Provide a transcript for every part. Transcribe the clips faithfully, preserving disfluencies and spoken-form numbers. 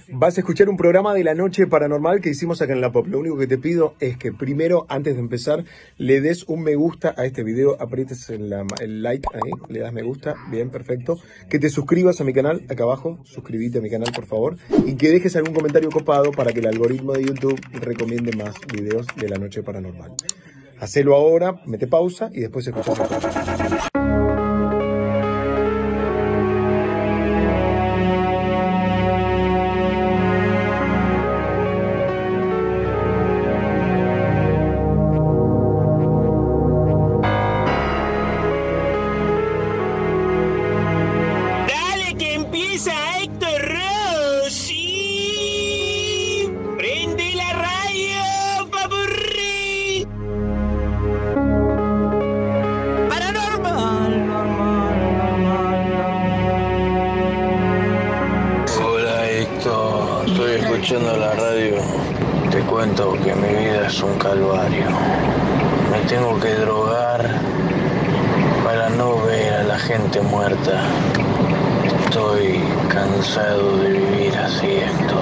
Vas a escuchar un programa de la noche paranormal que hicimos acá en La Pop. Lo único que te pido es que primero, antes de empezar, le des un me gusta a este video, aprietes el, el like ahí, le das me gusta, bien, perfecto. Que te suscribas a mi canal, acá abajo, suscríbete a mi canal, por favor. Y que dejes algún comentario copado para que el algoritmo de YouTube recomiende más videos de la noche paranormal. Hacelo ahora, mete pausa y después escuchas el programa. Escuchando la radio, te cuento que mi vida es un calvario. Me tengo que drogar para no ver a la gente muerta. Estoy cansado de vivir así esto.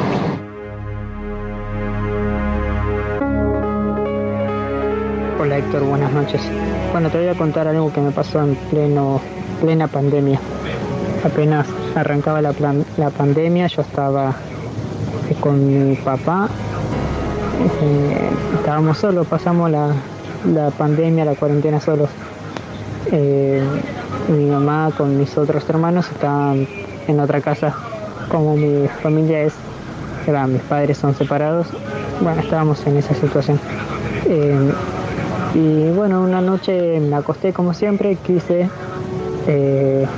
Hola Héctor, buenas noches. Bueno, te voy a contar algo que me pasó en pleno, plena pandemia. Apenas arrancaba la, plan, la pandemia, yo estaba con mi papá, eh, estábamos solos, pasamos la, la pandemia, la cuarentena solos. Eh, mi mamá con mis otros hermanos estaban en otra casa, como mi familia es, era, mis padres son separados, bueno, estábamos en esa situación. Eh, y bueno, una noche me acosté como siempre, quise, eh,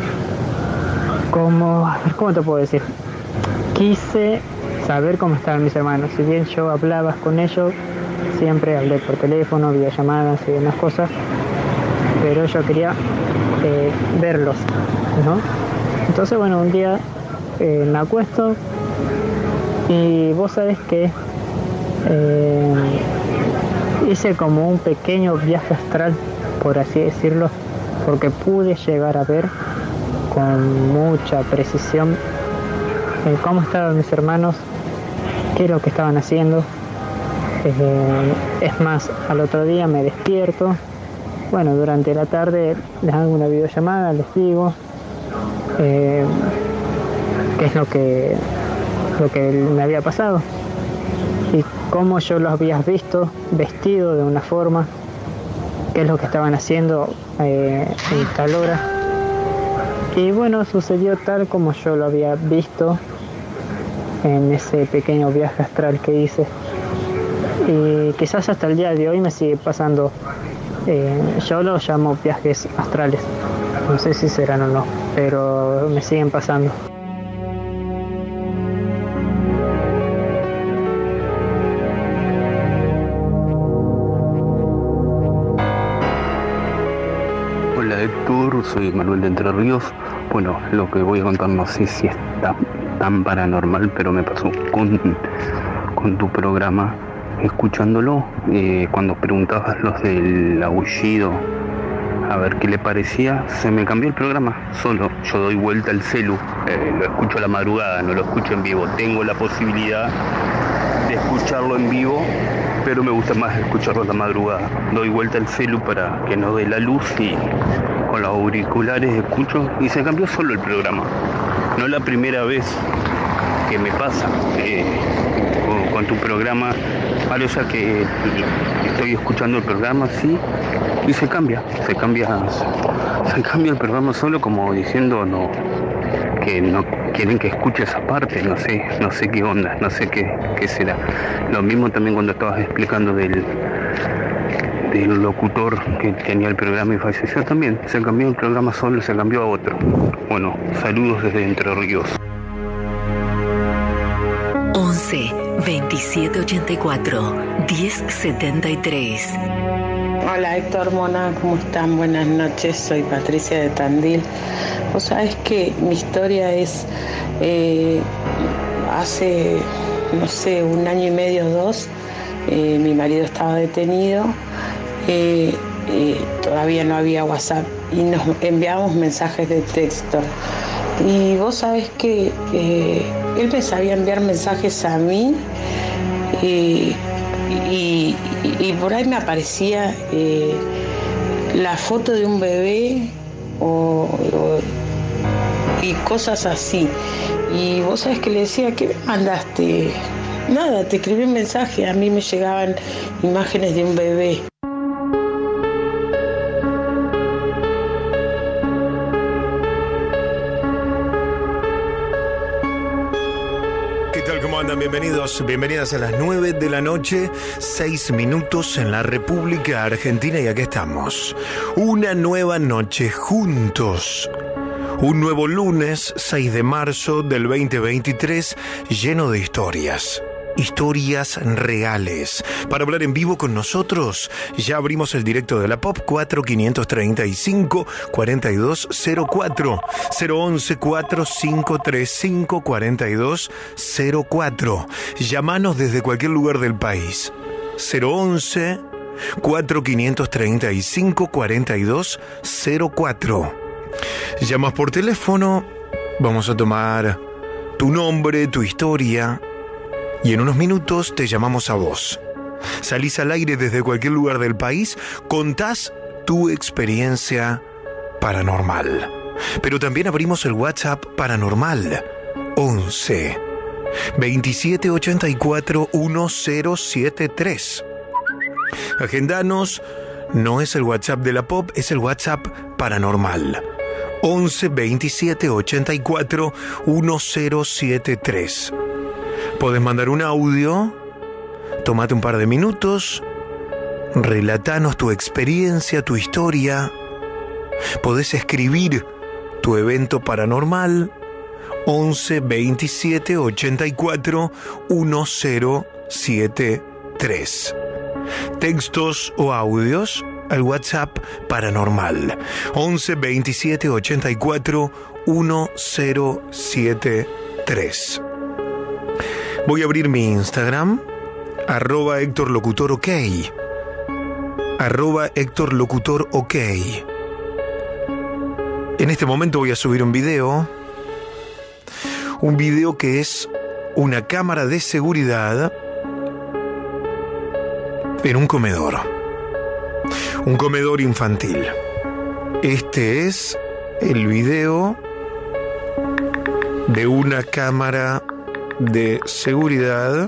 como, ¿cómo te puedo decir? Quise saber cómo estaban mis hermanos. Si bien yo hablaba con ellos, siempre hablé por teléfono, videollamadas y demás cosas, pero yo quería eh, verlos, ¿no? Entonces, bueno, un día eh, me acuesto y vos sabés que eh, hice como un pequeño viaje astral, por así decirlo, porque pude llegar a ver con mucha precisión eh, cómo estaban mis hermanos, qué es lo que estaban haciendo. Eh, es más, al otro día me despierto, bueno, durante la tarde les hago una videollamada, les digo eh, qué es lo que, lo que me había pasado y cómo yo los había visto vestidos de una forma, qué es lo que estaban haciendo eh, en tal hora. Y bueno, sucedió tal como yo lo había visto en ese pequeño viaje astral que hice. Y quizás hasta el día de hoy me sigue pasando. Eh, yo lo llamo viajes astrales. No sé si serán o no, pero me siguen pasando. Hola Héctor, soy Manuel de Entre Ríos. Bueno, lo que voy a contar no sé si es tan, tan paranormal, pero me pasó con, con tu programa, escuchándolo, eh, cuando preguntabas los del aullido, a ver qué le parecía, se me cambió el programa solo. Yo doy vuelta al celu, eh, lo escucho a la madrugada, no lo escucho en vivo. Tengo la posibilidad de escucharlo en vivo, pero me gusta más escucharlo a la madrugada. Doy vuelta al celu para que no dé la luz y con los auriculares escucho y se cambió solo el programa. No es la primera vez que me pasa eh, con, con tu programa, vale, o sea que estoy escuchando el programa así y se cambia, se cambia, se cambia el programa solo, como diciendo no, que no quieren que escuche esa parte, no sé, no sé qué onda, no sé qué, qué será. Lo mismo también cuando estabas explicando del del locutor que tenía el programa y falleció también, se cambió el programa solo, se cambió a otro. Bueno, saludos desde Entre Ríos. once, veintisiete ochenta y cuatro, diez setenta y tres. Hola Héctor, Mona, ¿cómo están? Buenas noches, soy Patricia de Tandil. Vos sabés que mi historia es, eh, hace, no sé, un año y medio o dos, eh, mi marido estaba detenido, eh, eh, todavía no había WhatsApp y nos enviamos mensajes de texto. Y vos sabés que eh, él me sabía enviar mensajes a mí eh, y, y, y por ahí me aparecía eh, la foto de un bebé o, o, y cosas así. Y vos sabés que le decía, ¿qué me mandaste? Nada, te escribí un mensaje, a mí me llegaban imágenes de un bebé. ¿Qué tal? ¿Cómo andan? Bienvenidos, bienvenidas a las nueve de la noche, seis minutos en la República Argentina y aquí estamos. Una nueva noche juntos. Un nuevo lunes, seis de marzo del veinte veintitrés, lleno de historias. Historias reales. Para hablar en vivo con nosotros, ya abrimos el directo de la Pop cuatro cinco tres cinco, cuatro dos cero cuatro, cero once, cuatro cinco tres cinco, cuatro dos cero cuatro. Llámanos desde cualquier lugar del país. cero once, cuatro cinco tres cinco, cuatro dos cero cuatro. Llamas por teléfono, vamos a tomar tu nombre, tu historia y en unos minutos te llamamos a vos. Salís al aire desde cualquier lugar del país, contás tu experiencia paranormal. Pero también abrimos el WhatsApp paranormal once, veintisiete ochenta y cuatro, diez setenta y tres. Agendanos, no es el WhatsApp de la Pop, es el WhatsApp paranormal. once, veintisiete ochenta y cuatro, diez setenta y tres. Podés mandar un audio, tomate un par de minutos, relatanos tu experiencia, tu historia. Podés escribir tu evento paranormal, once, veintisiete ochenta y cuatro, diez setenta y tres. Textos o audios al WhatsApp paranormal, once, veintisiete ochenta y cuatro, diez setenta y tres. Voy a abrir mi Instagram, arroba Héctor Locutor OK, arroba Héctor Locutor OK. En este momento voy a subir un video, un video que es una cámara de seguridad en un comedor, un comedor infantil. Este es el video de una cámara de seguridad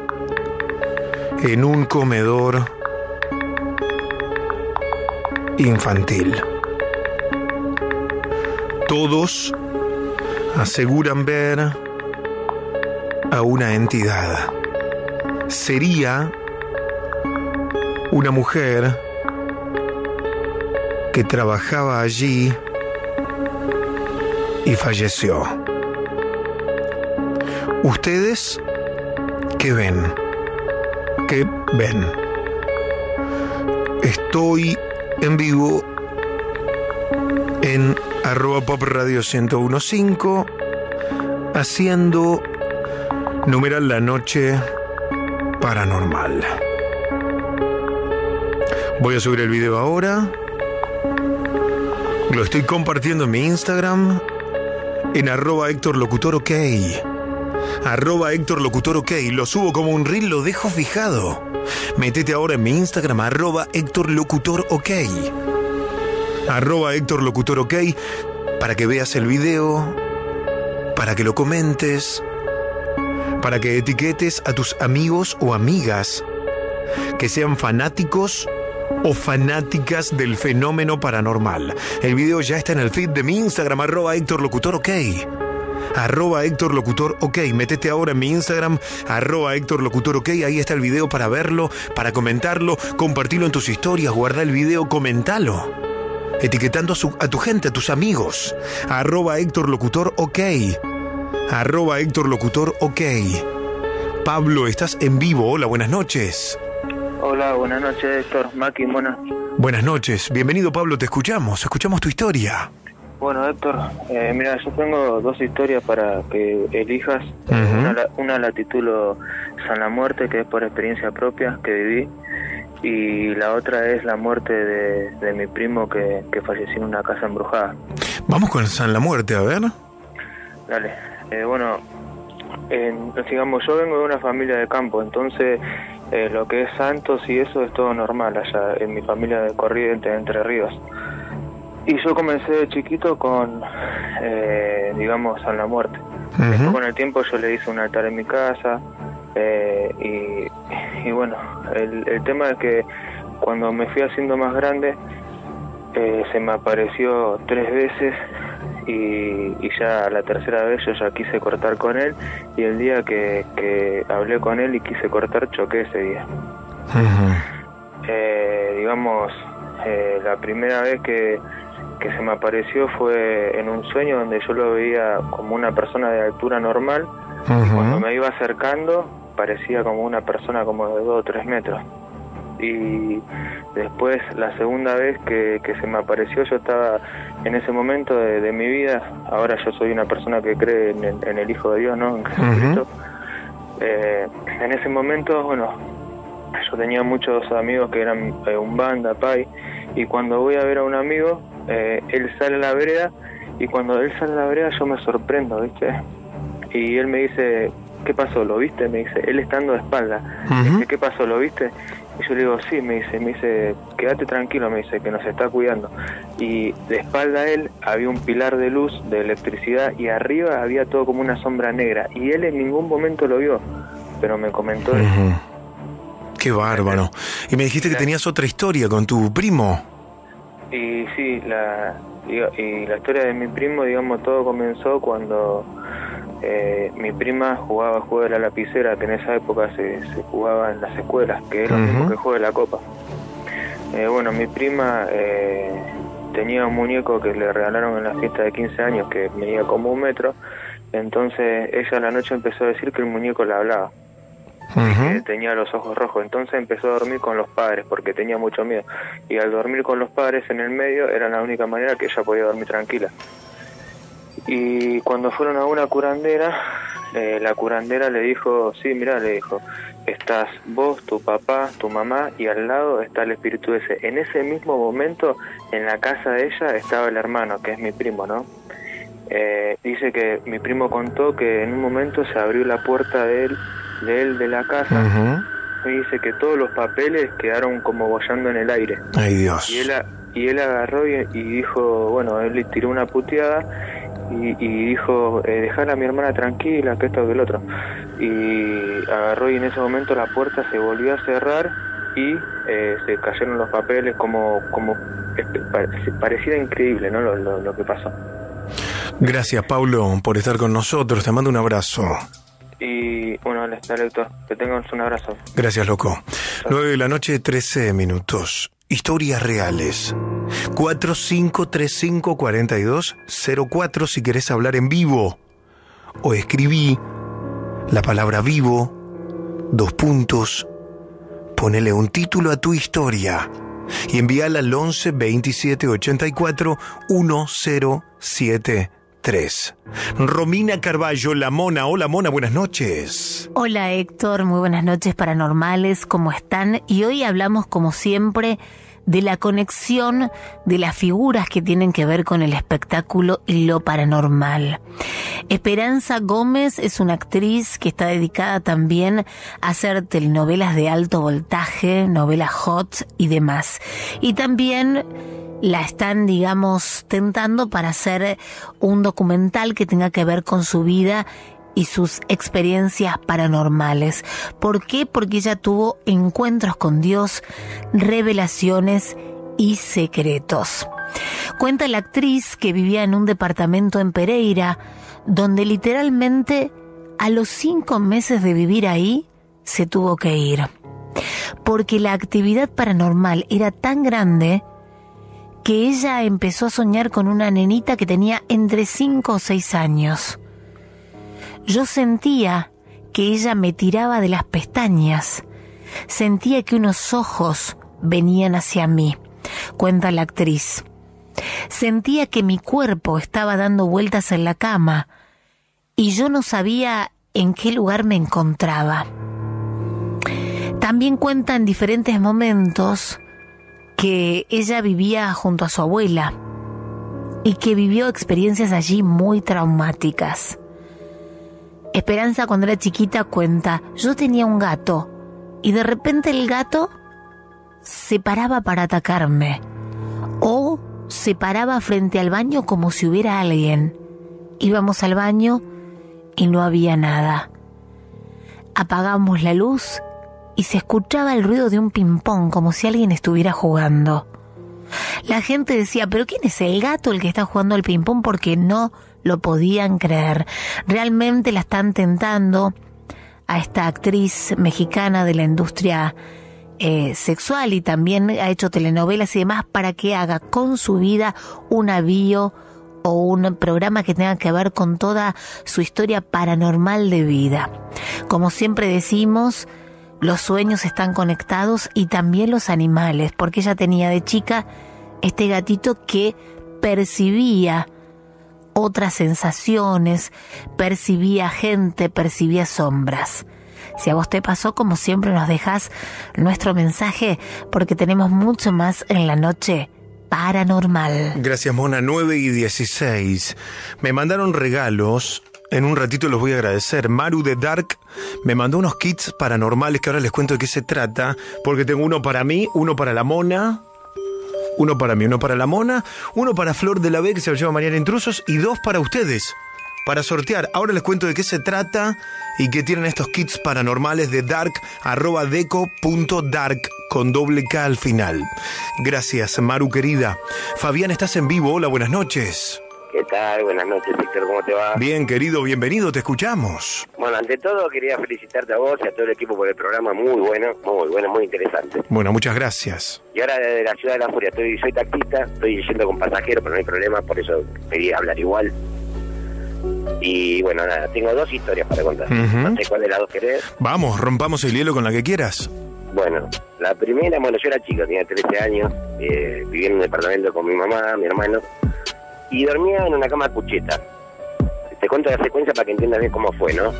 en un comedor infantil. Todos aseguran ver a una entidad. Sería una mujer que trabajaba allí y falleció. ¿Ustedes qué ven? ¿Qué ven? Estoy en vivo en arroba pop radio ciento quince haciendo numeral la noche paranormal. Voy a subir el video ahora. Lo estoy compartiendo en mi Instagram en arroba Héctor Locutor OK. Arroba Héctor Locutor OK. Lo subo como un reel, lo dejo fijado. Métete ahora en mi Instagram, arroba Héctor Locutor OK. Arroba Héctor Locutor OK, para que veas el video, para que lo comentes, para que etiquetes a tus amigos o amigas que sean fanáticos o fanáticas del fenómeno paranormal. El video ya está en el feed de mi Instagram, arroba Héctor Locutor OK. Arroba Héctor Locutor OK. Métete ahora en mi Instagram, arroba Héctor Locutor OK. Ahí está el video para verlo, para comentarlo, compartirlo en tus historias, guarda el video, comentalo. Etiquetando a, su, a tu gente, a tus amigos. Arroba Héctor Locutor OK. Arroba Héctor Locutor OK. Pablo, estás en vivo. Hola, buenas noches. Hola, buenas noches, Héctor. Maki, buenas. Buenas noches. Bienvenido, Pablo, te escuchamos. Escuchamos tu historia. Bueno, Héctor, eh, mira, yo tengo dos historias para que elijas. Uh-huh. Una, una la titulo San la Muerte, que es por experiencia propia que viví. Y la otra es la muerte de, de mi primo que, que falleció en una casa embrujada. Vamos con San la Muerte, a ver. Dale. Eh, bueno, en, digamos, yo vengo de una familia de campo, entonces eh, lo que es santos y eso es todo normal allá en mi familia de Corrientes, de Entre Ríos. Y yo comencé de chiquito con, eh, digamos, San la Muerte. Uh-huh. Después, con el tiempo yo le hice un altar en mi casa, eh, y, y bueno, el, el tema es que cuando me fui haciendo más grande, eh, se me apareció tres veces, y, y ya la tercera vez yo ya quise cortar con él, y el día que, que hablé con él y quise cortar, choqué ese día. Uh-huh. Eh, digamos, eh, la primera vez que que se me apareció fue en un sueño donde yo lo veía como una persona de altura normal. Uh-huh. Y cuando me iba acercando parecía como una persona como de dos o tres metros. Y después, la segunda vez que, que se me apareció, yo estaba en ese momento de, de mi vida, ahora yo soy una persona que cree en el, en el Hijo de Dios, ¿no? En Jesucristo. Uh-huh. Eh, en ese momento, bueno, yo tenía muchos amigos que eran eh, un banda, pai, y cuando voy a ver a un amigo, Eh, él sale a la vereda, y cuando él sale a la vereda yo me sorprendo, ¿viste? Y él me dice, ¿qué pasó? ¿Lo viste? Me dice, él estando de espalda. Uh-huh. Me dice, ¿qué pasó? ¿Lo viste? Y yo le digo, sí, me dice, me dice, quédate tranquilo, me dice, que nos está cuidando. Y de espalda a él había un pilar de luz, de electricidad, y arriba había todo como una sombra negra, y él en ningún momento lo vio, pero me comentó uh-huh. eso. Qué bárbaro. Y me dijiste que tenías otra historia con tu primo. Y sí, la, y la historia de mi primo, digamos, todo comenzó cuando eh, mi prima jugaba juego de la lapicera, que en esa época se, se jugaba en las escuelas, que es lo uh-huh. mismo que juego de la copa. Eh, bueno, mi prima eh, tenía un muñeco que le regalaron en la fiesta de quince años, que medía como un metro, entonces ella a la noche empezó a decir que el muñeco le hablaba. Uh-huh. Que tenía los ojos rojos, entonces empezó a dormir con los padres porque tenía mucho miedo, y al dormir con los padres en el medio era la única manera que ella podía dormir tranquila. Y cuando fueron a una curandera, eh, la curandera le dijo, sí, mirá, le dijo, estás vos, tu papá, tu mamá, y al lado está el espíritu ese. En ese mismo momento, en la casa de ella estaba el hermano, que es mi primo, ¿no? Eh, dice que mi primo contó que en un momento se abrió la puerta de él de él de la casa, uh-huh. y dice que todos los papeles quedaron como bollando en el aire. Ay, Dios. Y él, y él agarró y, y dijo, bueno, él le tiró una puteada y, y dijo, eh, dejar a mi hermana tranquila, que esto que el otro. Y agarró, y en ese momento la puerta se volvió a cerrar y eh, se cayeron los papeles, como, como parecía increíble, ¿no? Lo, lo, lo que pasó. Gracias, Pablo, por estar con nosotros. Te mando un abrazo. Y bueno, dale, dale, Héctor, que tengas un abrazo. Gracias, loco. nueve de la noche, trece minutos. Historias reales. cuatro cinco tres cinco cuatro dos cero cuatro si querés hablar en vivo. O escribí la palabra vivo, dos puntos, ponele un título a tu historia y envíala al once veintisiete ochenta y cuatro diez setenta y tres. Romina Carballo, La Mona. Hola, Mona, buenas noches. Hola, Héctor, muy buenas noches paranormales, ¿cómo están? Y hoy hablamos, como siempre, de la conexión de las figuras que tienen que ver con el espectáculo y lo paranormal. Esperanza Gómez es una actriz que está dedicada también a hacer telenovelas de alto voltaje, novelas hot y demás. Y también la están, digamos, tentando para hacer un documental que tenga que ver con su vida y sus experiencias paranormales. ¿Por qué? Porque ella tuvo encuentros con Dios, revelaciones y secretos. Cuenta la actriz que vivía en un departamento en Pereira, donde literalmente a los cinco meses de vivir ahí se tuvo que ir. Porque la actividad paranormal era tan grande que ella empezó a soñar con una nenita que tenía entre cinco o seis años. Yo sentía que ella me tiraba de las pestañas. Sentía que unos ojos venían hacia mí, cuenta la actriz. Sentía que mi cuerpo estaba dando vueltas en la cama y yo no sabía en qué lugar me encontraba. También cuenta en diferentes momentos que ella vivía junto a su abuela y que vivió experiencias allí muy traumáticas. Esperanza, cuando era chiquita, cuenta: yo tenía un gato y de repente el gato se paraba para atacarme o se paraba frente al baño como si hubiera alguien. Íbamos al baño y no había nada. Apagamos la luz y se escuchaba el ruido de un ping-pong como si alguien estuviera jugando. La gente decía: ¿pero quién es el gato el que está jugando al ping-pong? Porque no lo podían creer. Realmente la están tentando a esta actriz mexicana de la industria eh, sexual, y también ha hecho telenovelas y demás, para que haga con su vida una bio o un programa que tenga que ver con toda su historia paranormal de vida. Como siempre decimos, los sueños están conectados y también los animales, porque ella tenía de chica este gatito que percibía otras sensaciones, percibía gente, percibía sombras. Si a vos te pasó, como siempre nos dejás nuestro mensaje, porque tenemos mucho más en la noche paranormal. Gracias, Mona. nueve y dieciséis. Me mandaron regalos. En un ratito los voy a agradecer. Maru de Dark me mandó unos kits paranormales que ahora les cuento de qué se trata, porque tengo uno para mí, uno para la Mona, uno para mí, uno para la Mona, uno para Flor de la B, que se lo lleva mañana Intrusos, y dos para ustedes, para sortear. Ahora les cuento de qué se trata y qué tienen estos kits paranormales de Dark, arroba deco punto dark, con doble K al final. Gracias, Maru querida. Fabián, estás en vivo. Hola, buenas noches. ¿Qué tal? Buenas noches, Víctor, ¿cómo te va? Bien, querido, bienvenido, te escuchamos. Bueno, ante todo quería felicitarte a vos y a todo el equipo por el programa, muy bueno, muy bueno, muy interesante. Bueno, muchas gracias. Y ahora desde la ciudad de La Furia, estoy, soy taxista, estoy yendo con pasajeros, pero no hay problema, por eso pedí hablar igual. Y bueno, nada, tengo dos historias para contar. Uh-huh. No sé cuál de las dos querés. Vamos, rompamos el hielo con la que quieras. Bueno, la primera, bueno, yo era chico, tenía trece años, eh, vivía en un departamento con mi mamá, mi hermano, y dormía en una cama cucheta. Te cuento la secuencia para que entiendas bien cómo fue, ¿no?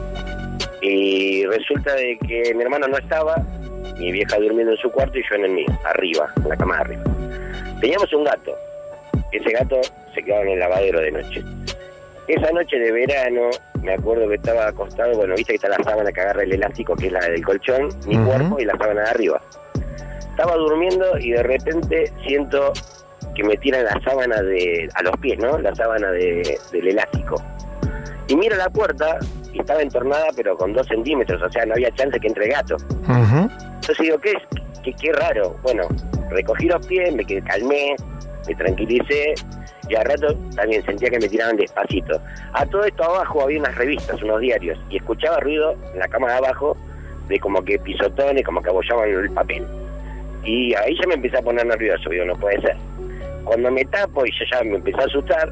Y resulta de que mi hermano no estaba, mi vieja durmiendo en su cuarto y yo en el mío, arriba, en la cama de arriba. Teníamos un gato, ese gato se quedaba en el lavadero de noche. Esa noche de verano, me acuerdo que estaba acostado, bueno, viste que está la sábana que agarra el elástico, que es la del colchón, mi uh-huh. cuerpo y la sábana de arriba. Estaba durmiendo y de repente siento que me tiran la sábana de a los pies, ¿no? La sábana de, del elástico. Y miro la puerta y estaba entornada, pero con dos centímetros, o sea, no había chance que entre gato. Uh-huh. Entonces digo, ¿qué es? Qué, qué raro. Bueno, recogí los pies, me calmé, me tranquilicé, y al rato también sentía que me tiraban despacito. A todo esto abajo había unas revistas, unos diarios, y escuchaba ruido en la cama de abajo de como que pisotones, como que abollaban el papel. Y ahí ya me empecé a poner nervioso, digo, no puede ser. Cuando me tapo y yo ya me empecé a asustar,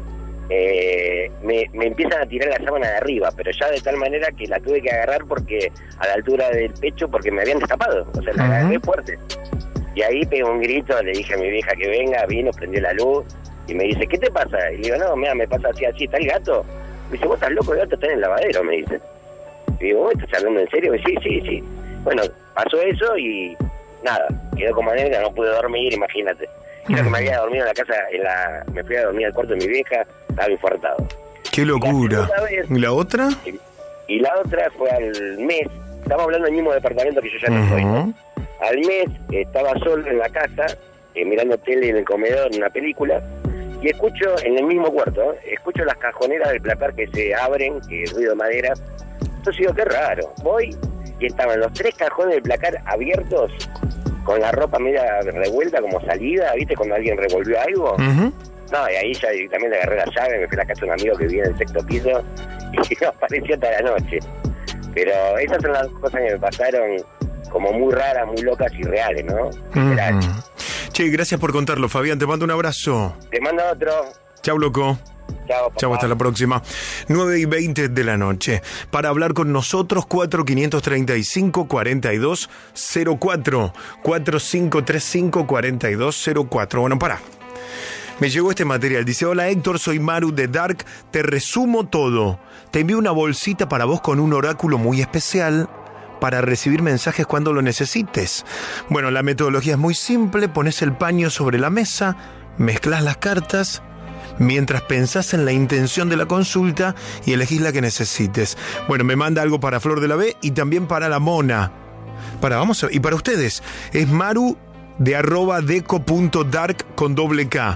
eh, me, me empiezan a tirar la sábana de arriba, pero ya de tal manera que la tuve que agarrar porque a la altura del pecho, porque me habían destapado, o sea, la uh-huh. agarré fuerte. Y ahí pegué un grito, le dije a mi vieja que venga, vino, prendió la luz, y me dice, ¿qué te pasa? Y le digo, no, mira, me pasa así, así, ¿está el gato? Me dice, vos estás loco, el gato está en el lavadero, me dice. Y digo, ¿vos estás hablando en serio? Y sí, sí, sí. Bueno, pasó eso y nada, quedó como anécdota, no pude dormir, imagínate. Creo que me había dormido en la casa, en la, me fui a dormir al cuarto de mi vieja, estaba infartado. ¡Qué locura! ¿Y la otra? Y, y la otra fue al mes, estamos hablando del mismo departamento que yo ya no uh-huh. estoy, ¿no? Al mes estaba solo en la casa, eh, mirando tele en el comedor, en una película, y escucho en el mismo cuarto, ¿eh? escucho las cajoneras del placar que se abren, que ruido de madera. Entonces digo, qué raro. Voy y estaban los tres cajones del placar abiertos, con la ropa media revuelta como salida, ¿viste? Cuando alguien revolvió algo. Uh-huh. No, y ahí ya también le agarré la llave, me fui a la casa de un amigo que vivía en el sexto piso y no apareció hasta la noche. Pero esas son las cosas que me pasaron como muy raras, muy locas y reales, ¿no? Uh-huh. Che, gracias por contarlo, Fabián, te mando un abrazo. Te mando otro. Chau, loco. Chao, Chau, hasta la próxima. nueve y veinte de la noche. Para hablar con nosotros, cuatro cinco tres cinco, cuatro dos cero cuatro. cuatro cinco tres cinco, cuatro dos cero cuatro. Bueno, pará. Me llegó este material. Dice, hola Héctor, soy Maru de Dark. Te resumo todo. Te envío una bolsita para vos con un oráculo muy especial para recibir mensajes cuando lo necesites. Bueno, la metodología es muy simple. Pones el paño sobre la mesa, mezclas las cartas, mientras pensás en la intención de la consulta y elegís la que necesites. Bueno, me manda algo para Flor de la B y también para la Mona. Para, vamos a, y para ustedes, es Maru de arroba deco.dark con doble K.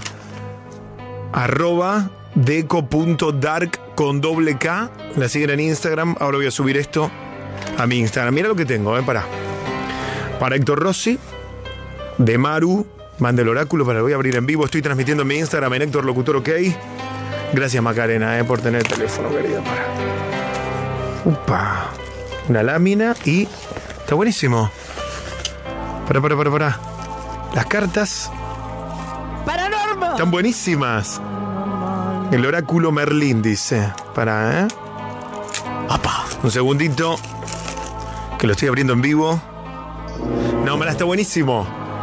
Arroba deco.dark con doble K. La siguen en Instagram. Ahora voy a subir esto a mi Instagram. Mira lo que tengo, eh, para. Para Héctor Rossi, de Maru, manda el oráculo, para lo voy a abrir en vivo. Estoy transmitiendo en mi Instagram en Héctor Locutor OK. Gracias, Macarena, eh, por tener el teléfono, querida. Para. Upa. Una lámina y. Está buenísimo. Para, para, para, para. Las cartas. ¡Paranormal! Están buenísimas. El oráculo Merlín dice. Para, ¿eh? ¡Apa! Un segundito. Que lo estoy abriendo en vivo. No, mira, está buenísimo.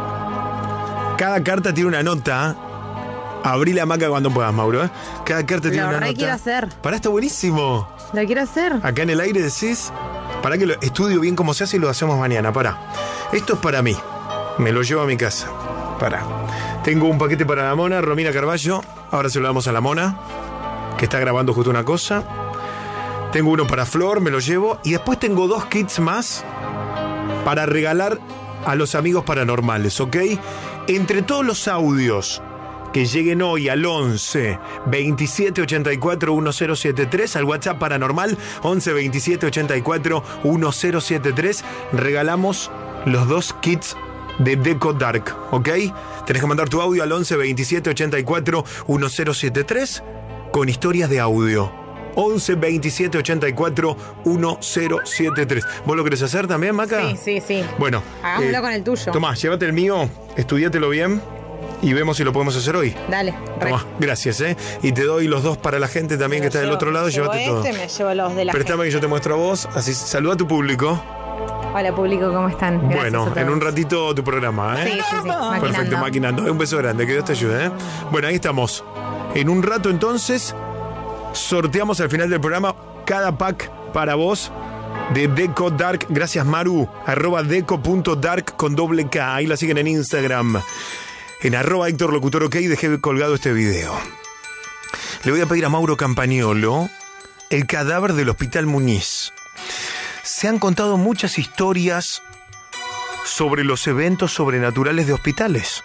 Cada carta tiene una nota. Abrí la maca cuando puedas, Mauro, ¿eh? Cada carta tiene Lo una re nota. quiero hacer. Pará, está buenísimo. ¿Lo quiero hacer? Acá en el aire decís. Pará que lo estudio bien cómo se hace y lo hacemos mañana. Pará. Esto es para mí. Me lo llevo a mi casa. Pará. Tengo un paquete para la Mona, Romina Carballo. Ahora se lo damos a la Mona, que está grabando justo una cosa. Tengo uno para Flor, me lo llevo. Y después tengo dos kits más para regalar a los amigos paranormales, ¿ok? Entre todos los audios que lleguen hoy al once veintisiete ochenta y cuatro diez setenta y tres, al WhatsApp paranormal once veintisiete ochenta y cuatro diez setenta y tres, regalamos los dos kits de Deco Dark, ¿ok? Tenés que mandar tu audio al once veintisiete ochenta y cuatro diez setenta y tres con historias de audio. once veintisiete ochenta y cuatro diez setenta y tres. ¿Vos lo querés hacer también, Maca? Sí, sí, sí. Bueno. Hagámoslo eh, con el tuyo. Tomá, llévate el mío, estudiátelo bien y vemos si lo podemos hacer hoy. Dale. Re. Tomá, gracias, ¿eh? Y te doy los dos para la gente también que está del otro lado. Llevo Llévate este, todo. me llevo los de la Préstame gente. que yo te muestro a vos. Así, saluda a tu público. Hola, público, ¿cómo están? Gracias Bueno, a todos. en un ratito tu programa, ¿eh? Sí, sí, sí. Maquinando. Perfecto, maquinando. Un beso grande, que Dios te ayude, ¿eh? Bueno, ahí estamos. En un rato, entonces, sorteamos al final del programa cada pack para vos de Deco Dark. Gracias, Maru. Arroba deco.dark con doble K. Ahí la siguen en Instagram. En arroba Héctor Locutor OK dejé colgado este video. Le voy a pedir a Mauro Campagnolo el cadáver del Hospital Muñiz. Se han contado muchas historias sobre los eventos sobrenaturales de hospitales.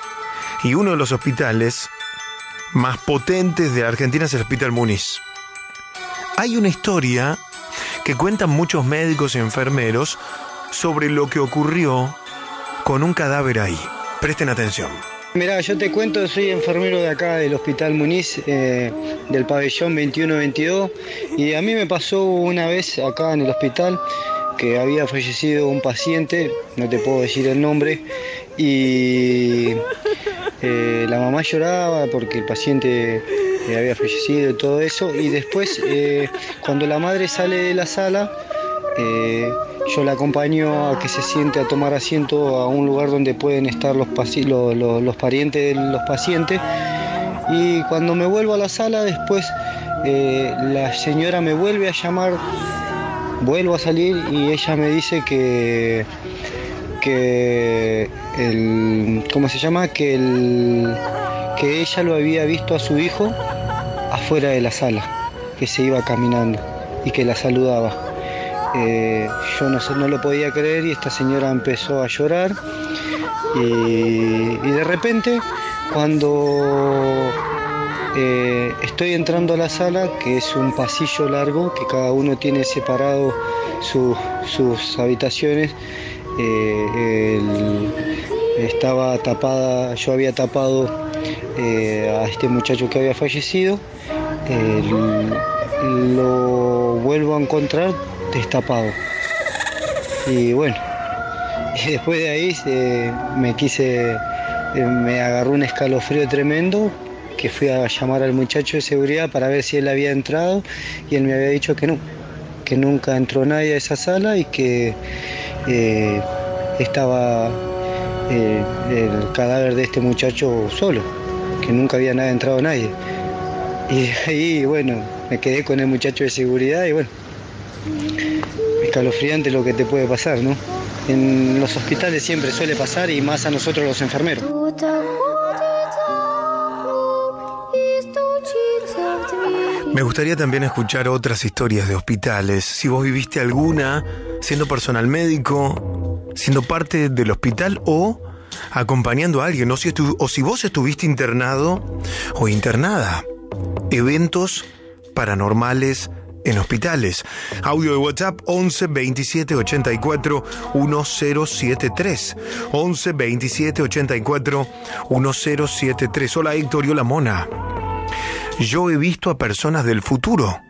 Y uno de los hospitales más potentes de Argentina es el Hospital Muñiz. Hay una historia que cuentan muchos médicos y enfermeros sobre lo que ocurrió con un cadáver ahí. Presten atención. Mirá, yo te cuento, soy enfermero de acá del Hospital Muñiz, eh, del pabellón veintiuno veintidós, y a mí me pasó una vez acá en el hospital que había fallecido un paciente, no te puedo decir el nombre, y eh, la mamá lloraba porque el paciente eh, había fallecido y todo eso, y después eh, cuando la madre sale de la sala, eh, yo la acompaño a que se siente a tomar asiento a un lugar donde pueden estar los, paci- los, los, los parientes de los pacientes, y cuando me vuelvo a la sala después eh, la señora me vuelve a llamar, vuelvo a salir y ella me dice que que el ¿cómo se llama? que el que ella lo había visto a su hijo afuera de la sala, que se iba caminando y que la saludaba. Eh, yo no, no lo podía creer y esta señora empezó a llorar y, y de repente cuando eh, estoy entrando a la sala, que es un pasillo largo, que cada uno tiene separado su, sus habitaciones, eh, el, estaba tapada, yo había tapado eh, a este muchacho que había fallecido, el, lo vuelvo a encontrar destapado. Y bueno, y después de ahí eh, me quise, eh, me agarró un escalofrío tremendo, que fui a llamar al muchacho de seguridad para ver si él había entrado, y él me había dicho que no, que nunca entró nadie a esa sala y que eh, estaba eh, el cadáver de este muchacho solo, que nunca había nada entrado nadie. Y ahí, bueno, me quedé con el muchacho de seguridad y bueno, escalofriante lo que te puede pasar, ¿no? En los hospitales siempre suele pasar, y más a nosotros los enfermeros. Me gustaría también escuchar otras historias de hospitales. Si vos viviste alguna siendo personal médico, siendo parte del hospital o acompañando a alguien, ¿no? Si estu- o si vos estuviste internado o internada. Eventos paranormales en hospitales. Audio de WhatsApp once veintisiete ochenta y cuatro mil setenta y tres. once veintisiete ochenta y cuatro mil setenta y tres. Hola Héctor y hola Mona. Yo he visto a personas del futuro.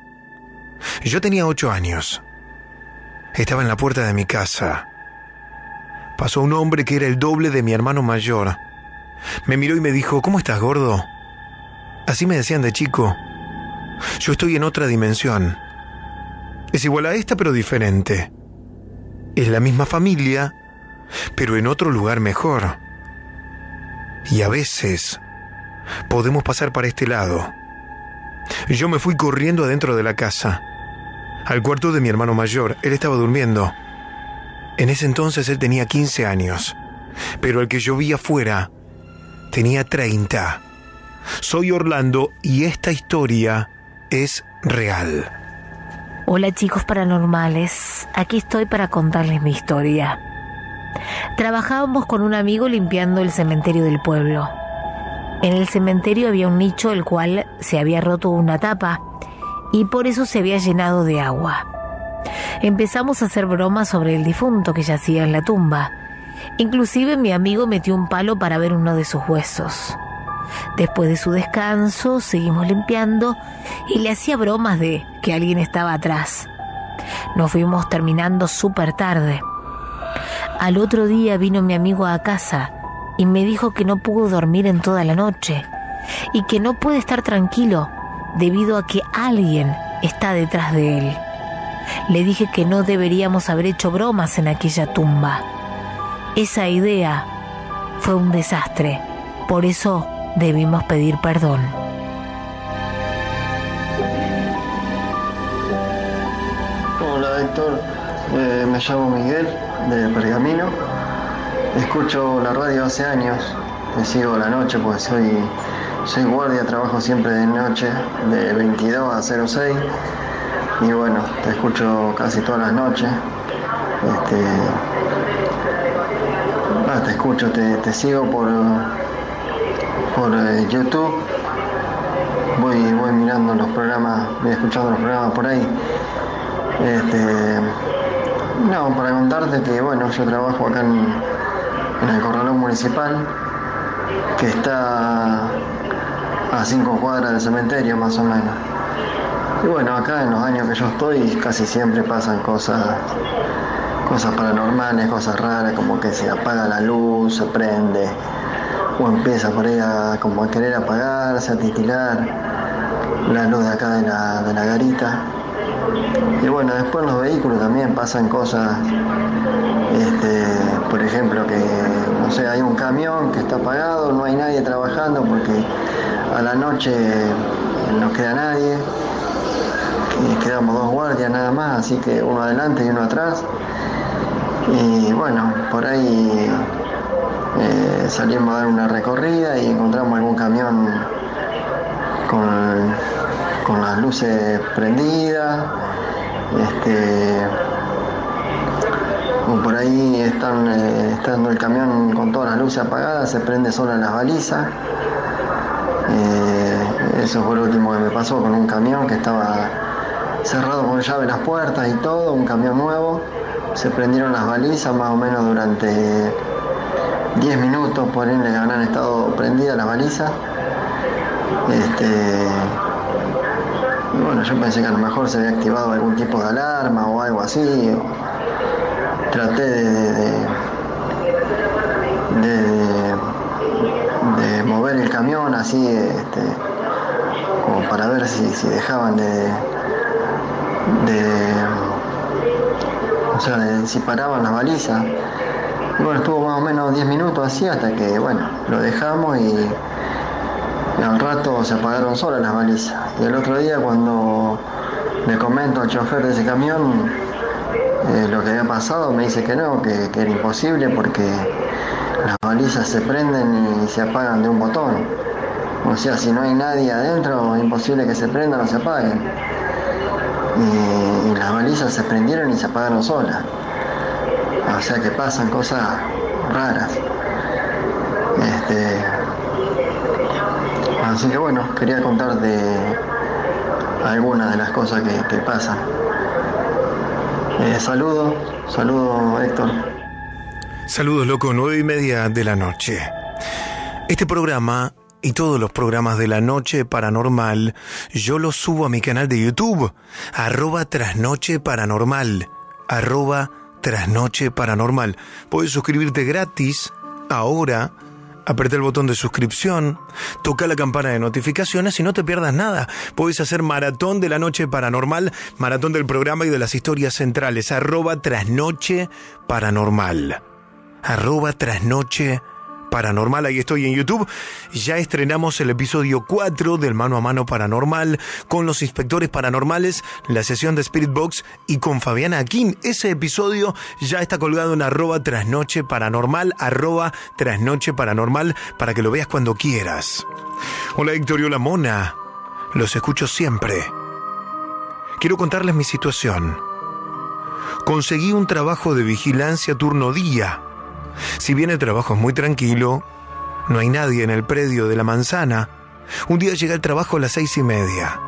Yo tenía ocho años. Estaba en la puerta de mi casa. Pasó un hombre que era el doble de mi hermano mayor. Me miró y me dijo, ¿cómo estás, gordo? Así me decían de chico. Yo estoy en otra dimensión. Es igual a esta, pero diferente. Es la misma familia, pero en otro lugar mejor. Y a veces podemos pasar para este lado. Yo me fui corriendo adentro de la casa, al cuarto de mi hermano mayor. Él estaba durmiendo. En ese entonces él tenía quince años, pero el que yo vi afuera tenía treinta. Soy Orlando y esta historia es real. Hola chicos paranormales, aquí estoy para contarles mi historia. Trabajábamos con un amigo limpiando el cementerio del pueblo. En el cementerio había un nicho el cual se había roto una tapa y por eso se había llenado de agua. Empezamos a hacer bromas sobre el difunto que yacía en la tumba. Inclusive mi amigo metió un palo para ver uno de sus huesos. Después de su descanso, seguimos limpiando y le hacía bromas de que alguien estaba atrás. Nos fuimos terminando súper tarde. Al otro día vino mi amigo a casa y me dijo que no pudo dormir en toda la noche y que no puede estar tranquilo debido a que alguien está detrás de él. Le dije que no deberíamos haber hecho bromas en aquella tumba. Esa idea fue un desastre, por eso debimos pedir perdón. Hola Héctor, eh, me llamo Miguel de Pergamino. Escucho la radio hace años, te sigo a la noche porque soy, soy guardia, trabajo siempre de noche, de veintidós a cero seis. Y bueno, te escucho casi todas las noches. Este, ah, te escucho, te, te sigo por, por eh, YouTube. Voy, voy mirando los programas, voy escuchando los programas por ahí. Este, no, para contarte que bueno, yo trabajo acá en, en el Corralón Municipal, que está a cinco cuadras del cementerio más o menos. Y bueno, acá en los años que yo estoy casi siempre pasan cosas, cosas paranormales, cosas raras, como que se apaga la luz, se prende, o empieza por ahí a, como a querer apagarse, a titilar la luz de acá de la, de la garita. Y bueno, después en los vehículos también pasan cosas, este, por ejemplo que, no sé, hay un camión que está apagado, no hay nadie trabajando porque a la noche no queda nadie. Y quedamos dos guardias nada más, así que uno adelante y uno atrás. Y bueno, por ahí eh, salimos a dar una recorrida y encontramos algún camión con, con las luces prendidas. Este, por ahí están, eh, estando el camión con todas las luces apagadas, se prende sola las balizas. Eh, eso fue lo último que me pasó con un camión que estaba cerrado con llave las puertas y todo, un camión nuevo. Se prendieron las balizas más o menos durante diez minutos, por ahí le habrán estado prendidas las balizas. Este, y bueno, yo pensé que a lo mejor se había activado algún tipo de alarma o algo así. Traté de, de, de, de, de mover el camión así, este, como para ver si, si dejaban de de o sea, de, si paraban las balizas. Y bueno, estuvo más o menos diez minutos así hasta que, bueno, lo dejamos y, y al rato se apagaron solas las balizas. Y el otro día cuando le comento al chofer de ese camión eh, lo que había pasado, me dice que no, que, que era imposible porque las balizas se prenden y se apagan de un botón. O sea, si no hay nadie adentro, es imposible que se prendan o se apaguen. Y, y las balizas se prendieron y se apagaron solas. O sea que pasan cosas raras. Este, así que bueno, quería contarte algunas de las cosas que, que pasan. Eh, saludos, saludos Héctor. Saludos, loco, nueve y media de la noche. Este programa y todos los programas de la noche paranormal yo los subo a mi canal de YouTube, arroba trasnoche paranormal, arroba trasnoche paranormal. Puedes suscribirte gratis ahora. Aprieta el botón de suscripción, toca la campana de notificaciones y no te pierdas nada. Puedes hacer maratón de la noche paranormal, maratón del programa y de las historias centrales. Arroba trasnoche paranormal. Arroba trasnoche paranormal. Ahí estoy en YouTube. Ya estrenamos el episodio cuatro del Mano a Mano Paranormal con los inspectores paranormales, la sesión de Spirit Box y con Fabiana Aquín. Ese episodio ya está colgado en arroba trasnoche paranormal, arroba trasnoche paranormal, para que lo veas cuando quieras. Hola Héctor y hola Mona. Los escucho siempre. Quiero contarles mi situación. Conseguí un trabajo de vigilancia turno día. Si bien el trabajo es muy tranquilo, no hay nadie en el predio de la manzana. Un día llegué al trabajo a las seis y media.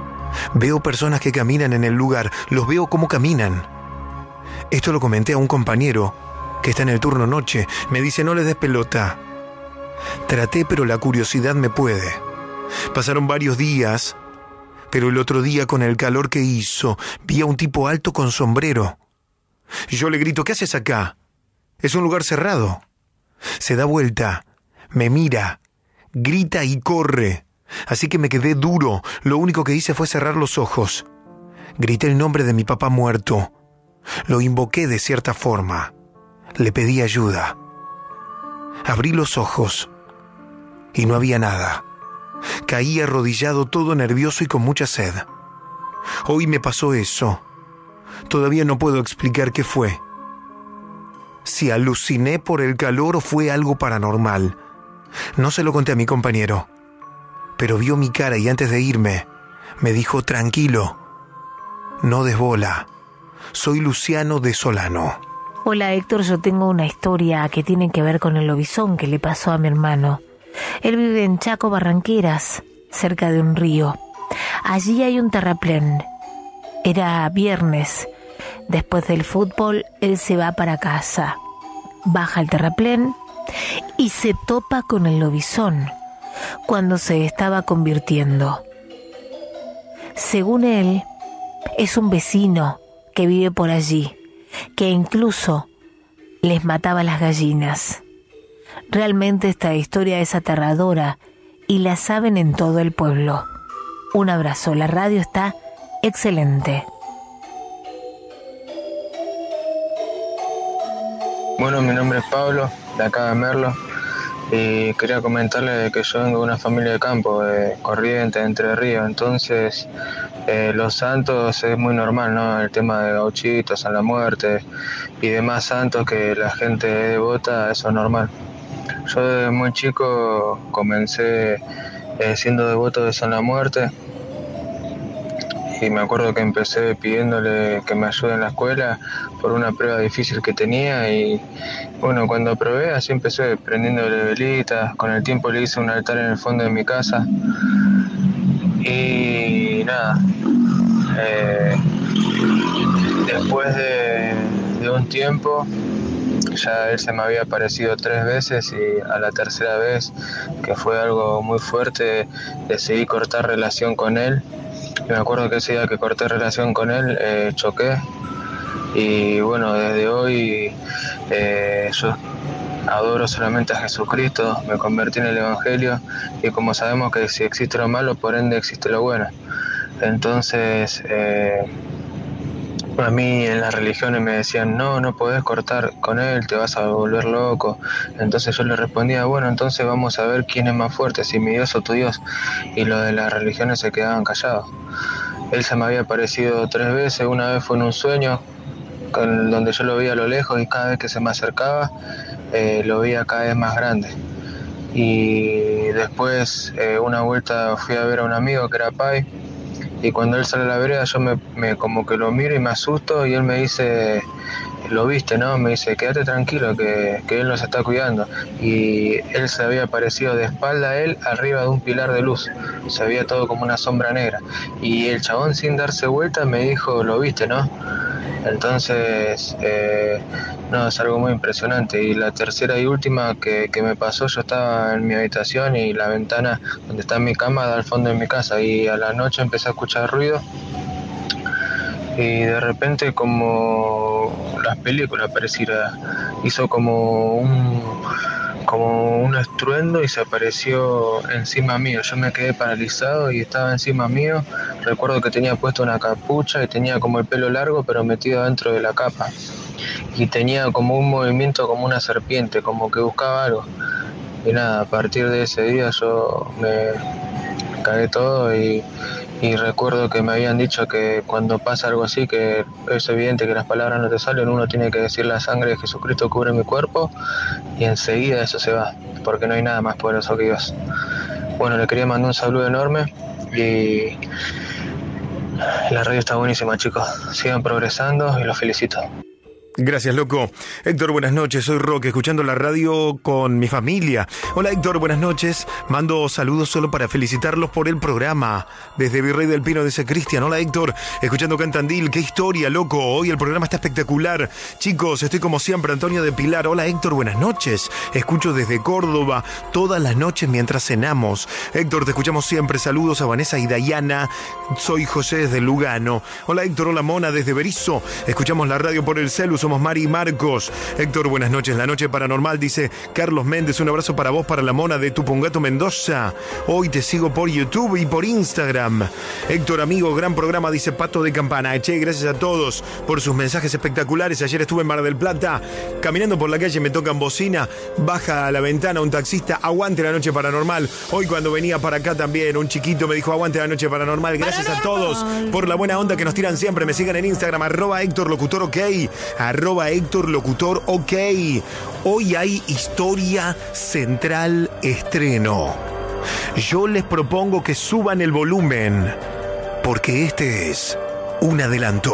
Veo personas que caminan en el lugar, los veo cómo caminan. Esto lo comenté a un compañero que está en el turno noche. Me dice, no le des pelota. Traté, pero la curiosidad me puede. Pasaron varios días, pero el otro día, con el calor que hizo, vi a un tipo alto con sombrero. Yo le grito, ¿qué haces acá? Es un lugar cerrado. Se da vuelta, me mira, grita y corre. Así que me quedé duro. Lo único que hice fue cerrar los ojos. Grité el nombre de mi papá muerto. Lo invoqué de cierta forma. Le pedí ayuda. Abrí los ojos y no había nada. Caí arrodillado, todo nervioso y con mucha sed. Hoy me pasó eso. Todavía no puedo explicar qué fue. Si aluciné por el calor o fue algo paranormal. No se lo conté a mi compañero, pero vio mi cara y antes de irme me dijo, tranquilo, no des bola, soy Luciano de Solano. Hola Héctor, yo tengo una historia que tiene que ver con el lobizón que le pasó a mi hermano. Él vive en Chaco, Barranqueras, cerca de un río. Allí hay un terraplén. Era viernes. Después del fútbol, él se va para casa, baja el terraplén y se topa con el lobizón cuando se estaba convirtiendo. Según él, es un vecino que vive por allí, que incluso les mataba las gallinas. Realmente esta historia es aterradora y la saben en todo el pueblo. Un abrazo, la radio está excelente. Bueno, mi nombre es Pablo, de acá de Merlo, y quería comentarle que yo vengo de una familia de campo, de Corrientes, Entre Ríos, entonces eh, los santos es muy normal, ¿no? El tema de Gauchito, San la Muerte y demás santos que la gente es devota, eso es normal. Yo desde muy chico comencé eh, siendo devoto de San la Muerte. Y me acuerdo que empecé pidiéndole que me ayude en la escuela por una prueba difícil que tenía y bueno, cuando probé así empecé prendiéndole velitas, con el tiempo le hice un altar en el fondo de mi casa y nada, eh, después de, de un tiempo ya él se me había aparecido tres veces y a la tercera vez, que fue algo muy fuerte, decidí cortar relación con él. Y me acuerdo que ese día que corté relación con él, eh, choqué. Y bueno, desde hoy eh, yo adoro solamente a Jesucristo, me convertí en el Evangelio. Y como sabemos que si existe lo malo, por ende existe lo bueno. Entonces, eh, a mí en las religiones me decían, no, no podés cortar con él, te vas a volver loco. Entonces yo le respondía, bueno, entonces vamos a ver quién es más fuerte, si mi Dios o tu Dios. Y los de las religiones se quedaban callados. Él se me había aparecido tres veces, una vez fue en un sueño, con, donde yo lo veía a lo lejos y cada vez que se me acercaba, eh, lo veía cada vez más grande. Y después eh, una vuelta fui a ver a un amigo que era Pai, y cuando él sale a la vereda yo me, me como que lo miro y me asusto, y él me dice, lo viste, ¿no? Me dice, quédate tranquilo que, que él nos está cuidando. Y él se había aparecido de espalda a él arriba de un pilar de luz, se veía todo como una sombra negra, y el chabón sin darse vuelta me dijo, lo viste, ¿no? Entonces, eh, no, es algo muy impresionante. Y la tercera y última que, que me pasó, yo estaba en mi habitación y la ventana donde está mi cama da al fondo de mi casa, y a la noche empecé a escuchar ruido y de repente, como las películas pareciera, hizo como un como un estruendo y se apareció encima mío. Yo me quedé paralizado y estaba encima mío. Recuerdo que tenía puesto una capucha y tenía como el pelo largo pero metido dentro de la capa, y tenía como un movimiento como una serpiente, como que buscaba algo. Y nada, a partir de ese día yo me cagué todo, y, y recuerdo que me habían dicho que cuando pasa algo así, que es evidente que las palabras no te salen, uno tiene que decir la sangre de Jesucristo cubre mi cuerpo, y enseguida eso se va, porque no hay nada más poderoso que Dios. Bueno, le quería mandar un saludo enorme, y la radio está buenísima, chicos, sigan progresando y los felicito. Gracias, loco. Héctor, buenas noches. Soy Roque, escuchando la radio con mi familia. Hola, Héctor, buenas noches. Mando saludos solo para felicitarlos por el programa. Desde Virrey del Pino, dice Cristian. Hola, Héctor, escuchando Cantandil. Qué historia, loco. Hoy el programa está espectacular. Chicos, estoy como siempre, Antonio de Pilar. Hola, Héctor, buenas noches. Escucho desde Córdoba todas las noches mientras cenamos. Héctor, te escuchamos siempre. Saludos a Vanessa y Dayana. Soy José desde Lugano. Hola, Héctor. Hola, Mona desde Berizo. Escuchamos la radio por el celu. Somos Mari y Marcos. Héctor, buenas noches. La noche paranormal, dice Carlos Méndez. Un abrazo para vos, para la Mona de Tupungato, Mendoza. Hoy te sigo por YouTube y por Instagram. Héctor, amigo, gran programa, dice Pato de Campana. Che, gracias a todos por sus mensajes espectaculares. Ayer estuve en Mar del Plata, caminando por la calle, me tocan bocina, baja a la ventana un taxista, aguante la noche paranormal. Hoy cuando venía para acá también, un chiquito me dijo, aguante la noche paranormal. Gracias a todos por la buena onda que nos tiran siempre. Me sigan en Instagram, arroba Héctor Locutor OK, arroba Héctor Locutor OK. Hoy hay historia central estreno. Yo les propongo que suban el volumen, porque este es un adelanto.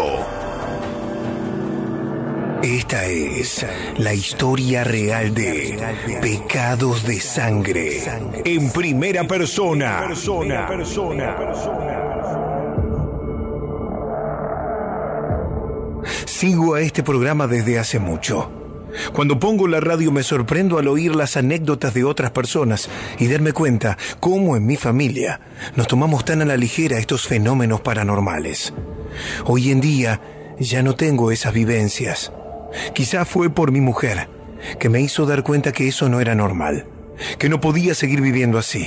Esta es la historia real de Pecados de Sangre en primera persona. persona, persona, persona. Sigo a este programa desde hace mucho. Cuando pongo la radio me sorprendo al oír las anécdotas de otras personas y darme cuenta cómo en mi familia nos tomamos tan a la ligera estos fenómenos paranormales. Hoy en día ya no tengo esas vivencias. Quizá fue por mi mujer, que me hizo dar cuenta que eso no era normal, que no podía seguir viviendo así.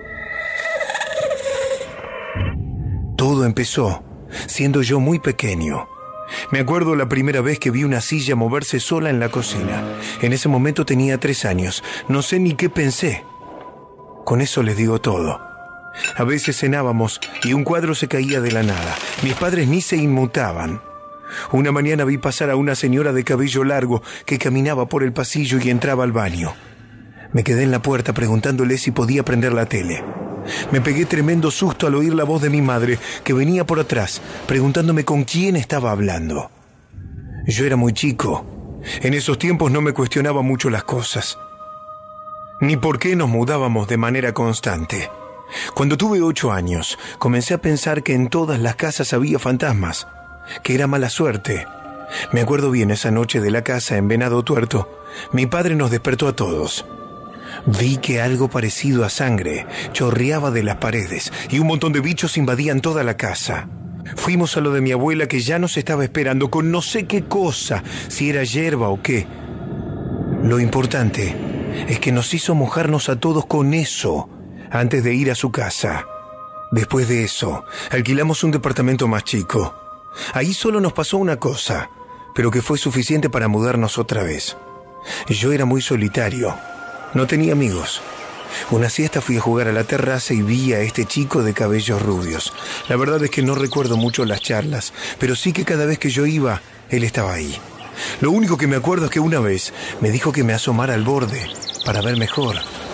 Todo empezó siendo yo muy pequeño. Me acuerdo la primera vez que vi una silla moverse sola en la cocina. En ese momento tenía tres años. No sé ni qué pensé. Con eso les digo todo. A veces cenábamos y un cuadro se caía de la nada. Mis padres ni se inmutaban. Una mañana vi pasar a una señora de cabello largo que caminaba por el pasillo y entraba al baño. Me quedé en la puerta preguntándole si podía prender la tele. Me pegué tremendo susto al oír la voz de mi madre, que venía por atrás, preguntándome con quién estaba hablando. Yo era muy chico. En esos tiempos no me cuestionaba mucho las cosas, ni por qué nos mudábamos de manera constante. Cuando tuve ocho años, comencé a pensar que en todas las casas había fantasmas, que era mala suerte. Me acuerdo bien esa noche de la casa en Venado Tuerto. Mi padre nos despertó a todos. Vi que algo parecido a sangre chorreaba de las paredes y un montón de bichos invadían toda la casa. Fuimos a lo de mi abuela, que ya nos estaba esperando con no sé qué cosa, si era hierba o qué. Lo importante es que nos hizo mojarnos a todos con eso antes de ir a su casa. Después de eso, alquilamos un departamento más chico. Ahí solo nos pasó una cosa, pero que fue suficiente para mudarnos otra vez. Yo era muy solitario. No tenía amigos. Una siesta fui a jugar a la terraza y vi a este chico de cabellos rubios. La verdad es que no recuerdo mucho las charlas, pero sí que cada vez que yo iba, él estaba ahí. Lo único que me acuerdo es que una vez me dijo que me asomara al borde para ver mejor.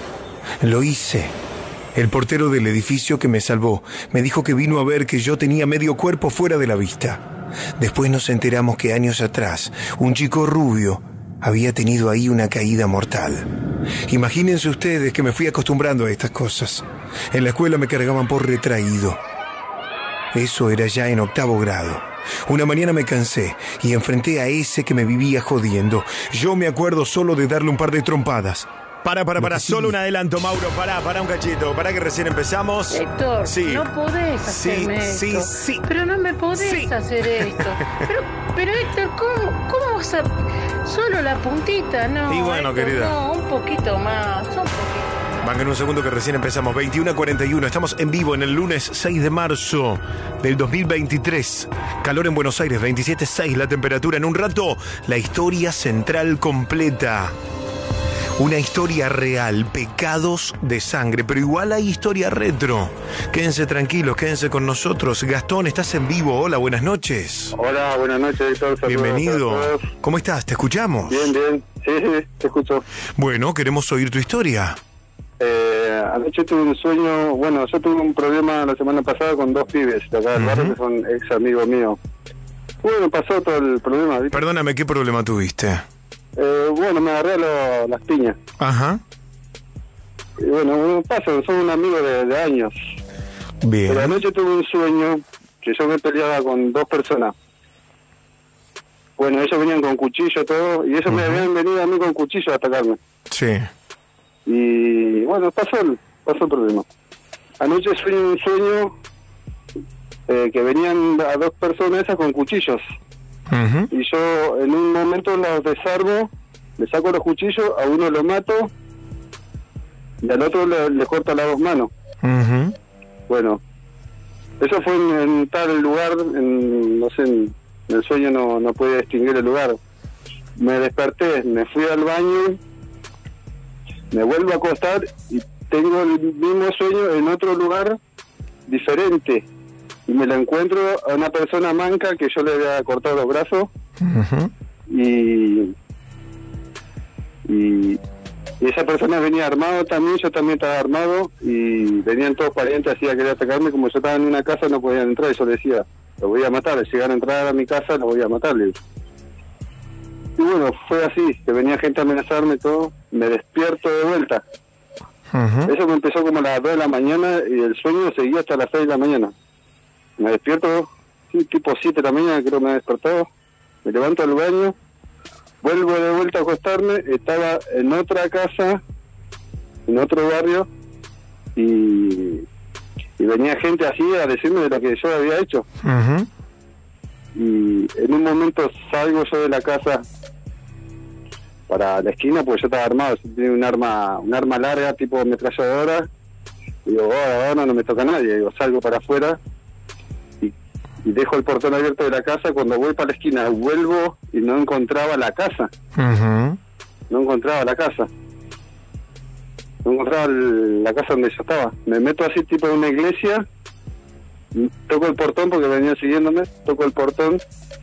Lo hice. El portero del edificio que me salvó me dijo que vino a ver que yo tenía medio cuerpo fuera de la vista. Después nos enteramos que años atrás, un chico rubio había tenido ahí una caída mortal. Imagínense ustedes que me fui acostumbrando a estas cosas. En la escuela me cargaban por retraído. Eso era ya en octavo grado. Una mañana me cansé y enfrenté a ese que me vivía jodiendo. Yo me acuerdo solo de darle un par de trompadas. Para, para, para, solo un adelanto, Mauro, para, para un cachito, para que recién empezamos. Héctor, sí. no podés hacerme sí, esto. Sí, sí, Pero no me podés sí. hacer esto. Pero, pero Héctor, ¿cómo, ¿cómo vas a...? Solo la puntita, no. Y bueno, Héctor, querida. No, un poquito más, un poquito. Banquen un segundo que recién empezamos. veintiuno a cuarenta y uno. Estamos en vivo en el lunes seis de marzo del dos mil veintitrés. Calor en Buenos Aires, veintisiete punto seis la temperatura. En un rato, la historia central completa. Una historia real, pecados de sangre, pero igual hay historia retro. Quédense tranquilos, quédense con nosotros. Gastón, estás en vivo. Hola, buenas noches. Hola, buenas noches, Héctor. Saludos. Bienvenido. Saludos. ¿Cómo estás? ¿Te escuchamos? Bien, bien. Sí, sí, te escucho. Bueno, queremos oír tu historia. Eh, anoche tuve un sueño, bueno, yo tuve un problema la semana pasada con dos pibes de acá del Uh-huh. barrio que son ex amigos míos. Bueno, pasó todo el problema, ¿viste? Perdóname, ¿qué problema tuviste? Eh, bueno, me agarré a lo- las piñas. Ajá. Y bueno, pasa, son un amigo de, de años. Bien. Pero anoche tuve un sueño que yo me peleaba con dos personas. Bueno, ellos venían con cuchillo todo, y ellos me habían venido a mí con cuchillo a atacarme. Sí. Y bueno, pasó el, pasó el problema. Anoche soñé un sueño eh, que venían a dos personas esas con cuchillos. Uh-huh. Y yo en un momento los desarmo, le saco los cuchillos, a uno lo mato y al otro le, le corto las dos manos. Uh-huh. Bueno, eso fue en, en tal lugar, en, no sé, en, en el sueño no, no pude distinguir el lugar. Me desperté, me fui al baño, me vuelvo a acostar y tengo el mismo sueño en otro lugar diferente. Y me lo encuentro a una persona manca que yo le había cortado los brazos. Uh-huh. y, y y esa persona venía armado también, yo también estaba armado y venían todos parientes así a querer atacarme. Como yo estaba en una casa no podían entrar y yo le decía, lo voy a matar, al llegar a entrar a mi casa lo voy a matar. Y bueno, fue así, que venía gente a amenazarme todo, me despierto de vuelta. Uh-huh. Eso me empezó como a las dos de la mañana y el sueño seguía hasta las seis de la mañana. Me despierto, sí, tipo siete de la mañana creo que me he despertado, me levanto al baño, vuelvo de vuelta a acostarme, estaba en otra casa, en otro barrio, y, y venía gente así a decirme de lo que yo había hecho. Uh-huh. Y en un momento salgo yo de la casa para la esquina, porque yo estaba armado, yo tenía un arma, un arma larga, tipo ametralladora, y digo, ahora, ahora no me toca a nadie, digo, salgo para afuera, y dejo el portón abierto de la casa. Cuando voy para la esquina vuelvo y no encontraba la casa. Uh-huh. No encontraba la casa. No encontraba el, la casa donde yo estaba. Me meto así tipo en una iglesia, toco el portón porque venían siguiéndome, toco el portón,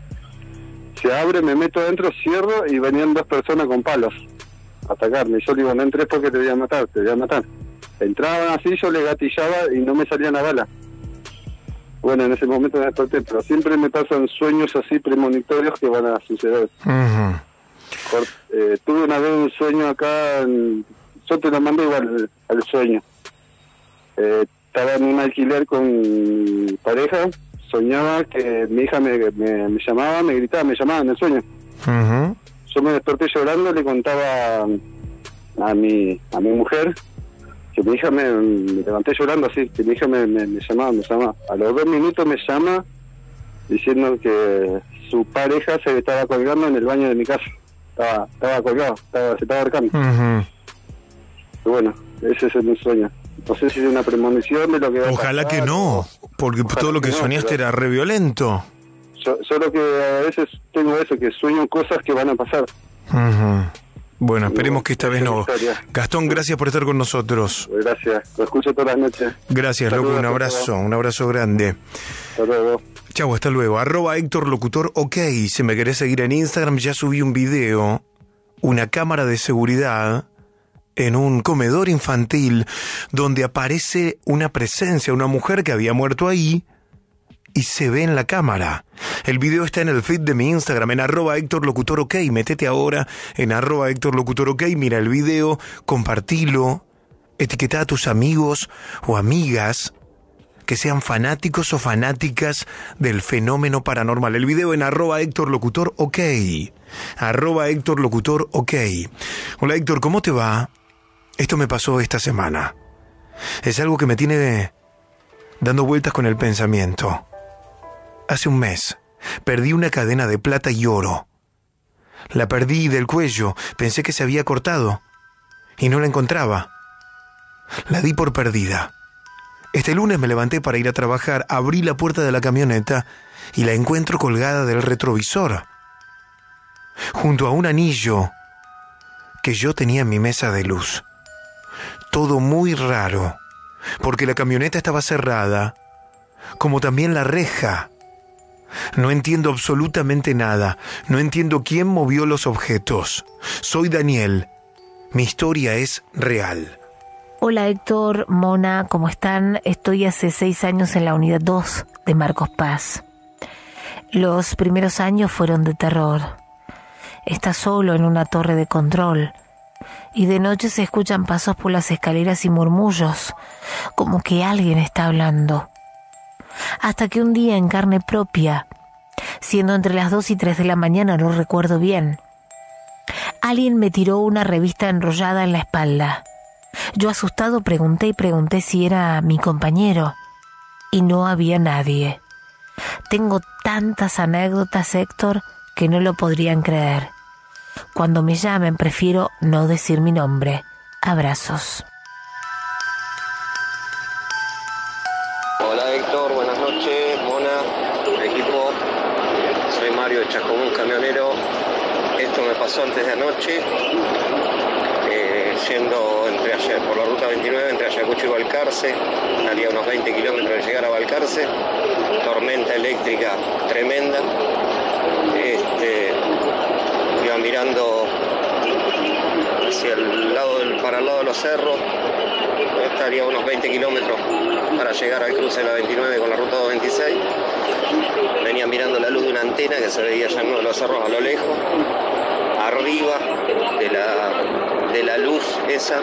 se abre, me meto adentro, cierro y venían dos personas con palos a atacarme. Y yo digo, no entres porque te voy a matar, te voy a matar. Entraban así, yo le gatillaba y no me salía la bala. Bueno, en ese momento me desperté, pero siempre me pasan sueños así premonitorios que van a suceder. Uh-huh. Por, eh, tuve una vez un sueño acá, en, yo te lo mando igual al, al sueño. Eh, estaba en un alquiler con mi pareja, soñaba que mi hija me, me, me llamaba, me gritaba, me llamaba en el sueño. Uh-huh. Yo me desperté llorando, le contaba a mi, a mi mujer que mi hija me, me levanté llorando así, que mi hija me, me, me llamaba, me llamaba. A los dos minutos me llama diciendo que su pareja se estaba colgando en el baño de mi casa. Estaba, estaba colgado, estaba, se estaba ahorcando. Uh-huh. Y bueno, ese es mi sueño. No sé si es una premonición de lo que va a Ojalá pasar, que no, o- porque Ojalá todo lo que que no, soñaste pero- era re violento. Yo, solo que a veces tengo eso, que sueño cosas que van a pasar. Uh-huh. Bueno, esperemos que esta vez esa es no. mi historia. Gastón, gracias por estar con nosotros. Gracias, lo escucho todas las noches. Gracias, Saludos, loco, un hasta abrazo, luego. un abrazo grande. Hasta luego. Chau, hasta luego. Arroba Héctor Locutor, ok. Si me querés seguir en Instagram, ya subí un video, una cámara de seguridad en un comedor infantil donde aparece una presencia, una mujer que había muerto ahí y se ve en la cámara. El video está en el feed de mi Instagram, en arroba Héctor Locutor OK. Métete ahora en arroba Héctor Locutor OK, mira el video, compartilo, etiqueta a tus amigos o amigas que sean fanáticos o fanáticas del fenómeno paranormal. El video en arroba Héctor Locutor OK. Arroba Héctor Locutor OK. Hola Héctor, ¿cómo te va? Esto me pasó esta semana. Es algo que me tiene dando vueltas con el pensamiento. Hace un mes perdí una cadena de plata y oro. La perdí del cuello, pensé que se había cortado y no la encontraba. La di por perdida. Este lunes me levanté para ir a trabajar, abrí la puerta de la camioneta y la encuentro colgada del retrovisor, junto a un anillo que yo tenía en mi mesa de luz. Todo muy raro, porque la camioneta estaba cerrada, como también la reja. No entiendo absolutamente nada, no entiendo quién movió los objetos. Soy Daniel, mi historia es real. Hola Héctor, Mona, ¿cómo están? Estoy hace seis años en la unidad dos de Marcos Paz. Los primeros años fueron de terror. Estás solo en una torre de control y de noche se escuchan pasos por las escaleras y murmullos, como que alguien está hablando. Hasta que un día en carne propia, siendo entre las dos y tres de la mañana, no recuerdo bien, alguien me tiró una revista enrollada en la espalda. Yo asustado pregunté y pregunté si era mi compañero y no había nadie. Tengo tantas anécdotas, Héctor, que no lo podrían creer. Cuando me llamen prefiero no decir mi nombre. Abrazos. Hola Héctor, buenas noches, Mona, equipo. Soy Mario de Chascomús, camionero. Esto me pasó antes de anoche. Yendo entre ayer, por la ruta veintinueve entre Ayacucho y Balcarce, salía unos veinte kilómetros de llegar a Balcarce, tormenta eléctrica tremenda, este, iba mirando hacia el lado del, para el lado de los cerros, estaría unos veinte kilómetros para llegar al cruce de la veintinueve con la ruta doscientos veintiséis, venía mirando la luz de una antena que se veía ya en uno de los cerros a lo lejos, arriba de la, de la luz esa,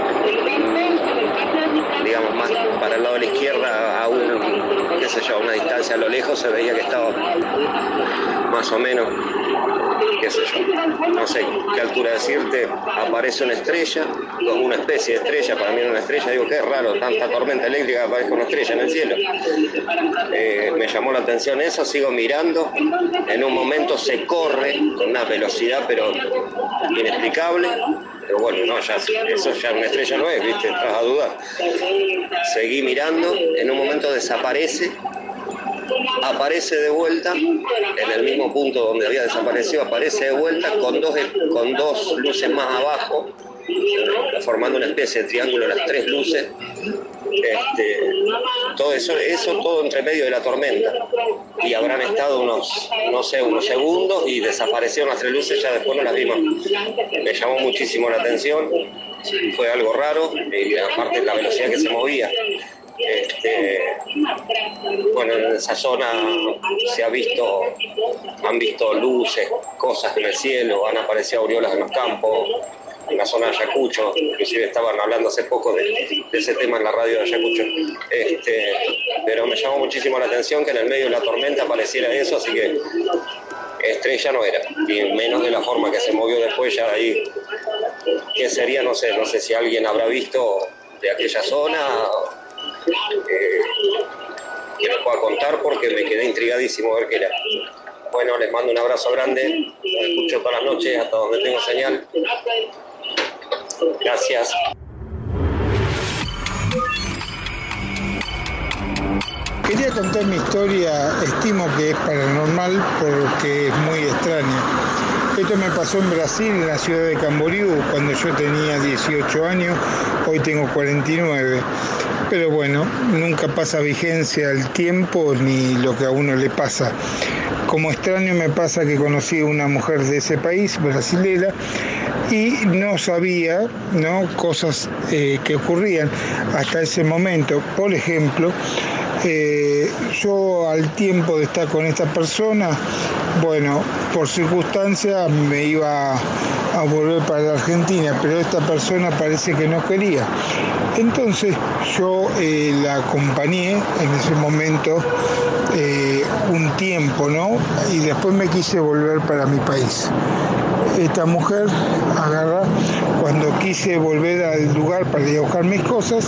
digamos más para el lado de la izquierda, a un, qué sé yo, a una distancia a lo lejos se veía que estaba más o menos, qué sé yo, no sé qué altura decirte, aparece una estrella, una especie de estrella, para mí era una estrella, digo qué raro, tanta tormenta eléctrica que aparezca una estrella en el cielo. Eh, me llamó la atención eso, sigo mirando, en un momento se corre con una velocidad pero inexplicable, pero bueno, no, ya, eso ya una estrella no es, viste, estás a dudar. Seguí mirando, en un momento desaparece, aparece de vuelta, en el mismo punto donde había desaparecido, aparece de vuelta con dos, con dos luces más abajo, formando una especie de triángulo, las tres luces, este, todo eso, eso todo entre medio de la tormenta, y habrán estado unos, no sé, unos segundos y desaparecieron las tres luces, ya después no las vimos. Me llamó muchísimo la atención, fue algo raro, y aparte la velocidad que se movía. Este, bueno, en esa zona se ha visto, han visto luces, cosas en el cielo, han aparecido aureolas en los campos, en la zona de Ayacucho, inclusive estaban hablando hace poco de, de ese tema en la radio de Ayacucho, este, pero me llamó muchísimo la atención que en el medio de la tormenta apareciera eso, así que estrella no era, y menos de la forma que se movió después ya ahí, que sería, no sé, no sé si alguien habrá visto de aquella zona, eh, que me pueda contar porque me quedé intrigadísimo a ver qué era. Bueno, les mando un abrazo grande, los escucho todas las noches hasta donde tengo señal. Gracias. Quería contar mi historia, estimo que es paranormal porque es muy extraña. Esto me pasó en Brasil, en la ciudad de Camboriú, cuando yo tenía dieciocho años, hoy tengo cuarenta y nueve. Pero bueno, nunca pasa vigencia el tiempo ni lo que a uno le pasa. como extraño me pasa que conocí a una mujer de ese país, brasilera, y no sabía, ¿no?, cosas eh, que ocurrían hasta ese momento. Por ejemplo, eh, yo al tiempo de estar con esta persona, bueno, por circunstancias me iba a volver para la Argentina, pero esta persona parece que no quería. Entonces yo eh, la acompañé en ese momento eh, un tiempo, ¿no? Y después me quise volver para mi país. Esta mujer agarra, cuando quise volver al lugar para ir a buscar mis cosas,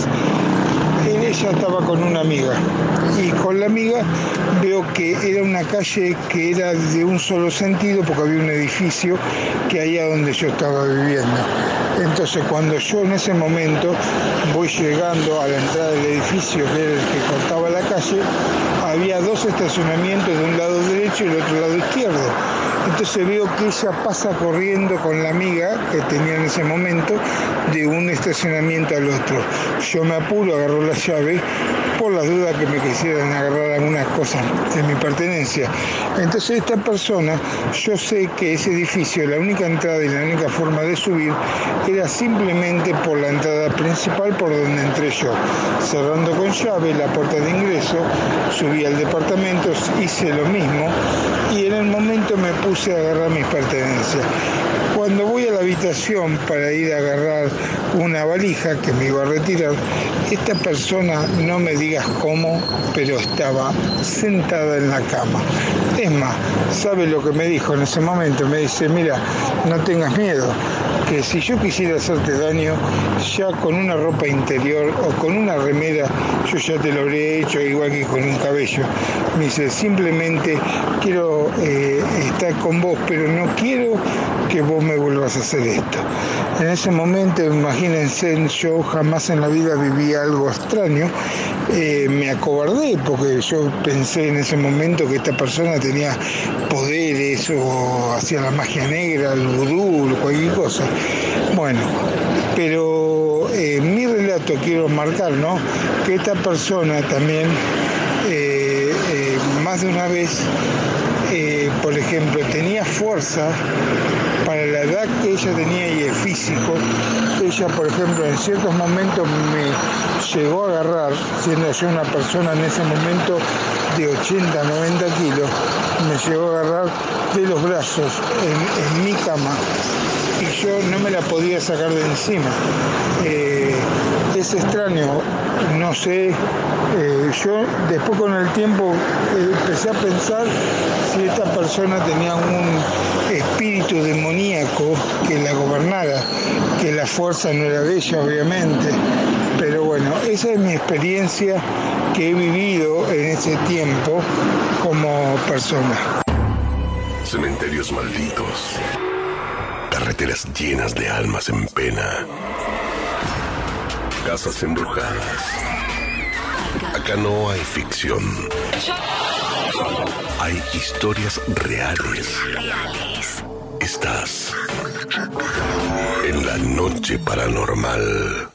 ella estaba con una amiga, y con la amiga veo que era una calle que era de un solo sentido porque había un edificio que allá donde yo estaba viviendo. Entonces cuando yo en ese momento voy llegando a la entrada del edificio, que era el que cortaba la calle, había dos estacionamientos, de un lado derecho y el otro lado izquierdo. Entonces veo que ella pasa corriendo con la amiga que tenía en ese momento de un estacionamiento al otro. Yo me apuro, agarro la llave por las dudas que me quisieran agarrar algunas cosas de mi pertenencia. Entonces esta persona, yo sé que ese edificio, la única entrada y la única forma de subir era simplemente por la entrada principal por donde entré yo. Cerrando con llave la puerta de ingreso, subí al departamento, hice lo mismo y en el momento me puse a agarrar mis pertenencias. Cuando voy a la habitación para ir a agarrar una valija que me iba a retirar, esta persona, no me digas cómo, pero estaba sentada en la cama. Es más, ¿sabe lo que me dijo en ese momento? Me dice, mira, no tengas miedo, que si yo quisiera hacerte daño, ya con una ropa interior o con una remera, yo ya te lo habría hecho, igual que con un cabello. Me dice, simplemente quiero eh, estar con vos, pero no quiero que vos me vuelvas a hacer esto. En ese momento, imagínense, yo jamás en la vida viví algo extraño. Eh, me acobardé porque yo pensé en ese momento que esta persona tenía poderes o hacía la magia negra, el vudú, cualquier cosa. Bueno, pero en eh, mi relato quiero marcar, ¿no?, que esta persona también eh, eh, más de una vez, eh, por ejemplo, tenía fuerza para la edad que ella tenía y el físico. Ella, por ejemplo, en ciertos momentos me llegó a agarrar, siendo yo una persona en ese momento de ochenta, noventa kilos, me llegó a agarrar de los brazos en, en mi cama y yo no me la podía sacar de encima. Eh, es extraño, no sé, eh, yo después con el tiempo eh, empecé a pensar si esta persona tenía un espíritu demoníaco que la gobernara, que la fuerza no era de ella, obviamente, pero bueno, esa es mi experiencia que he vivido en ese tiempo como persona. Cementerios malditos, carreteras llenas de almas en pena, casas embrujadas. Acá no hay ficción, hay historias reales. Reales. Estás en la noche paranormal.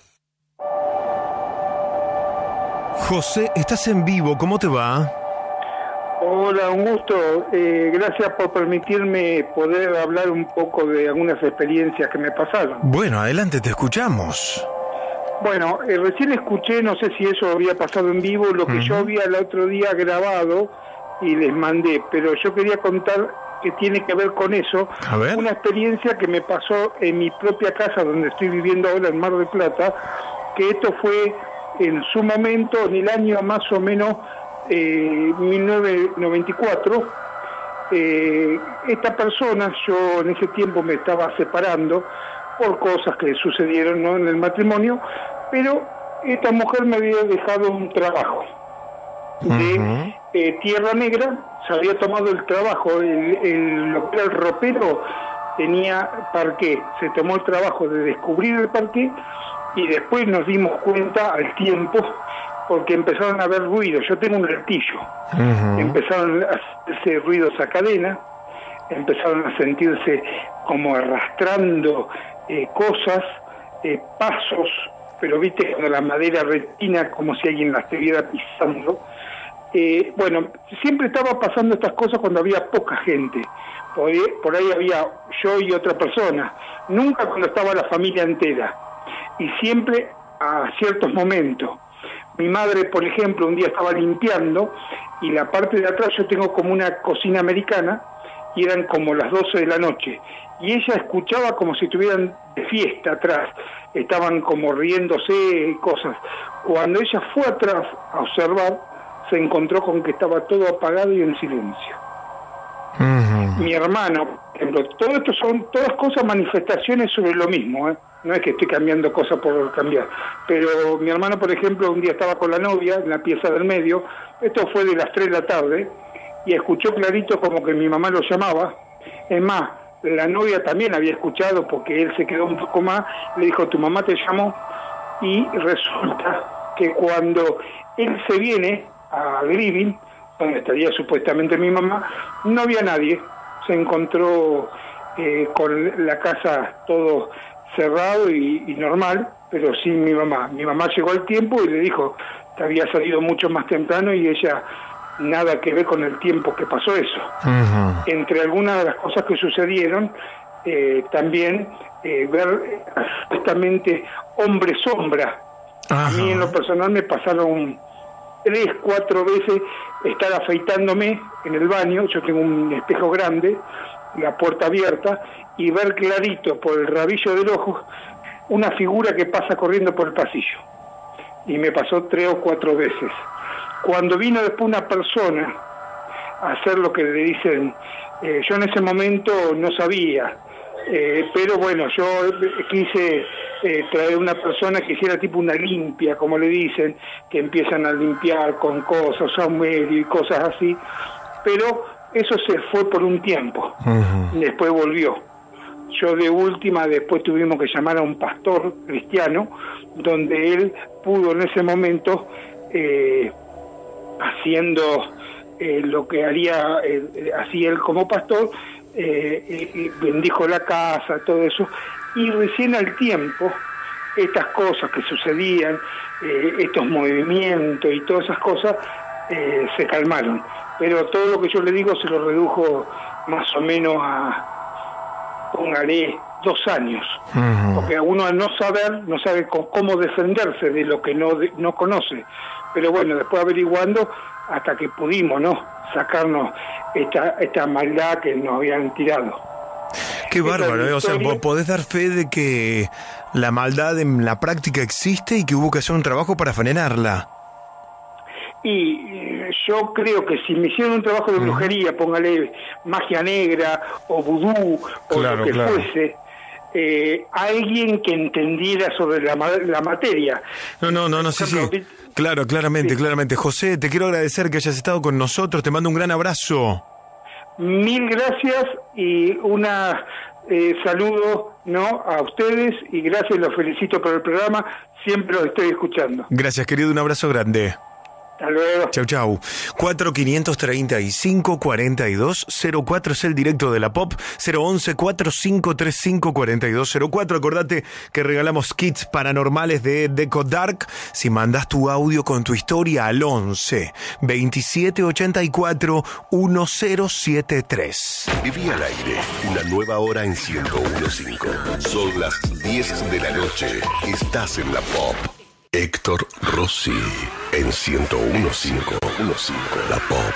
José, estás en vivo, ¿cómo te va? Hola, un gusto. Eh, gracias por permitirme poder hablar un poco de algunas experiencias que me pasaron. Bueno, adelante, te escuchamos. Bueno, eh, recién escuché, no sé si eso había pasado en vivo, lo que uh-huh. yo había el otro día grabado y les mandé, pero yo quería contar que tiene que ver con eso. A ver. Una experiencia que me pasó en mi propia casa donde estoy viviendo ahora en Mar del Plata, que esto fue en su momento, en el año más o menos eh, mil novecientos noventa y cuatro. Eh, esta persona, yo en ese tiempo me estaba separando por cosas que sucedieron, ¿no?, en el matrimonio, pero esta mujer me había dejado un trabajo de uh-huh. eh, Tierra Negra. Se había tomado el trabajo, el, el, lo que era el ropero tenía parqué, se tomó el trabajo de descubrir el parqué y después nos dimos cuenta al tiempo porque empezaron a haber ruidos. Yo tengo un altillo, uh-huh. empezaron a hacerse ruidos a cadena, empezaron a sentirse como arrastrando eh, cosas, eh, pasos, pero viste cuando la madera retina como si alguien la estuviera pisando. Eh, bueno, siempre estaba pasando estas cosas cuando había poca gente. Por ahí, por ahí había yo y otra persona. Nunca cuando estaba la familia entera. Y siempre a ciertos momentos. Mi madre, por ejemplo, un día estaba limpiando y la parte de atrás yo tengo como una cocina americana y eran como las doce de la noche. Y ella escuchaba como si estuvieran de fiesta atrás. Estaban como riéndose y cosas. Cuando ella fue atrás a observar, se encontró con que estaba todo apagado y en silencio. Uh-huh. Mi hermano, por ejemplo, todo esto son todas cosas, manifestaciones sobre lo mismo, ¿eh? No es que estoy cambiando cosas por cambiar, pero mi hermano, por ejemplo, un día estaba con la novia en la pieza del medio, esto fue de las tres de la tarde, y escuchó clarito como que mi mamá lo llamaba. Es más, la novia también había escuchado porque él se quedó un poco más, le dijo, tu mamá te llamó, y resulta que cuando él se viene al living, donde estaría supuestamente mi mamá, no había nadie, se encontró eh, con la casa todo cerrado y, y normal, pero sin mi mamá. Mi mamá llegó al tiempo y le dijo que había salido mucho más temprano y ella nada que ver con el tiempo que pasó eso. Uh-huh. Entre algunas de las cosas que sucedieron, eh, también eh, ver supuestamente hombre sombra. Uh-huh. A mí en lo personal me pasaron tres, cuatro veces estar afeitándome en el baño, yo tengo un espejo grande, la puerta abierta, y ver clarito por el rabillo del ojo una figura que pasa corriendo por el pasillo. Y me pasó tres o cuatro veces. Cuando vino después una persona a hacer lo que le dicen, eh, yo en ese momento no sabía, eh, pero bueno, yo quise eh, traer una persona que hiciera tipo una limpia, como le dicen, que empiezan a limpiar con cosas, saumerio y cosas así, pero eso se fue por un tiempo, uh-huh. Después volvió. Yo de última, después tuvimos que llamar a un pastor cristiano, donde él pudo en ese momento, eh, haciendo eh, lo que haría, eh, hacía él como pastor, eh, eh, bendijo la casa, todo eso, y recién al tiempo, estas cosas que sucedían, eh, estos movimientos y todas esas cosas, eh, se calmaron. Pero todo lo que yo le digo se lo redujo más o menos a, póngale, dos años. Uh-huh. Porque uno al no saber, no sabe cómo defenderse de lo que no, de, no conoce. Pero bueno, después averiguando, hasta que pudimos, ¿no?, sacarnos esta, esta maldad que nos habían tirado. Qué bárbaro, ¿eh? O sea, podés dar fe de que la maldad en la práctica existe y que hubo que hacer un trabajo para frenarla. Y eh, yo creo que si me hicieron un trabajo de brujería, póngale magia negra o vudú o claro, lo que claro. fuese, eh, alguien que entendiera sobre la, la materia. No, no, no, no, sí, sí. Claro, claramente, sí. claramente. José, te quiero agradecer que hayas estado con nosotros, te mando un gran abrazo. Mil gracias y una eh, saludo, ¿no?, a ustedes y gracias, los felicito por el programa, siempre los estoy escuchando. Gracias, querido, un abrazo grande. Hasta luego. Chau, chau. cuatro cinco tres cinco, cuatro dos cero cuatro es el directo de la Pop. Cero once, cuatro cinco tres cinco, cuatro dos cero cuatro. Acordate que regalamos kits paranormales de Deco Dark si mandas tu audio con tu historia al once, veintisiete ochenta y cuatro, diez setenta y tres. Viví al aire, una nueva hora en ciento uno punto cinco. Son las diez de la noche. Estás en la Pop. Héctor Rossi en ciento uno punto cinco, la Pop.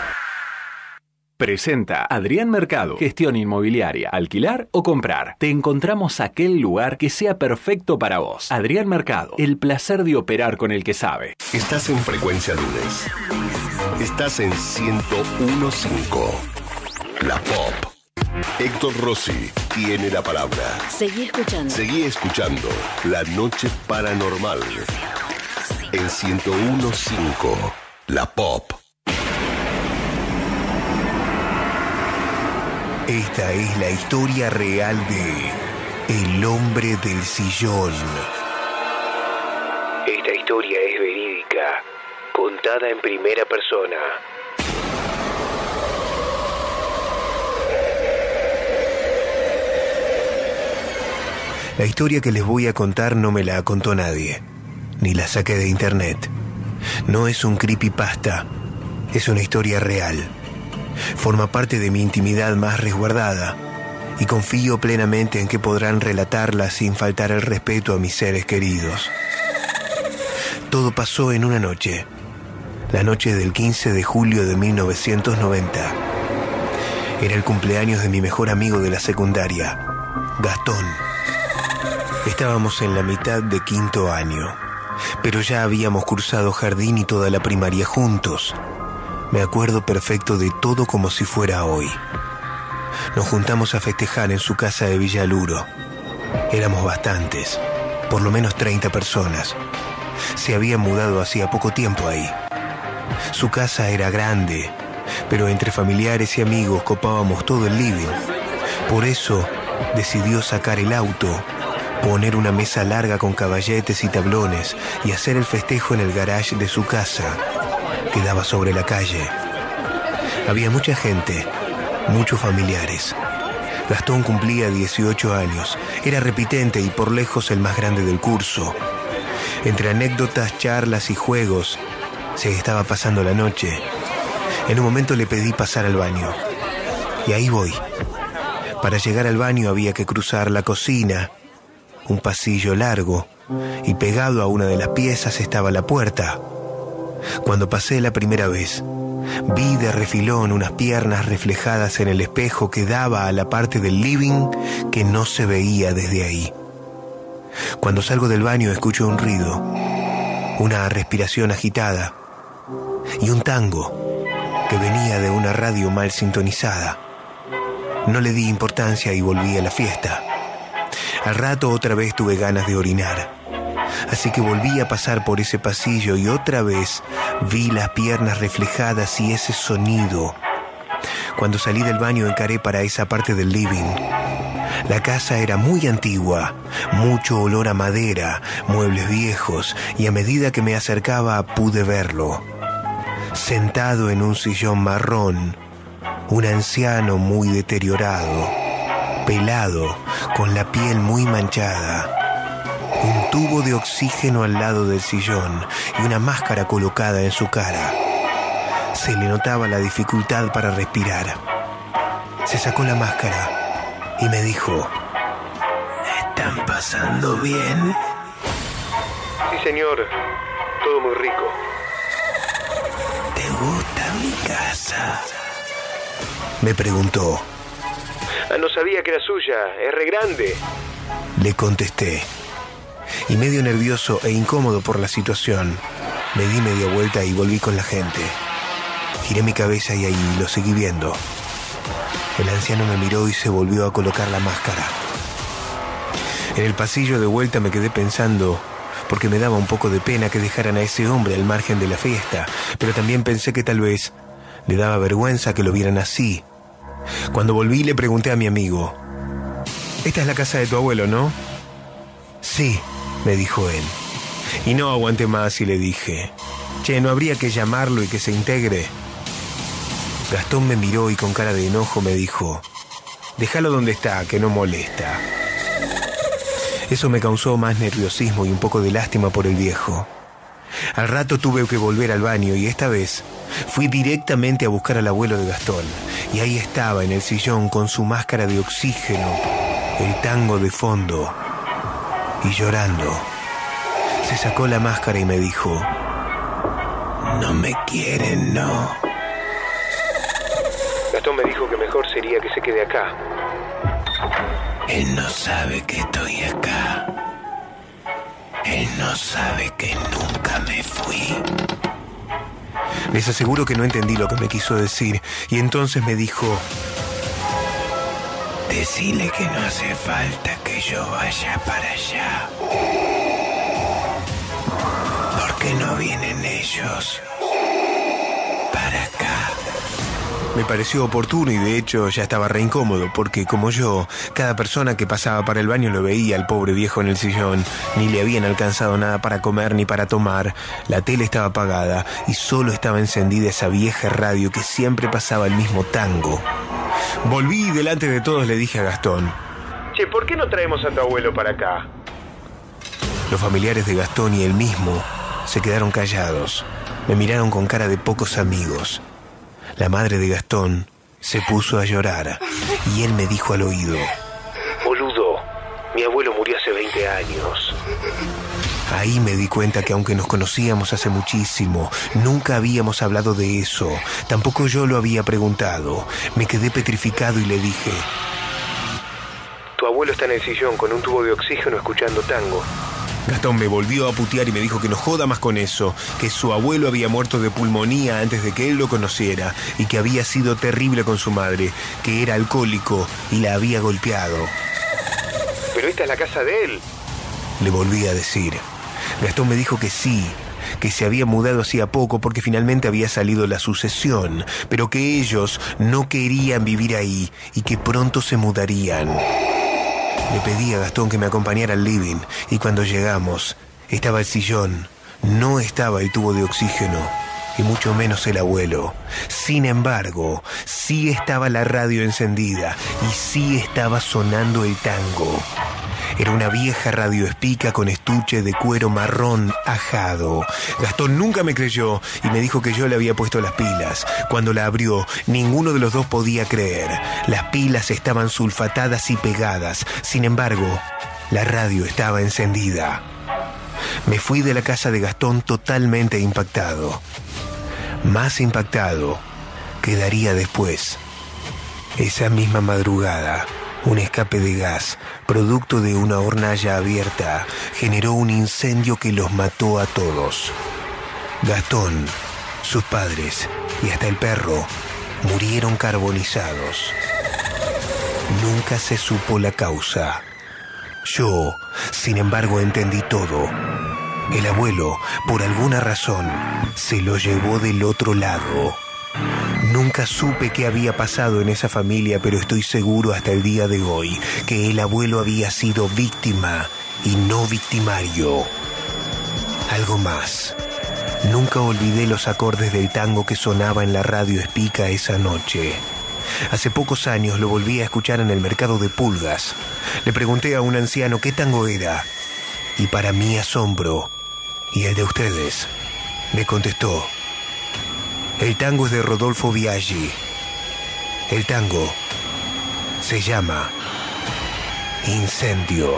Presenta Adrián Mercado. Gestión inmobiliaria, alquilar o comprar. Te encontramos aquel lugar que sea perfecto para vos. Adrián Mercado, el placer de operar con el que sabe. Estás en Frecuencia Lunes. Estás en ciento uno punto cinco, la Pop. Héctor Rossi tiene la palabra. Seguí escuchando. Seguí escuchando La Noche Paranormal en ciento uno punto cinco, la Pop. Esta es la historia real de El Hombre del Sillón. Esta historia es verídica, contada en primera persona. La historia que les voy a contar no me la contó nadie, ni la saqué de internet. No es un creepypasta, Es una historia real. Forma parte de mi intimidad más resguardada y confío plenamente en que podrán relatarla sin faltar el respeto a mis seres queridos. Todo pasó en una noche, la noche del quince de julio de mil novecientos noventa. Era el cumpleaños de mi mejor amigo de la secundaria, Gastón. Estábamos en la mitad de quinto año, pero ya habíamos cursado jardín y toda la primaria juntos. Me acuerdo perfecto de todo como si fuera hoy. Nos juntamos a festejar en su casa de Villaluro. Éramos bastantes, por lo menos treinta personas. Se había mudado hacía poco tiempo ahí. Su casa era grande, pero entre familiares y amigos copábamos todo el living. Por eso decidió sacar el auto, poner una mesa larga con caballetes y tablones y hacer el festejo en el garage de su casa, que daba sobre la calle. Había mucha gente, muchos familiares. Gastón cumplía dieciocho años, era repitente y por lejos el más grande del curso. Entre anécdotas, charlas y juegos, se estaba pasando la noche. En un momento le pedí pasar al baño. Y ahí voy. Para llegar al baño había que cruzar la cocina, un pasillo largo, y pegado a una de las piezas estaba la puerta. Cuando pasé la primera vez, vi de refilón unas piernas reflejadas en el espejo que daba a la parte del living que no se veía desde ahí. Cuando salgo del baño escucho un ruido, una respiración agitada y un tango que venía de una radio mal sintonizada. No le di importancia y volví a la fiesta. Al rato otra vez tuve ganas de orinar, así que volví a pasar por ese pasillo y otra vez vi las piernas reflejadas y ese sonido. Cuando salí del baño encaré para esa parte del living. La casa era muy antigua, mucho olor a madera, muebles viejos, y a medida que me acercaba pude verlo. Sentado en un sillón marrón, un anciano muy deteriorado, pelado, con la piel muy manchada, un tubo de oxígeno al lado del sillón y una máscara colocada en su cara. Se le notaba la dificultad para respirar. Se sacó la máscara y me dijo: ¿están pasando bien? Sí, señor. Todo muy rico. ¿Te gusta mi casa?, me preguntó. Ah, no sabía que era suya. Es re grande. Le contesté. Y medio nervioso e incómodo por la situación, me di media vuelta y volví con la gente. Giré mi cabeza y ahí lo seguí viendo. El anciano me miró y se volvió a colocar la máscara. En el pasillo de vuelta me quedé pensando, porque me daba un poco de pena que dejaran a ese hombre al margen de la fiesta, pero también pensé que tal vez le daba vergüenza que lo vieran así. Cuando volví le pregunté a mi amigo: «Esta es la casa de tu abuelo, ¿no?» «Sí», me dijo él. Y no aguanté más y le dije: «Che, ¿no habría que llamarlo y que se integre?» Gastón me miró y con cara de enojo me dijo: «Déjalo donde está, que no molesta». Eso me causó más nerviosismo y un poco de lástima por el viejo. Al rato tuve que volver al baño y esta vez fui directamente a buscar al abuelo de Gastón. Y ahí estaba en el sillón con su máscara de oxígeno, el tango de fondo y llorando. Se sacó la máscara y me dijo: «No me quieren, ¿no?» Gastón me dijo que mejor sería que se quede acá. Él no sabe que estoy acá. Él no sabe que nunca me fui. Les aseguro que no entendí lo que me quiso decir y entonces me dijo: «Decile que no hace falta que yo vaya para allá. Porque no vienen ellos para acá». Me pareció oportuno y de hecho ya estaba re incómodo porque, como yo, cada persona que pasaba para el baño lo veía al pobre viejo en el sillón. Ni le habían alcanzado nada para comer ni para tomar. La tele estaba apagada y solo estaba encendida esa vieja radio que siempre pasaba el mismo tango. Volví y delante de todos le dije a Gastón: «Che, ¿por qué no traemos a tu abuelo para acá?» Los familiares de Gastón y él mismo se quedaron callados. Me miraron con cara de pocos amigos. La madre de Gastón se puso a llorar y él me dijo al oído: boludo, mi abuelo murió hace veinte años. Ahí me di cuenta que aunque nos conocíamos hace muchísimo, nunca habíamos hablado de eso. Tampoco yo lo había preguntado. Me quedé petrificado y le dije: tu abuelo está en el sillón con un tubo de oxígeno escuchando tango. Gastón me volvió a putear y me dijo que no joda más con eso, que su abuelo había muerto de pulmonía antes de que él lo conociera y que había sido terrible con su madre, que era alcohólico y la había golpeado. Pero esta es la casa de él. Le volví a decir. Gastón me dijo que sí, que se había mudado hacía poco porque finalmente había salido la sucesión, pero que ellos no querían vivir ahí y que pronto se mudarían. Le pedí a Gastón que me acompañara al living y cuando llegamos estaba el sillón, no estaba el tubo de oxígeno y mucho menos el abuelo. Sin embargo, sí estaba la radio encendida y sí estaba sonando el tango. Era una vieja radio espica con estuche de cuero marrón ajado. Gastón nunca me creyó y me dijo que yo le había puesto las pilas. Cuando la abrió, ninguno de los dos podía creer. Las pilas estaban sulfatadas y pegadas. Sin embargo, la radio estaba encendida. Me fui de la casa de Gastón totalmente impactado. Más impactado quedaría después. Esa misma madrugada, un escape de gas, producto de una hornalla abierta, generó un incendio que los mató a todos. Gastón, sus padres y hasta el perro murieron carbonizados. Nunca se supo la causa. Yo, sin embargo, entendí todo. El abuelo, por alguna razón, se lo llevó del otro lado. Nunca supe qué había pasado en esa familia, pero estoy seguro hasta el día de hoy que el abuelo había sido víctima y no victimario. Algo más. Nunca olvidé los acordes del tango que sonaba en la radio espica esa noche. Hace pocos años lo volví a escuchar en el mercado de pulgas. Le pregunté a un anciano qué tango era y para mi asombro y el de ustedes, me contestó: el tango es de Rodolfo Biaggi. El tango se llama Incendio.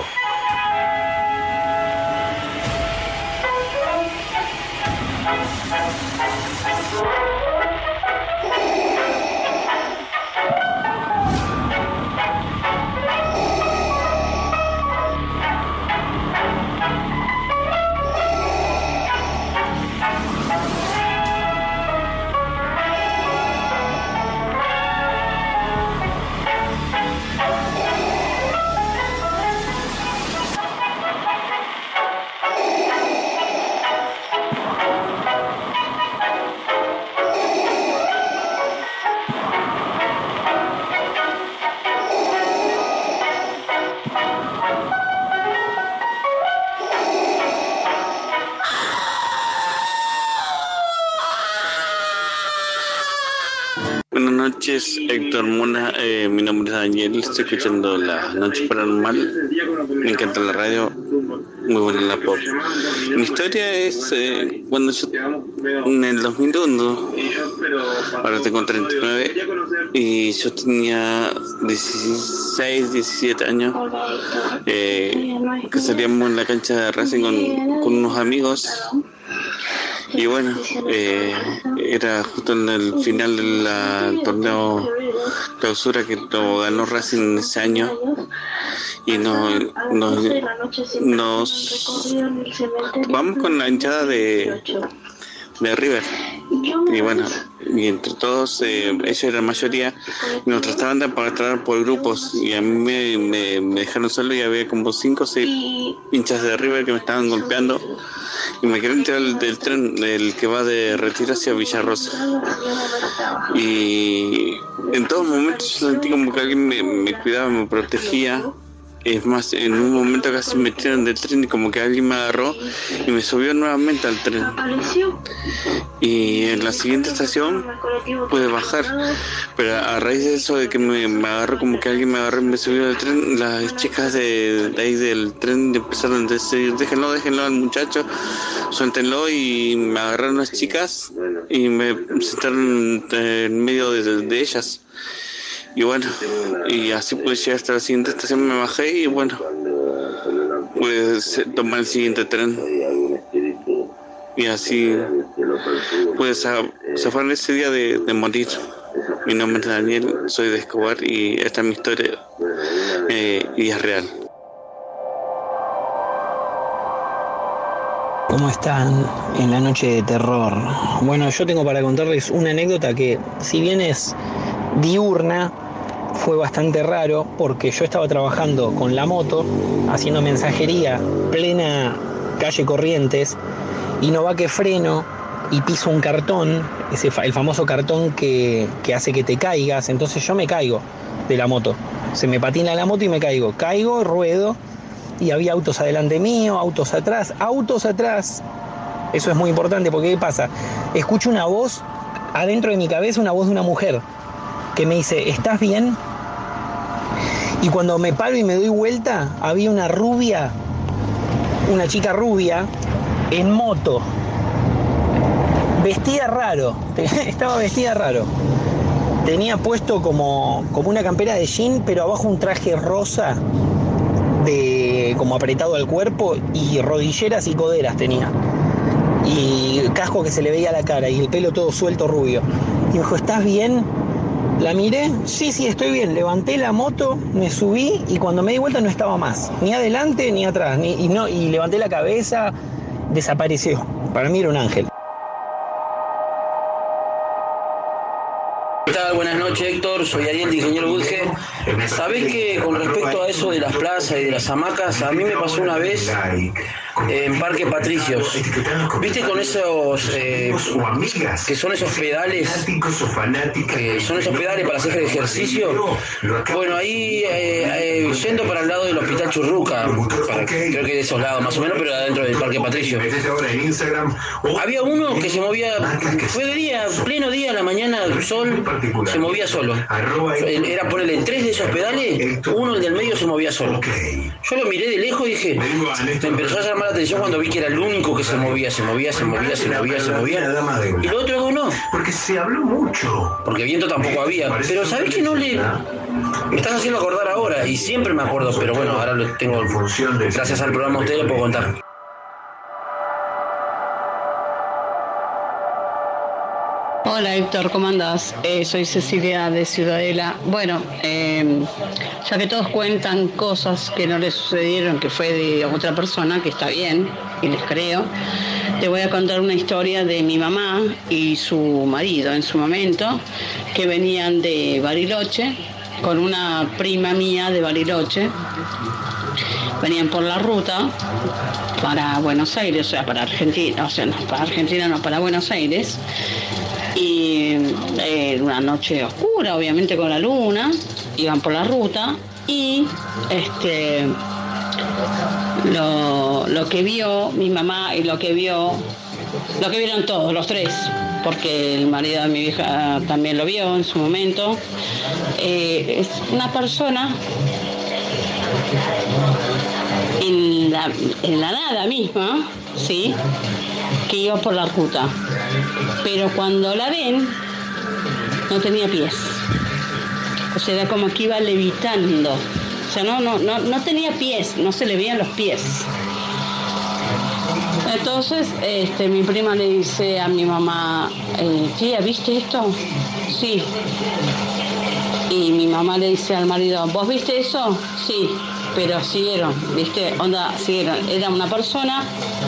Buenas noches, Héctor Mona. Eh, mi nombre es Daniel. Estoy escuchando La Noche Paranormal. Me encanta la radio. Muy buena la pop. Mi historia es eh, cuando yo, en el dos mil uno, ahora tengo treinta y nueve, y yo tenía dieciséis, diecisiete años, eh, que salíamos en la cancha de Racing con, con unos amigos. Y bueno, eh, era justo en el final del torneo clausura que lo ganó Racing ese año y nos, nos, nos vamos con la hinchada de, de River. Y bueno, y entre todos, eh, ellos eran mayoría, y nos trataban de pagar por grupos, y a mí me, me, me dejaron solo y había como cinco o seis hinchas de River que me estaban golpeando. Y me quería entrar del, del tren del que va de Retiro hacia Villarrosa. Y en todos momentos yo sentí como que alguien me, me cuidaba, me protegía. Es más, en un momento casi me tiraron del tren y como que alguien me agarró y me subió nuevamente al tren. Y en la siguiente estación pude bajar, pero a raíz de eso de que me, me agarró, como que alguien me agarró y me subió del tren, las chicas de, de ahí del tren empezaron a decir, déjenlo, déjenlo al muchacho, suéltenlo, y me agarraron las chicas y me sentaron en medio de, de ellas. Y bueno, y así pude llegar hasta la siguiente estación, me bajé y bueno, pude tomar el siguiente tren. Y así pude zafar ese día de, de morir. Mi nombre es Daniel, soy de Escobar y esta es mi historia eh, y es real. ¿Cómo están en la noche de terror? Bueno, yo tengo para contarles una anécdota que, si bien es diurna, fue bastante raro porque yo estaba trabajando con la moto, haciendo mensajería, plena calle Corrientes, y no va que freno y piso un cartón, ese fa- el famoso cartón que, que hace que te caigas. Entonces yo me caigo de la moto, se me patina la moto y me caigo, caigo, ruedo, y había autos adelante mío, autos atrás, autos atrás. Eso es muy importante porque ¿qué pasa? Escucho una voz adentro de mi cabeza, una voz de una mujer que me dice, ¿estás bien? Y cuando me paro y me doy vuelta, había una rubia, una chica rubia, en moto, vestida raro, estaba vestida raro. Tenía puesto como, como una campera de jean, pero abajo un traje rosa, de como apretado al cuerpo, y rodilleras y coderas tenía. Y casco que se le veía la cara, y el pelo todo suelto rubio. Y me dijo, ¿estás bien? La miré, sí, sí, estoy bien. Levanté la moto, me subí y cuando me di vuelta no estaba más. Ni adelante ni atrás. Ni, y, no, y levanté la cabeza, desapareció. Para mí era un ángel. ¿Qué tal? Buenas noches, Héctor. Soy Ariel, de Ingeniero Budge. ¿Sabés que con respecto a eso de las plazas y de las hamacas, a mí me pasó una vez en Parque Patricios? ¿Viste con esos eh, que son esos pedales, que son esos pedales para hacer ejercicio? Bueno, ahí eh, eh, yendo para el lado del Hospital Churruca, para, creo que de esos lados más o menos, pero adentro del Parque Patricios, había uno que se movía, fue de día, pleno día, a la mañana, el sol, se movía solo. Era ponerle tres de esos pedales, uno, el del medio, se movía solo. Yo lo miré de lejos y dije, me empezó a llamar la atención cuando vi que era el único que se movía, se movía, se movía, se movía, se movía. Y lo otro no. Porque se habló mucho. Porque viento tampoco había. Pero ¿sabés que no le...? Me estás haciendo acordar ahora, y siempre me acuerdo, pero bueno, ahora lo tengo, gracias al programa ustedes lo puedo contar. Hola Héctor, ¿cómo andás? Eh, soy Cecilia de Ciudadela. Bueno, eh, ya que todos cuentan cosas que no les sucedieron, que fue de otra persona, que está bien, y les creo, te voy a contar una historia de mi mamá y su marido en su momento, que venían de Bariloche, con una prima mía de Bariloche. Venían por la ruta para Buenos Aires, o sea, para Argentina, o sea, no, para Argentina no, para Buenos Aires. Y eh, una noche oscura, obviamente con la luna, iban por la ruta y este lo, lo que vio mi mamá y lo que vio, lo que vieron todos, los tres, porque el marido de mi hija también lo vio en su momento, eh, es una persona en la, en la nada misma, ¿sí?, que iba por la ruta, pero cuando la ven no tenía pies, o sea, era como que iba levitando, o sea, no, no, no, no tenía pies, no se le veían los pies. Entonces este, mi prima le dice a mi mamá, eh, tía, ¿viste esto? Sí. Y mi mamá le dice al marido, ¿vos viste eso? Sí, pero siguieron, ¿viste? Onda, siguieron. Era una persona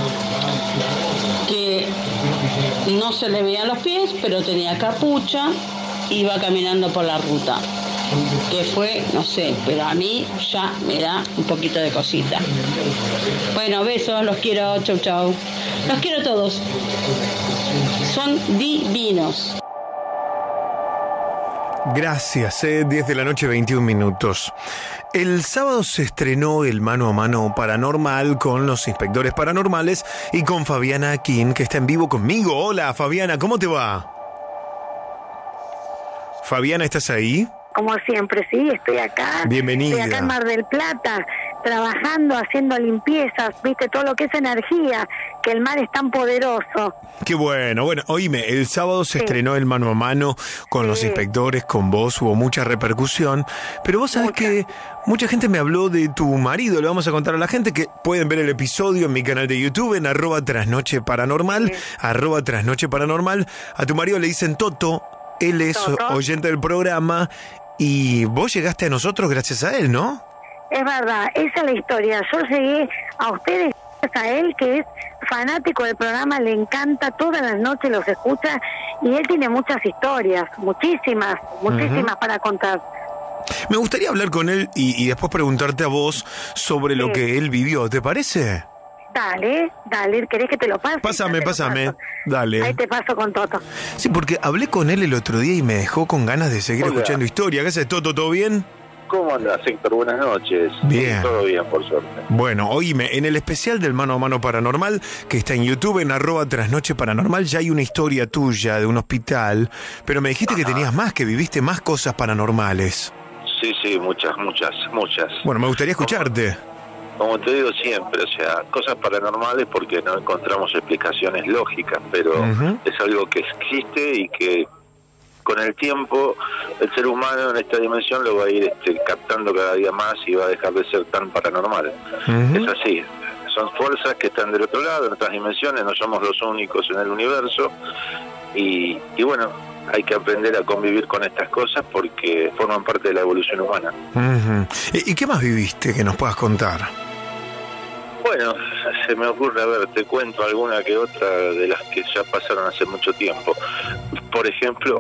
que no se le veían los pies, pero tenía capucha, iba caminando por la ruta. Que fue, no sé, pero a mí ya me da un poquito de cosita. Bueno, besos, los quiero, chau chau. Los quiero a todos. Son divinos. Gracias, eh, diez de la noche, veintiún minutos. El sábado se estrenó el Mano a Mano Paranormal con los inspectores paranormales y con Fabiana Aquín, que está en vivo conmigo. Hola, Fabiana, ¿cómo te va? Fabiana, ¿estás ahí? Como siempre, sí, estoy acá. Bienvenida. Estoy acá en Mar del Plata, trabajando, haciendo limpiezas, viste, todo lo que es energía, que el mar es tan poderoso. Qué bueno. Bueno, oíme, el sábado se sí. estrenó el Mano a Mano con sí. los inspectores, con vos, hubo mucha repercusión, pero vos sabés mucha. que mucha gente me habló de tu marido, le vamos a contar a la gente que pueden ver el episodio en mi canal de YouTube, en arroba trasnoche paranormal, sí. arroba trasnoche paranormal. A tu marido le dicen Toto, él es ¿Toto? oyente del programa, y vos llegaste a nosotros gracias a él, ¿no? Es verdad, esa es la historia. Yo llegué a ustedes gracias a él, que es fanático del programa, le encanta, todas las noches los escucha, y él tiene muchas historias, muchísimas, muchísimas uh-huh. para contar. Me gustaría hablar con él y, y después preguntarte a vos sobre sí. lo que él vivió, ¿te parece? Dale, dale, ¿querés que te lo pase? Pásame, pásame, dale. Ahí te paso con Toto. Sí, porque hablé con él el otro día y me dejó con ganas de seguir Hola. escuchando historia. ¿Qué haces, Toto? ¿Todo bien? ¿Cómo andás, Héctor? Buenas noches. Bien. Todo bien, por suerte. Bueno, oíme, en el especial del Mano a Mano Paranormal, que está en YouTube, en arroba trasnoche paranormal, ya hay una historia tuya de un hospital, pero me dijiste Ajá. que tenías más, que viviste más cosas paranormales. Sí, sí, muchas, muchas, muchas. Bueno, me gustaría escucharte. Como te digo siempre, o sea, cosas paranormales porque no encontramos explicaciones lógicas, pero uh-huh. es algo que existe y que con el tiempo el ser humano en esta dimensión lo va a ir este, captando cada día más y va a dejar de ser tan paranormal. Uh-huh. Es así, son fuerzas que están del otro lado, en otras dimensiones, no somos los únicos en el universo y, y bueno, hay que aprender a convivir con estas cosas porque forman parte de la evolución humana. Uh-huh. ¿Y, ¿Y qué más viviste que nos puedas contar? Bueno, se me ocurre, a ver, te cuento alguna que otra de las que ya pasaron hace mucho tiempo. Por ejemplo,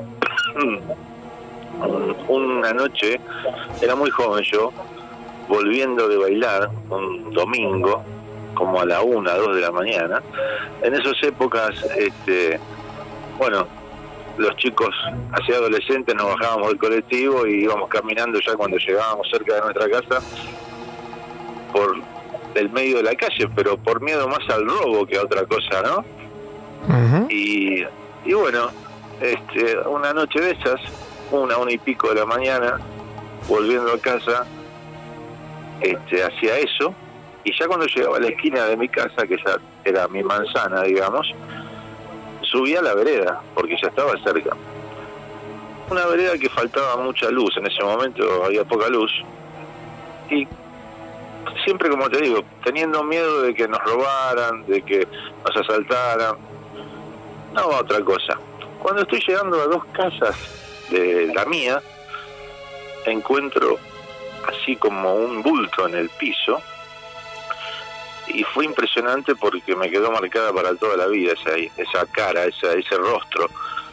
una noche, era muy joven yo, volviendo de bailar un domingo, como a la una, dos de la mañana. En esas épocas, este, bueno, los chicos, así adolescentes, nos bajábamos del colectivo y íbamos caminando ya cuando llegábamos cerca de nuestra casa por el medio de la calle, pero por miedo más al robo que a otra cosa, ¿no? Uh-huh. Y, y bueno, este, una noche de esas, una, una y pico de la mañana, volviendo a casa, este, hacía eso, y ya cuando llegaba a la esquina de mi casa, que ya era mi manzana, digamos, subía a la vereda, porque ya estaba cerca. Una vereda que faltaba mucha luz, en ese momento había poca luz, y siempre, como te digo, teniendo miedo de que nos robaran, de que nos asaltaran, no otra cosa. Cuando estoy llegando a dos casas de la mía, encuentro así como un bulto en el piso, y fue impresionante porque me quedó marcada para toda la vida esa, esa cara, esa, ese rostro.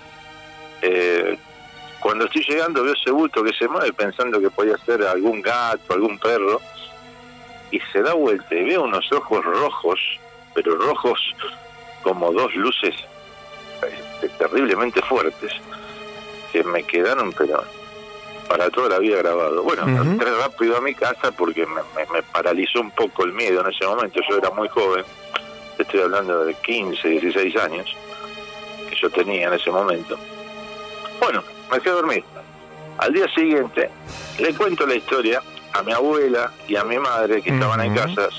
Eh, cuando estoy llegando veo ese bulto que se mueve pensando que podía ser algún gato, algún perro, y se da vuelta y veo unos ojos rojos, pero rojos como dos luces este, terriblemente fuertes, que me quedaron pero para toda la vida grabado. Bueno, uh-huh. entré rápido a mi casa porque me, me, me paralizó un poco el miedo en ese momento. Yo era muy joven, estoy hablando de quince, dieciséis años que yo tenía en ese momento. Bueno, me quedé dormido. Al día siguiente le cuento la historia a mi abuela y a mi madre que uh-huh. estaban en casas.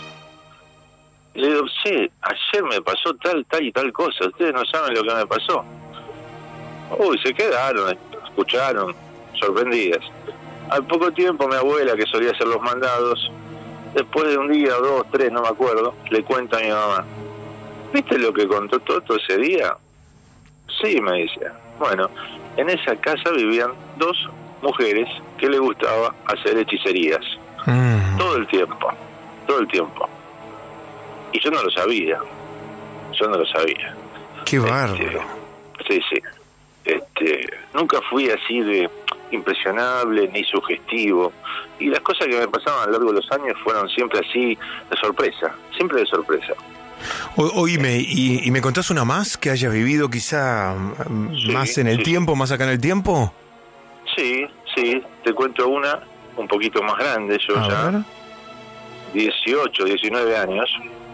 Le digo, sí, ayer me pasó tal, tal y tal cosa, ustedes no saben lo que me pasó. Uy, se quedaron, escucharon, sorprendidas. Al poco tiempo mi abuela, que solía hacer los mandados, después de un día, dos, tres, no me acuerdo, le cuenta a mi mamá, ¿viste lo que contó Toto ese día? Sí, me dice. Bueno, en esa casa vivían dos mujeres que le gustaba hacer hechicerías. Mm. Todo el tiempo, todo el tiempo. Y yo no lo sabía, yo no lo sabía. Qué bárbaro. Este, sí, sí. Este, nunca fui así de impresionable ni sugestivo. Y las cosas que me pasaban a lo largo de los años fueron siempre así, de sorpresa, siempre de sorpresa. O, oíme, y, ¿y me contás una más que hayas vivido quizá sí, más en el sí. tiempo, más acá en el tiempo? Sí, Sí, te cuento una un poquito más grande, yo A ya, ver. dieciocho, diecinueve años.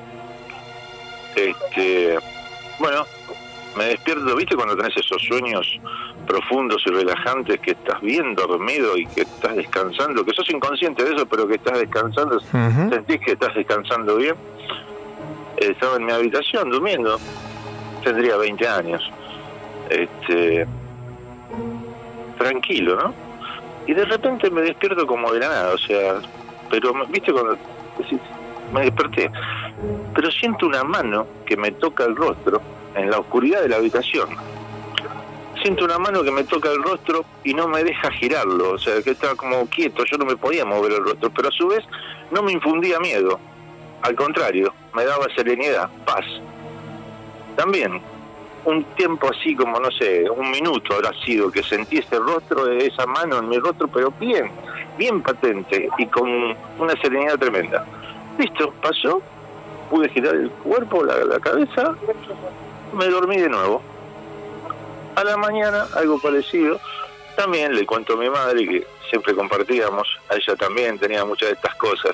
Este, bueno, me despierto, ¿viste cuando tenés esos sueños profundos y relajantes que estás bien dormido y que estás descansando, que sos inconsciente de eso, pero que estás descansando, Ujú. sentís que estás descansando bien? Eh, estaba en mi habitación durmiendo, tendría veinte años, este, tranquilo, ¿no? Y de repente me despierto como de la nada, o sea, pero, ¿viste cuando decís, me desperté? Pero siento una mano que me toca el rostro en la oscuridad de la habitación. Siento una mano que me toca el rostro y no me deja girarlo, o sea, que estaba como quieto, yo no me podía mover el rostro, pero a su vez no me infundía miedo, al contrario, me daba serenidad, paz. También, un tiempo así como, no sé, un minuto habrá sido que sentí ese rostro, esa mano en mi rostro, pero bien, bien patente y con una serenidad tremenda. Listo, pasó, pude girar el cuerpo, la, la cabeza, me dormí de nuevo. A la mañana, algo parecido, también le cuento a mi madre, que siempre compartíamos, a ella también tenía muchas de estas cosas.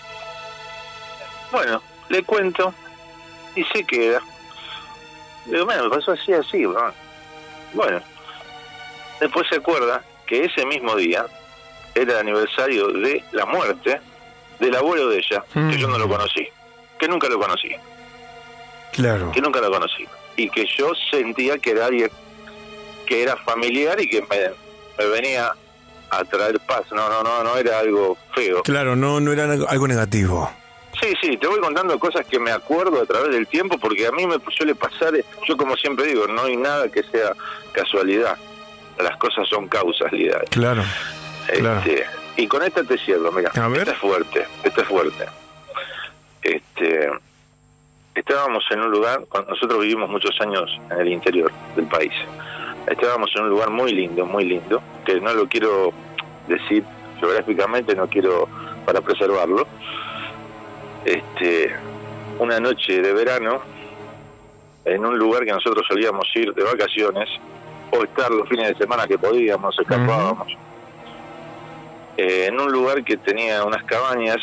Bueno, le cuento y se queda. Digo, bueno, me pasó así, así, ¿no? Bueno, después se acuerda que ese mismo día era el aniversario de la muerte del abuelo de ella, Mm. que yo no lo conocí, que nunca lo conocí, Claro. que nunca lo conocí, y que yo sentía que era alguien que era familiar y que me, me venía a traer paz. No, no, no, no era algo feo. Claro, no, no era algo algo negativo. Sí, sí, te voy contando cosas que me acuerdo a través del tiempo, porque a mí me suele pasar, yo como siempre digo, no hay nada que sea casualidad, las cosas son causalidades. Claro. Claro. Este, y con esta te cierro, mira, A ver. esta es fuerte, esta es fuerte. Este, estábamos en un lugar, cuando nosotros vivimos muchos años en el interior del país, estábamos en un lugar muy lindo, muy lindo, que no lo quiero decir geográficamente, no quiero, para preservarlo. Este, una noche de verano en un lugar que nosotros solíamos ir de vacaciones o estar los fines de semana que podíamos, escapábamos, eh, en un lugar que tenía unas cabañas,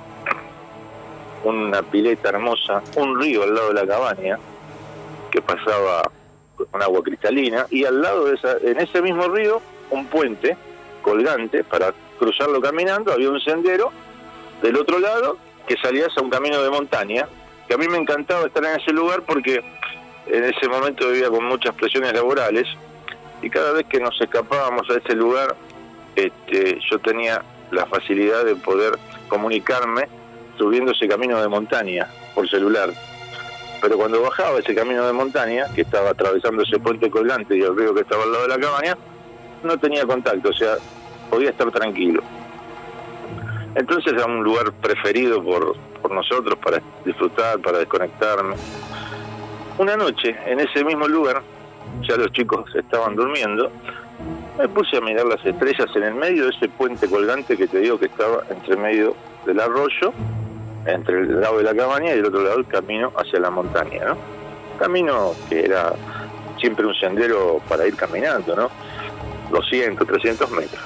una pileta hermosa, un río al lado de la cabaña que pasaba con agua cristalina, y al lado de esa, en ese mismo río, un puente colgante para cruzarlo caminando. Había un sendero del otro lado que salías a un camino de montaña, que a mí me encantaba estar en ese lugar porque en ese momento vivía con muchas presiones laborales, y cada vez que nos escapábamos a ese lugar, este, yo tenía la facilidad de poder comunicarme subiendo ese camino de montaña por celular. Pero cuando bajaba ese camino de montaña, que estaba atravesando ese puente colgante y el río que estaba al lado de la cabaña, no tenía contacto, o sea, podía estar tranquilo. Entonces era un lugar preferido por, por nosotros para disfrutar, para desconectarme. Una noche, en ese mismo lugar, ya los chicos estaban durmiendo, me puse a mirar las estrellas en el medio de ese puente colgante que te digo que estaba entre medio del arroyo, entre el lado de la cabaña y el otro lado el camino hacia la montaña, ¿no? Camino que era siempre un sendero para ir caminando, ¿no? doscientos, trescientos metros.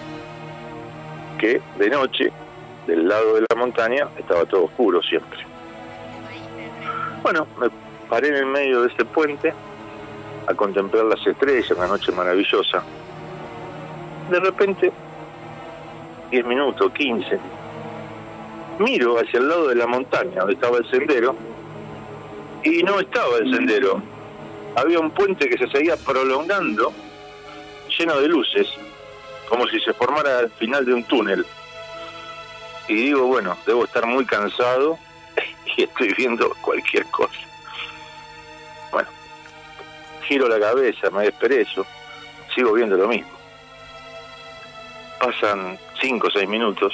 Que de noche, del lado de la montaña, estaba todo oscuro siempre. Bueno, me paré en el medio de ese puente a contemplar las estrellas, una noche maravillosa. De repente, diez minutos, quince, miro hacia el lado de la montaña donde estaba el sendero, y no estaba el sendero. Había un puente que se seguía prolongando, lleno de luces, como si se formara al final de un túnel. Y digo, bueno, debo estar muy cansado y estoy viendo cualquier cosa. Bueno, giro la cabeza, me desperezo, sigo viendo lo mismo. Pasan cinco o seis minutos,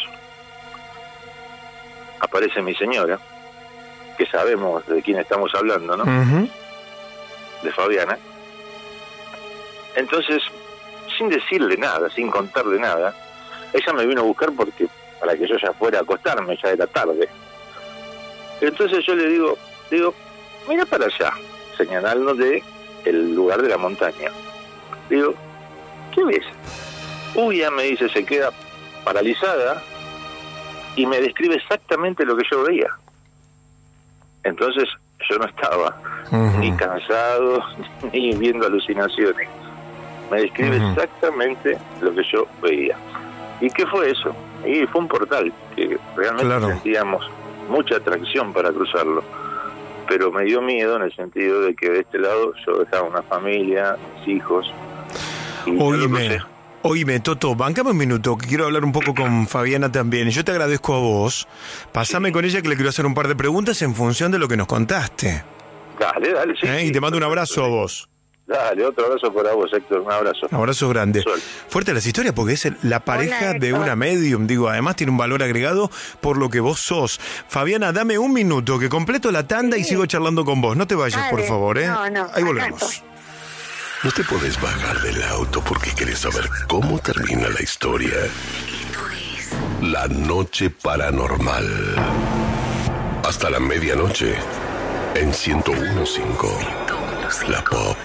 aparece mi señora, que sabemos de quién estamos hablando, ¿no? Ujú. De Fabiana. Entonces, sin decirle nada, sin contarle nada, ella me vino a buscar porque para que yo ya fuera a acostarme, ya era tarde. Entonces yo le digo, digo, mira para allá, señalando de el lugar de la montaña. Digo, ¿qué ves? Uya, me dice, se queda paralizada y me describe exactamente lo que yo veía. Entonces yo no estaba uh-huh. ni cansado ni viendo alucinaciones. Me describe uh-huh. exactamente lo que yo veía. ¿Y qué fue eso? Y fue un portal que realmente claro. sentíamos mucha atracción para cruzarlo, pero me dio miedo en el sentido de que de este lado yo dejaba una familia, mis hijos. Oíme, oíme, Toto, bancame un minuto, que quiero hablar un poco con Fabiana también. Yo te agradezco a vos. Pásame sí. con ella, que le quiero hacer un par de preguntas en función de lo que nos contaste. Dale, dale, sí. ¿Eh? sí y te mando un abrazo a vos. Dale, otro abrazo para vos, Héctor, un abrazo. Un abrazo grande. Sol. Fuerte las historias, porque es la pareja Hola, de una medium, digo, además tiene un valor agregado por lo que vos sos. Fabiana, dame un minuto, que completo la tanda sí. y sigo charlando con vos. No te vayas, Dale. por favor, ¿eh? No, no, ahí volvemos. No te podés bajar del auto porque querés saber cómo termina la historia. Esto es La Noche Paranormal. Hasta la medianoche en ciento uno punto cinco. La Pop.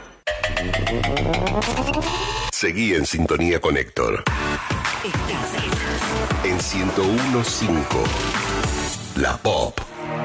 Seguí en sintonía con Héctor. En ciento uno punto cinco. La Pop.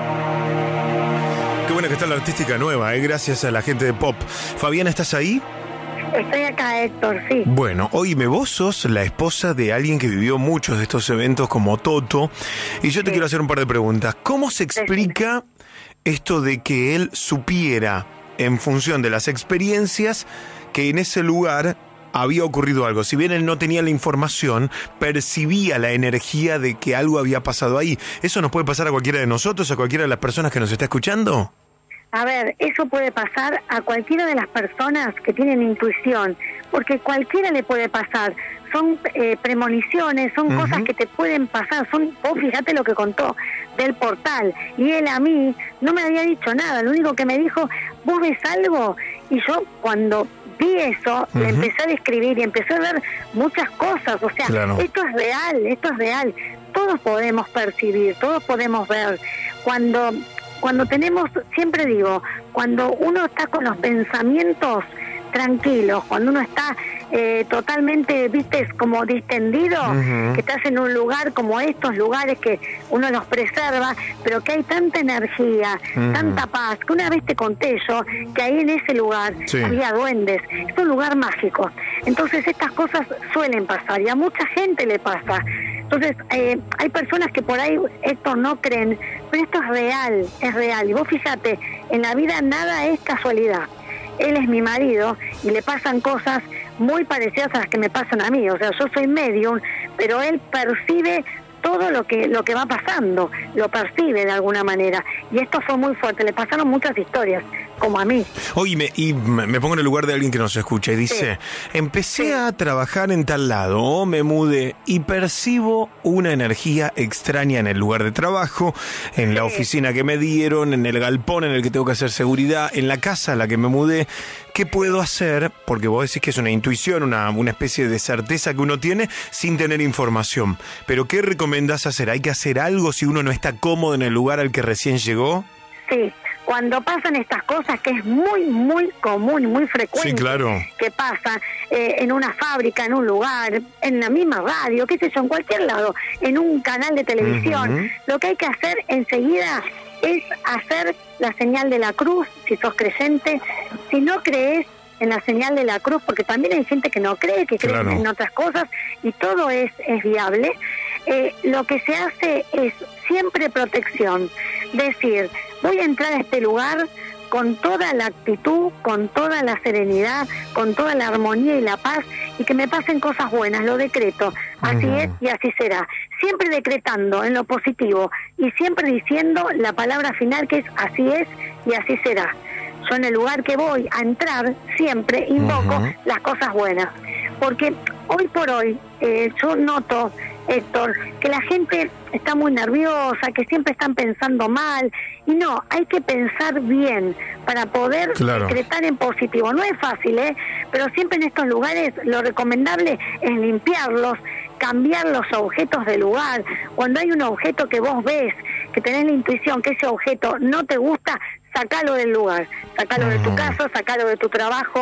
Qué buena que está la artística nueva, ¿eh? Gracias a la gente de Pop. Fabiana, ¿estás ahí? Estoy acá, Héctor, sí. Bueno, oíme, vos sos la esposa de alguien que vivió muchos de estos eventos como Toto, y yo te sí. quiero hacer un par de preguntas. ¿Cómo se explica sí. esto de que él supiera, en función de las experiencias, que en ese lugar había ocurrido algo? Si bien él no tenía la información, percibía la energía de que algo había pasado ahí. ¿Eso nos puede pasar a cualquiera de nosotros, a cualquiera de las personas que nos está escuchando? A ver, eso puede pasar a cualquiera de las personas que tienen intuición, porque cualquiera le puede pasar. Son eh, premoniciones, son uh-huh. cosas que te pueden pasar. Son, vos fíjate lo que contó del portal. Y él a mí no me había dicho nada. Lo único que me dijo, ¿vos ves algo? Y yo cuando vi eso, uh-huh. le empecé a describir y empecé a ver muchas cosas. O sea, claro. esto es real, esto es real. Todos podemos percibir, todos podemos ver. Cuando... Cuando tenemos, siempre digo, cuando uno está con los pensamientos tranquilos, cuando uno está eh, totalmente, viste, como distendido, uh-huh. que estás en un lugar como estos lugares que uno los preserva, pero que hay tanta energía, uh-huh. tanta paz, que una vez te conté yo que ahí en ese lugar sí. había duendes. Es un lugar mágico. Entonces estas cosas suelen pasar y a mucha gente le pasa. Entonces, eh, hay personas que por ahí esto no creen, pero esto es real, es real. Y vos fíjate, en la vida nada es casualidad. Él es mi marido y le pasan cosas muy parecidas a las que me pasan a mí. O sea, yo soy medium, pero él percibe todo lo que lo que va pasando, lo percibe de alguna manera. Y esto fue muy fuerte, le pasaron muchas historias, como a mí. Oye, me, y me pongo en el lugar de alguien que nos escucha y dice, sí. empecé sí. a trabajar en tal lado, o me mudé y percibo una energía extraña en el lugar de trabajo, en sí. la oficina que me dieron, en el galpón en el que tengo que hacer seguridad, en la casa a la que me mudé. ¿Qué puedo hacer? Porque vos decís que es una intuición, una, una especie de certeza que uno tiene sin tener información. Pero ¿qué recomendás hacer? ¿Hay que hacer algo si uno no está cómodo en el lugar al que recién llegó? Sí, cuando pasan estas cosas, que es muy, muy común y muy frecuente sí, claro. que pasa eh, en una fábrica, en un lugar, en la misma radio, qué sé yo, en cualquier lado, en un canal de televisión, uh-huh. lo que hay que hacer enseguida es hacer la señal de la cruz, si sos creyente. Si no crees en la señal de la cruz, porque también hay gente que no cree, que cree claro. en otras cosas, y todo es, es viable, eh, lo que se hace es siempre protección. Decir, voy a entrar a este lugar con toda la actitud, con toda la serenidad, con toda la armonía y la paz, y que me pasen cosas buenas, lo decreto. Así uh-huh. es y así será. Siempre decretando en lo positivo y siempre diciendo la palabra final, que es así es y así será. Yo en el lugar que voy a entrar siempre invoco uh-huh. las cosas buenas. Porque hoy por hoy eh, yo noto, Héctor, que la gente está muy nerviosa, que siempre están pensando mal, y no, hay que pensar bien para poder claro. decretar en positivo. No es fácil, ¿eh? Pero siempre en estos lugares lo recomendable es limpiarlos, cambiar los objetos del lugar. Cuando hay un objeto que vos ves, que tenés la intuición que ese objeto no te gusta, sacalo del lugar, sacalo uh-huh. de tu casa, sacalo de tu trabajo,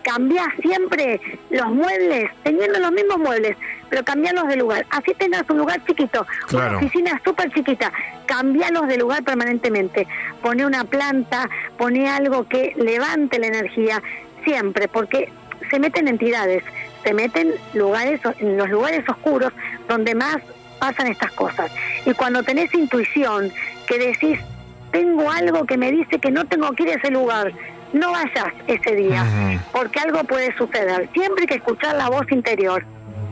cambiá siempre los muebles, teniendo los mismos muebles, pero cambialos de lugar. Así tengas un lugar chiquito, claro. Una oficina súper chiquita, cambialos de lugar permanentemente. Poné una planta, poné algo que levante la energía siempre, porque se meten entidades, se meten lugares, en los lugares oscuros donde más pasan estas cosas. Y cuando tenés intuición, que decís, tengo algo que me dice que no tengo que ir a ese lugar, no vayas ese día, uh-huh. porque algo puede suceder. Siempre hay que escuchar la voz interior.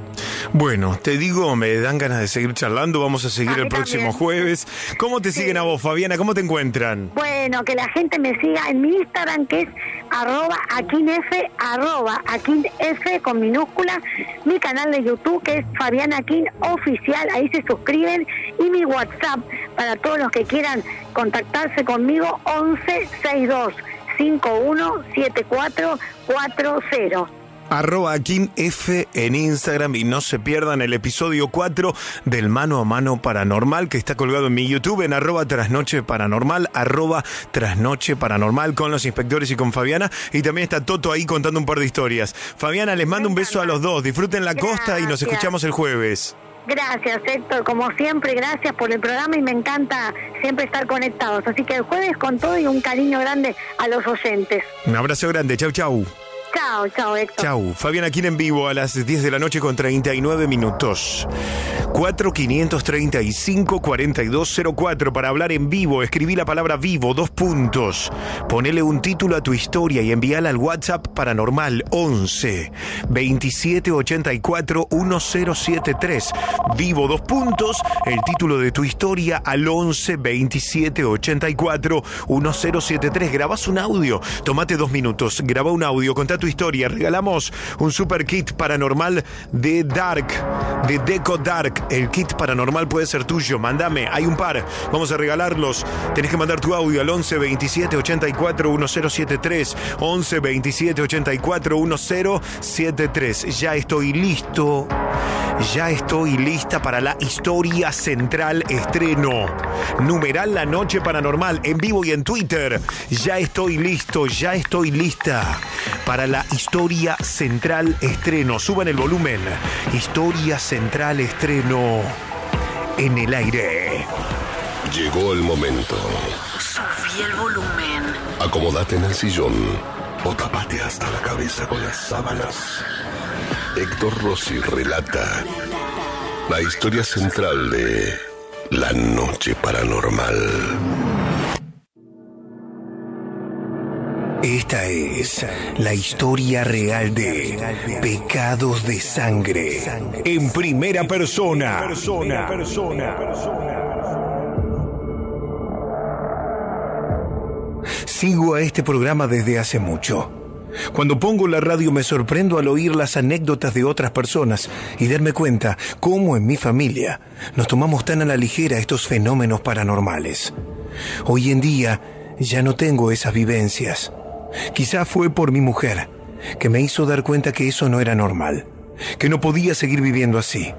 Bueno, te digo, me dan ganas de seguir charlando, vamos a seguir el próximo también. jueves. ¿Cómo te sí. siguen a vos, Fabiana? ¿Cómo te encuentran? Bueno, que la gente me siga en mi Instagram, que es arroba aquinf, arroba aquinf con minúscula, mi canal de YouTube, que es Fabiana Aquín Oficial, ahí se suscriben, y mi WhatsApp, para todos los que quieran contactarse conmigo, once sesenta y dos cincuenta y uno setenta y cuatro cuarenta. Arroba Aquín F en Instagram, y no se pierdan el episodio cuatro del Mano a Mano Paranormal, que está colgado en mi YouTube en arroba Trasnoche Paranormal, arroba Trasnoche Paranormal, con los inspectores y con Fabiana, y también está Toto ahí contando un par de historias. Fabiana, les mando un beso a los dos, disfruten la Gracias. costa y nos escuchamos el jueves. Gracias, Héctor, como siempre, gracias por el programa, y me encanta siempre estar conectados, así que el jueves con todo y un cariño grande a los oyentes. Un abrazo grande, chau chau. Chao, chao, Héctor. Chau. Fabiana Aquín en vivo a las diez de la noche con treinta y nueve minutos. cuatro quinientos treinta y cinco cuarenta y dos cero cuatro para hablar en vivo. Escribí la palabra vivo, dos puntos. Ponele un título a tu historia y envíala al WhatsApp Paranormal once veintisiete ochenta y cuatro diez setenta y tres. Vivo, dos puntos. El título de tu historia al once veintisiete ochenta y cuatro diez setenta y tres. Grabás un audio. Tomate dos minutos. Graba un audio. Contá tu historia. Regalamos un super kit paranormal de Dark, de Deco Dark. El kit paranormal puede ser tuyo. Mándame, hay un par. Vamos a regalarlos. Tenés que mandar tu audio al once veintisiete ochenta y cuatro diez setenta y tres. once veintisiete ochenta y cuatro diez setenta y tres. Ya estoy listo. Ya estoy lista para la historia central estreno. Numeral La Noche Paranormal en vivo y en Twitter. Ya estoy listo, ya estoy lista para la historia central estreno. Suban el volumen. Historia central estreno en el aire. Llegó el momento. Subí el volumen. Acomódate en el sillón o tapate hasta la cabeza con las sábanas. Héctor Rossi relata la historia central de La Noche Paranormal. Esta es la historia real de Pecados de Sangre en primera persona. Sigo a este programa desde hace mucho. Cuando pongo la radio me sorprendo al oír las anécdotas de otras personas y darme cuenta cómo en mi familia nos tomamos tan a la ligera estos fenómenos paranormales. Hoy en día ya no tengo esas vivencias. Quizá fue por mi mujer, que me hizo dar cuenta que eso no era normal, que no podía seguir viviendo así.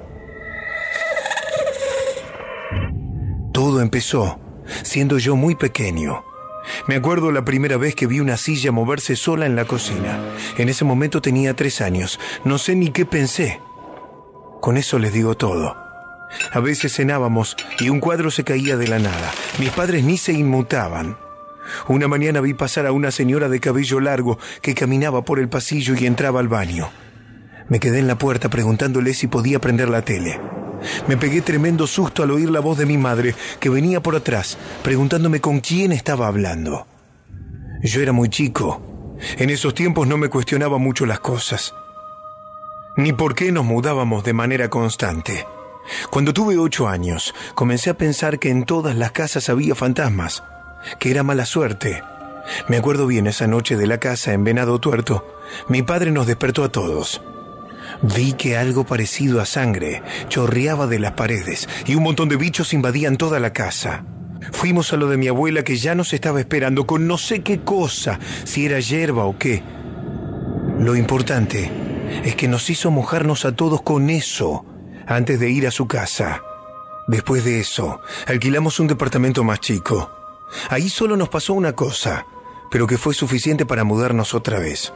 Todo empezó siendo yo muy pequeño. Me acuerdo la primera vez que vi una silla moverse sola en la cocina. En ese momento tenía tres años. No sé ni qué pensé. Con eso les digo todo. A veces cenábamos y un cuadro se caía de la nada. Mis padres ni se inmutaban. Una mañana vi pasar a una señora de cabello largo que caminaba por el pasillo y entraba al baño. Me quedé en la puerta preguntándole si podía prender la tele. Me pegué tremendo susto al oír la voz de mi madre, que venía por atrás, preguntándome con quién estaba hablando. Yo era muy chico. En esos tiempos no me cuestionaba mucho las cosas. Ni por qué nos mudábamos de manera constante. Cuando tuve ocho años, comencé a pensar que en todas las casas había fantasmas, que era mala suerte. Me acuerdo bien esa noche de la casa en Venado Tuerto. Mi padre nos despertó a todos. Vi que algo parecido a sangre chorreaba de las paredes y un montón de bichos invadían toda la casa. Fuimos a lo de mi abuela, que ya nos estaba esperando con no sé qué cosa, si era hierba o qué. Lo importante es que nos hizo mojarnos a todos con eso antes de ir a su casa. Después de eso, alquilamos un departamento más chico. Ahí solo nos pasó una cosa, pero que fue suficiente para mudarnos otra vez.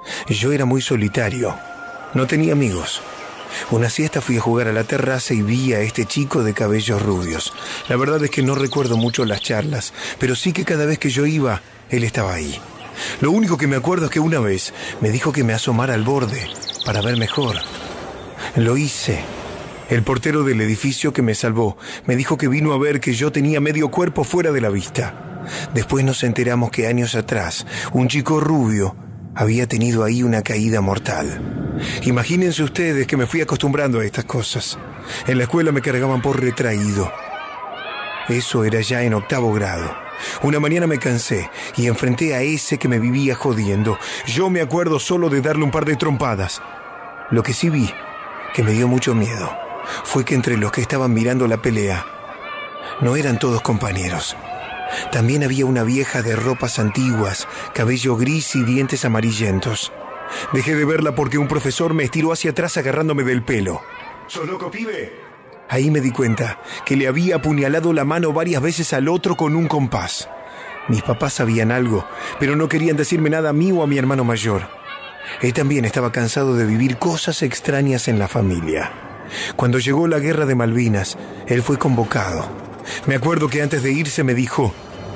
Yo era muy solitario. No tenía amigos. Una siesta fui a jugar a la terraza y vi a este chico de cabellos rubios. La verdad es que no recuerdo mucho las charlas, pero sí que cada vez que yo iba, él estaba ahí. Lo único que me acuerdo es que una vez me dijo que me asomara al borde para ver mejor. Lo hice. El portero del edificio que me salvó me dijo que vino a ver que yo tenía medio cuerpo fuera de la vista. Después nos enteramos que años atrás, un chico rubio había tenido ahí una caída mortal. Imagínense ustedes que me fui acostumbrando a estas cosas. En la escuela me cargaban por retraído. Eso era ya en octavo grado. Una mañana me cansé y enfrenté a ese que me vivía jodiendo. Yo me acuerdo solo de darle un par de trompadas. Lo que sí vi, que me dio mucho miedo, fue que entre los que estaban mirando la pelea, no eran todos compañeros. También había una vieja de ropas antiguas, cabello gris y dientes amarillentos. Dejé de verla porque un profesor me estiró hacia atrás agarrándome del pelo. ¿Sos loco, pibe? Ahí me di cuenta que le había apuñalado la mano varias veces al otro con un compás. Mis papás sabían algo, pero no querían decirme nada a mí o a mi hermano mayor. Él también estaba cansado de vivir cosas extrañas en la familia. Cuando llegó la guerra de Malvinas, él fue convocado. Me acuerdo que antes de irse me dijo: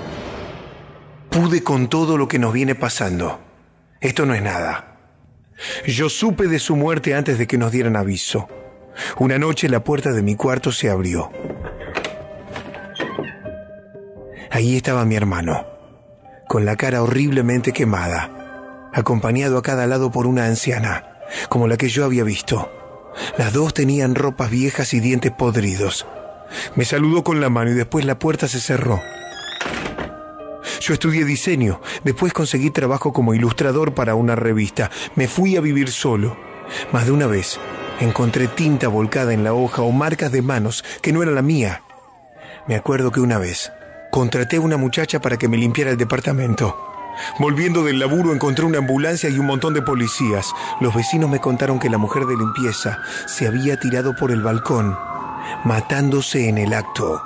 pude con todo lo que nos viene pasando. Esto no es nada. Yo supe de su muerte antes de que nos dieran aviso. Una noche la puerta de mi cuarto se abrió. Ahí estaba mi hermano, con la cara horriblemente quemada, acompañado a cada lado por una anciana, como la que yo había visto. Las dos tenían ropas viejas y dientes podridos. Me saludó con la mano y después la puerta se cerró. Yo estudié diseño, después conseguí trabajo como ilustrador para una revista. Me fui a vivir solo. Más de una vez encontré tinta volcada en la hoja o marcas de manos que no era la mía. Me acuerdo que una vez contraté a una muchacha para que me limpiara el departamento. Volviendo del laburo encontré una ambulancia y un montón de policías. Los vecinos me contaron que la mujer de limpieza se había tirado por el balcón, matándose en el acto.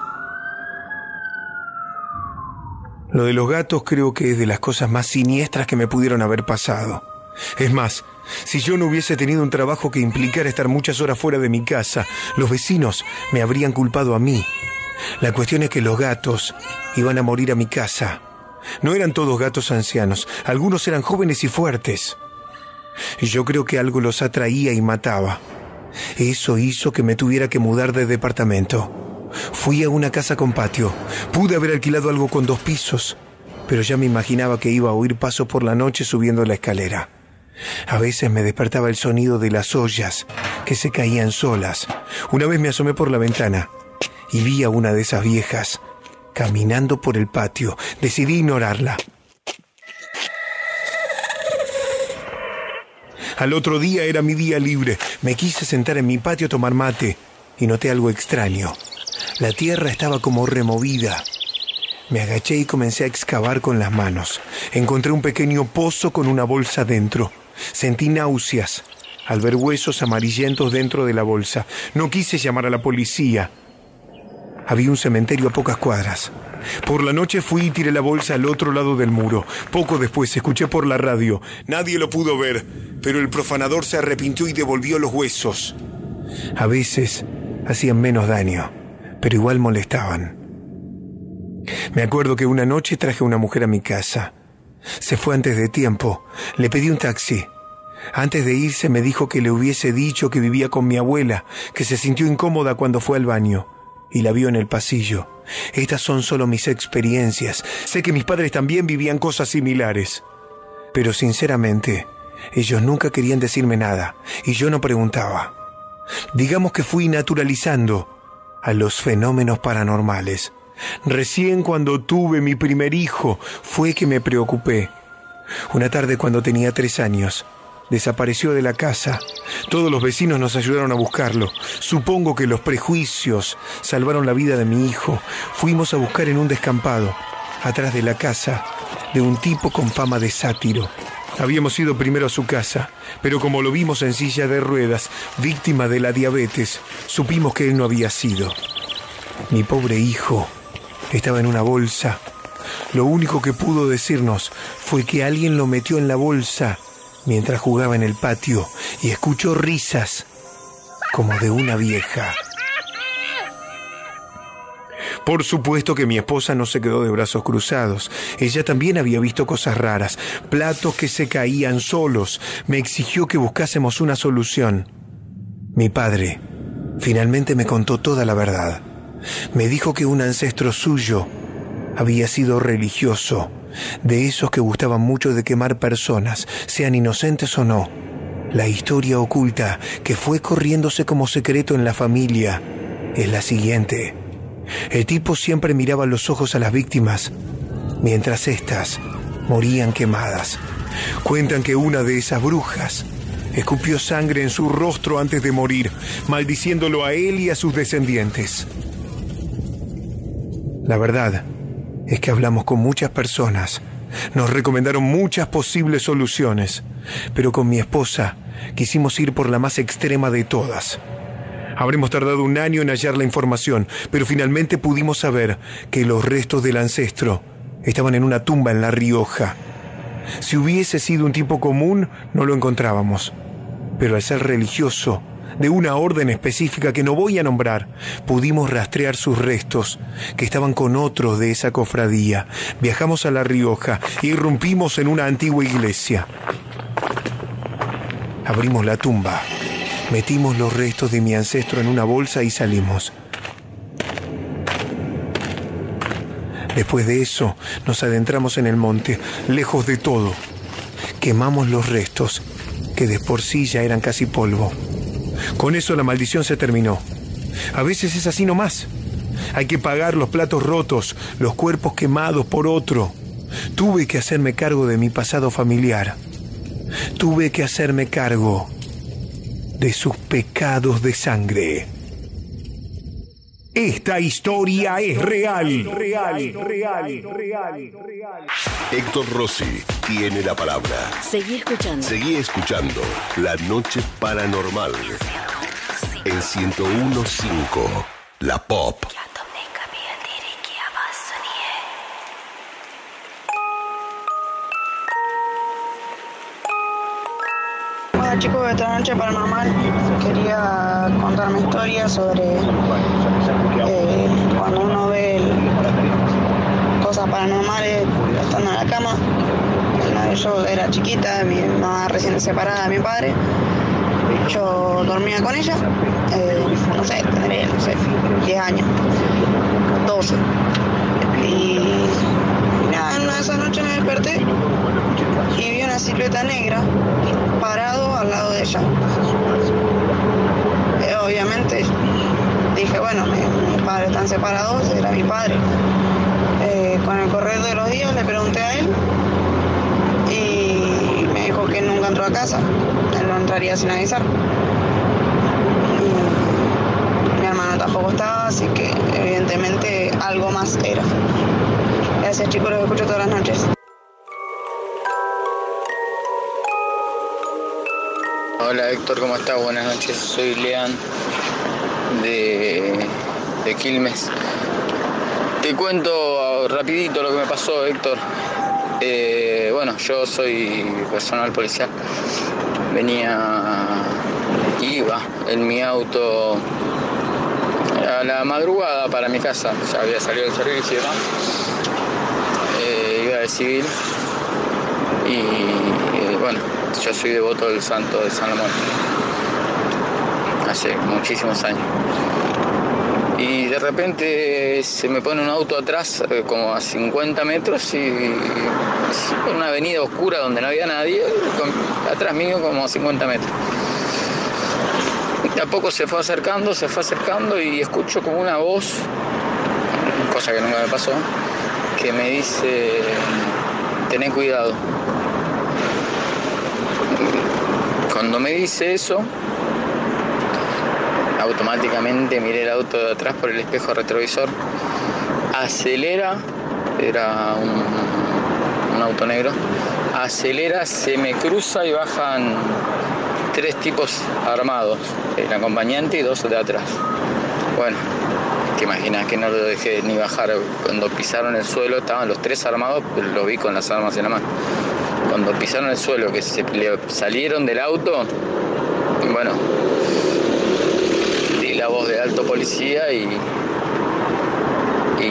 Lo de los gatos creo que es de las cosas más siniestras que me pudieron haber pasado. Es más, si yo no hubiese tenido un trabajo que implicara estar muchas horas fuera de mi casa, los vecinos me habrían culpado a mí. La cuestión es que los gatos iban a morir a mi casa. No eran todos gatos ancianos, algunos eran jóvenes y fuertes. Yo creo que algo los atraía y mataba. Eso hizo que me tuviera que mudar de departamento. Fui a una casa con patio. Pude haber alquilado algo con dos pisos, pero ya me imaginaba que iba a oír pasos por la noche subiendo la escalera. A veces me despertaba el sonido de las ollas que se caían solas. Una vez me asomé por la ventana y vi a una de esas viejas caminando por el patio. Decidí ignorarla. Al otro día era mi día libre. Me quise sentar en mi patio a tomar mate y noté algo extraño. La tierra estaba como removida. Me agaché y comencé a excavar con las manos. Encontré un pequeño pozo con una bolsa dentro. Sentí náuseas al ver huesos amarillentos dentro de la bolsa. No quise llamar a la policía. Había un cementerio a pocas cuadras. Por la noche fui y tiré la bolsa al otro lado del muro. Poco después escuché por la radio: nadie lo pudo ver, pero el profanador se arrepintió y devolvió los huesos. A veces hacían menos daño, pero igual molestaban. Me acuerdo que una noche traje a una mujer a mi casa. Se fue antes de tiempo. Le pedí un taxi. Antes de irse me dijo que le hubiese dicho que vivía con mi abuela, que se sintió incómoda cuando fue al baño y la vio en el pasillo. Estas son solo mis experiencias. Sé que mis padres también vivían cosas similares, pero sinceramente ellos nunca querían decirme nada y yo no preguntaba. Digamos que fui naturalizando a los fenómenos paranormales. Recién cuando tuve mi primer hijo fue que me preocupé. Una tarde cuando tenía tres años, desapareció de la casa. Todos los vecinos nos ayudaron a buscarlo. Supongo que los prejuicios salvaron la vida de mi hijo. Fuimos a buscar en un descampado, atrás de la casa de un tipo con fama de sátiro. Habíamos ido primero a su casa, pero como lo vimos en silla de ruedas, víctima de la diabetes, supimos que él no había sido. Mi pobre hijo estaba en una bolsa. Lo único que pudo decirnos fue que alguien lo metió en la bolsa mientras jugaba en el patio y escuchó risas como de una vieja. Por supuesto que mi esposa no se quedó de brazos cruzados. Ella también había visto cosas raras, platos que se caían solos. Me exigió que buscásemos una solución. Mi padre finalmente me contó toda la verdad. Me dijo que un ancestro suyo había sido religioso, de esos que gustaban mucho de quemar personas, sean inocentes o no. La historia oculta que fue corriéndose como secreto en la familia es la siguiente. El tipo siempre miraba a los ojos a las víctimas mientras éstas morían quemadas. Cuentan que una de esas brujas escupió sangre en su rostro antes de morir, maldiciéndolo a él y a sus descendientes. La verdad es que hablamos con muchas personas. Nos recomendaron muchas posibles soluciones, pero con mi esposa quisimos ir por la más extrema de todas. Habremos tardado un año en hallar la información, pero finalmente pudimos saber que los restos del ancestro estaban en una tumba en La Rioja. Si hubiese sido un tipo común, no lo encontrábamos. Pero al ser religioso, de una orden específica que no voy a nombrar, pudimos rastrear sus restos, que estaban con otros de esa cofradía. Viajamos a La Rioja e irrumpimos en una antigua iglesia. Abrimos la tumba. Metimos los restos de mi ancestro en una bolsa y salimos. Después de eso, nos adentramos en el monte, lejos de todo. Quemamos los restos, que de por sí ya eran casi polvo. Con eso la maldición se terminó. A veces es así nomás. Hay que pagar los platos rotos, los cuerpos quemados por otro. Tuve que hacerme cargo de mi pasado familiar. Tuve que hacerme cargo de sus pecados de sangre. Esta historia es real. Real, real, real, real. Héctor Rossi tiene la palabra. Seguí escuchando. Seguí escuchando La Noche Paranormal en ciento uno punto cinco La Pop. Hola chicos de esta noche paranormal, quería contar mi historia sobre eh, cuando uno ve el, cosas paranormales estando en la cama. Yo era chiquita, mi mamá recién separada de mi padre, yo dormía con ella, eh, no sé, tendría, no sé, diez años, doce. Y nada, en una de esas noches me desperté y vi una silueta negra parado al lado de ella. Eh, obviamente dije, bueno, mi- mis padres están separados, era mi padre. Eh, con el correr de los días le pregunté a él y me dijo que nunca entró a casa, él no entraría sin avisar. Y mi hermano tampoco estaba, así que evidentemente algo más era. Gracias chicos, los escucho todas las noches. Hola Héctor, ¿cómo estás? Buenas noches, soy Lean de, de Quilmes. Te cuento rapidito lo que me pasó, Héctor. Eh, bueno, yo soy personal policial. Venía, iba en mi auto a la madrugada para mi casa, ya había salido del servicio y demás. Eh, iba de civil y eh, bueno, yo soy devoto del santo de San Ramón hace muchísimos años. Y de repente se me pone un auto atrás, eh, como a cincuenta metros, y, y en una avenida oscura donde no había nadie, con- atrás mío como a cincuenta metros. De a poco se fue acercando, se fue acercando y escucho como una voz, cosa que nunca me pasó, que me dice, tené cuidado. Cuando me dice eso, automáticamente miré el auto de atrás por el espejo retrovisor, acelera, era un, un auto negro, acelera, se me cruza y bajan tres tipos armados, el acompañante y dos de atrás. Bueno, te imaginas que no lo dejé ni bajar, cuando pisaron el suelo estaban los tres armados, pero lo vi con las armas en la mano. cuando pisaron el suelo, que se le salieron del auto, bueno, di la voz de alto policía y, y,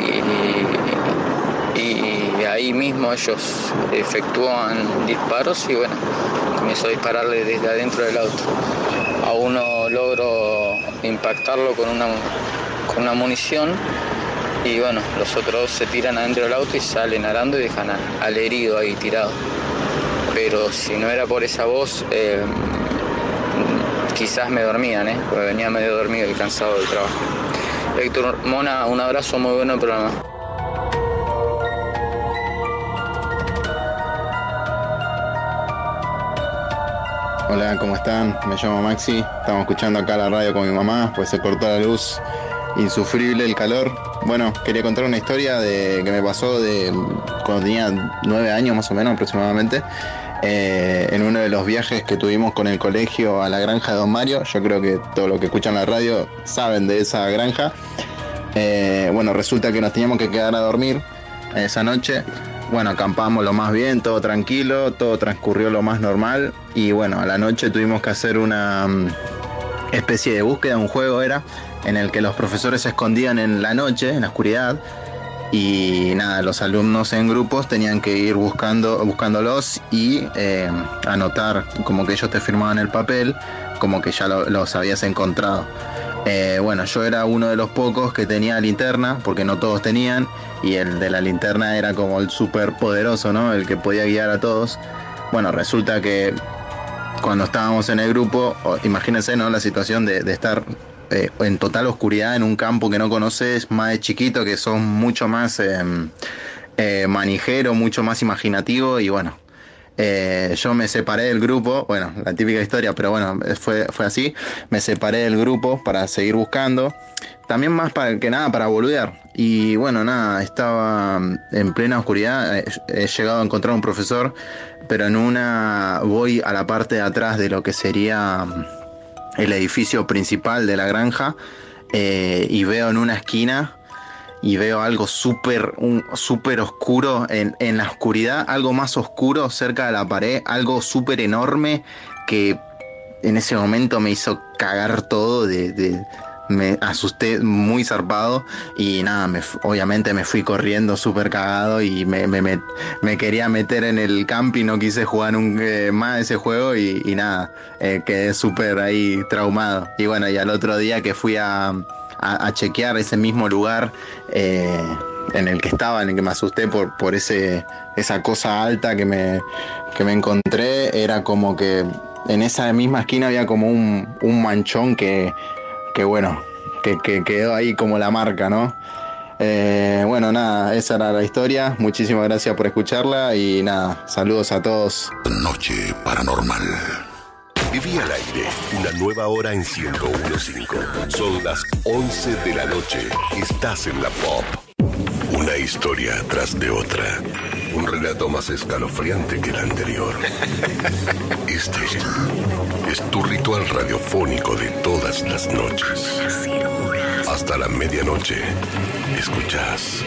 y, y ahí mismo ellos efectúan disparos y bueno, comenzó a dispararle desde adentro del auto. A uno logro impactarlo con una, con una munición y bueno, los otros se tiran adentro del auto y salen arando y dejan a, al herido ahí tirado. Pero si no era por esa voz, eh, quizás me dormían, ¿eh? Porque venía medio dormido y cansado del trabajo. Héctor Mona, un abrazo, muy bueno el programa. Hola, ¿cómo están? Me llamo Maxi, estamos escuchando acá la radio con mi mamá, pues se cortó la luz, insufrible el calor. Bueno, quería contar una historia de que me pasó de cuando tenía nueve años más o menos aproximadamente, eh, en uno de los viajes que tuvimos con el colegio a la granja de Don Mario. Yo creo que todos los que escuchan la radio saben de esa granja. Eh, bueno, resulta que nos teníamos que quedar a dormir esa noche. Bueno, acampamos lo más bien, todo tranquilo, todo transcurrió lo más normal y bueno, a la noche tuvimos que hacer una um, especie de búsqueda, un juego era, en el que los profesores se escondían en la noche, en la oscuridad y nada, los alumnos en grupos tenían que ir buscando, buscándolos y eh, anotar como que ellos te firmaban el papel, como que ya lo, los habías encontrado. Eh, bueno, yo era uno de los pocos que tenía linterna, porque no todos tenían, y el de la linterna era como el súper poderoso, ¿no? El que podía guiar a todos. Bueno, resulta que cuando estábamos en el grupo, imagínense, ¿no? La situación de, de estar eh, en total oscuridad en un campo que no conoces, más de chiquito, que sos mucho más eh, eh, manijero, mucho más imaginativo, y bueno, Eh, yo me separé del grupo, bueno, la típica historia, pero bueno, fue, fue así, me separé del grupo para seguir buscando, también más para que nada para boludear, y bueno, nada, estaba en plena oscuridad, he, he llegado a encontrar un profesor, pero en una voy a la parte de atrás de lo que sería el edificio principal de la granja, eh, y veo en una esquina y veo algo súper súper oscuro en, en la oscuridad, algo más oscuro cerca de la pared, algo súper enorme que en ese momento me hizo cagar todo, de, de, me asusté muy zarpado y nada, me, obviamente me fui corriendo súper cagado y me, me, me, me quería meter en el camping, no quise jugar un, eh, más ese juego y, y nada, eh, quedé súper ahí traumado. Y bueno, y al otro día que fui a... A, a chequear ese mismo lugar eh, en el que estaba, en el que me asusté por, por ese, esa cosa alta que me, que me encontré, era como que en esa misma esquina había como un, un manchón que, que bueno, que, que quedó ahí como la marca, ¿no? Eh, bueno, nada, esa era la historia. Muchísimas gracias por escucharla y nada, saludos a todos. Noche Paranormal. Viví al aire, una nueva hora en ciento uno punto cinco. Son las once de la noche. Estás en la Pop. Una historia tras de otra. Un relato más escalofriante que el anterior. Este es tu ritual radiofónico de todas las noches. Hasta la medianoche. Escuchás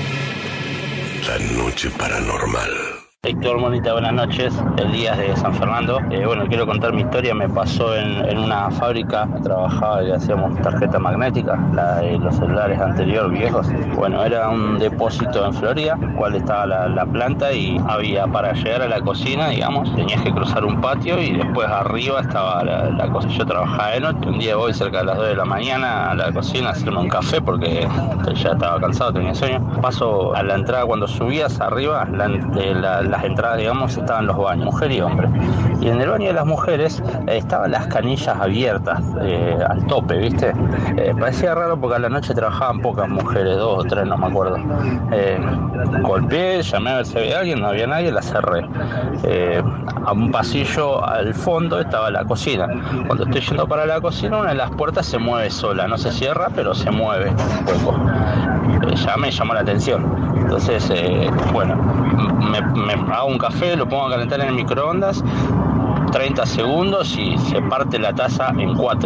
La Noche Paranormal. Héctor, Monita, buenas noches. El día de San Fernando. Eh, bueno, quiero contar mi historia. Me pasó en, en una fábrica. Trabajaba y hacíamos tarjeta magnética, la de los celulares anteriores viejos. Bueno, era un depósito en Florida, el cual estaba la, la planta y había, para llegar a la cocina, digamos, tenías que cruzar un patio y después arriba estaba la, la cocina. Yo trabajaba de noche. Un día voy cerca de las dos de la mañana a la cocina a hacerme un café porque ya estaba cansado, tenía sueño. Paso a la entrada, cuando subías arriba, la, de la, la las entradas, digamos, estaban los baños, mujer y hombre. Y en el baño de las mujeres eh, estaban las canillas abiertas eh, al tope, ¿viste? Eh, parecía raro porque a la noche trabajaban pocas mujeres, dos o tres, no me acuerdo. Eh, golpeé, llamé a ver si había alguien, no había nadie, la cerré. Eh, a un pasillo al fondo estaba la cocina. Cuando estoy yendo para la cocina, una de las puertas se mueve sola, no se cierra, pero se mueve un poco. Eh, ya me llamó la atención. Entonces, eh, bueno, me, me hago un café, lo pongo a calentar en el microondas, treinta segundos y se parte la taza en cuatro.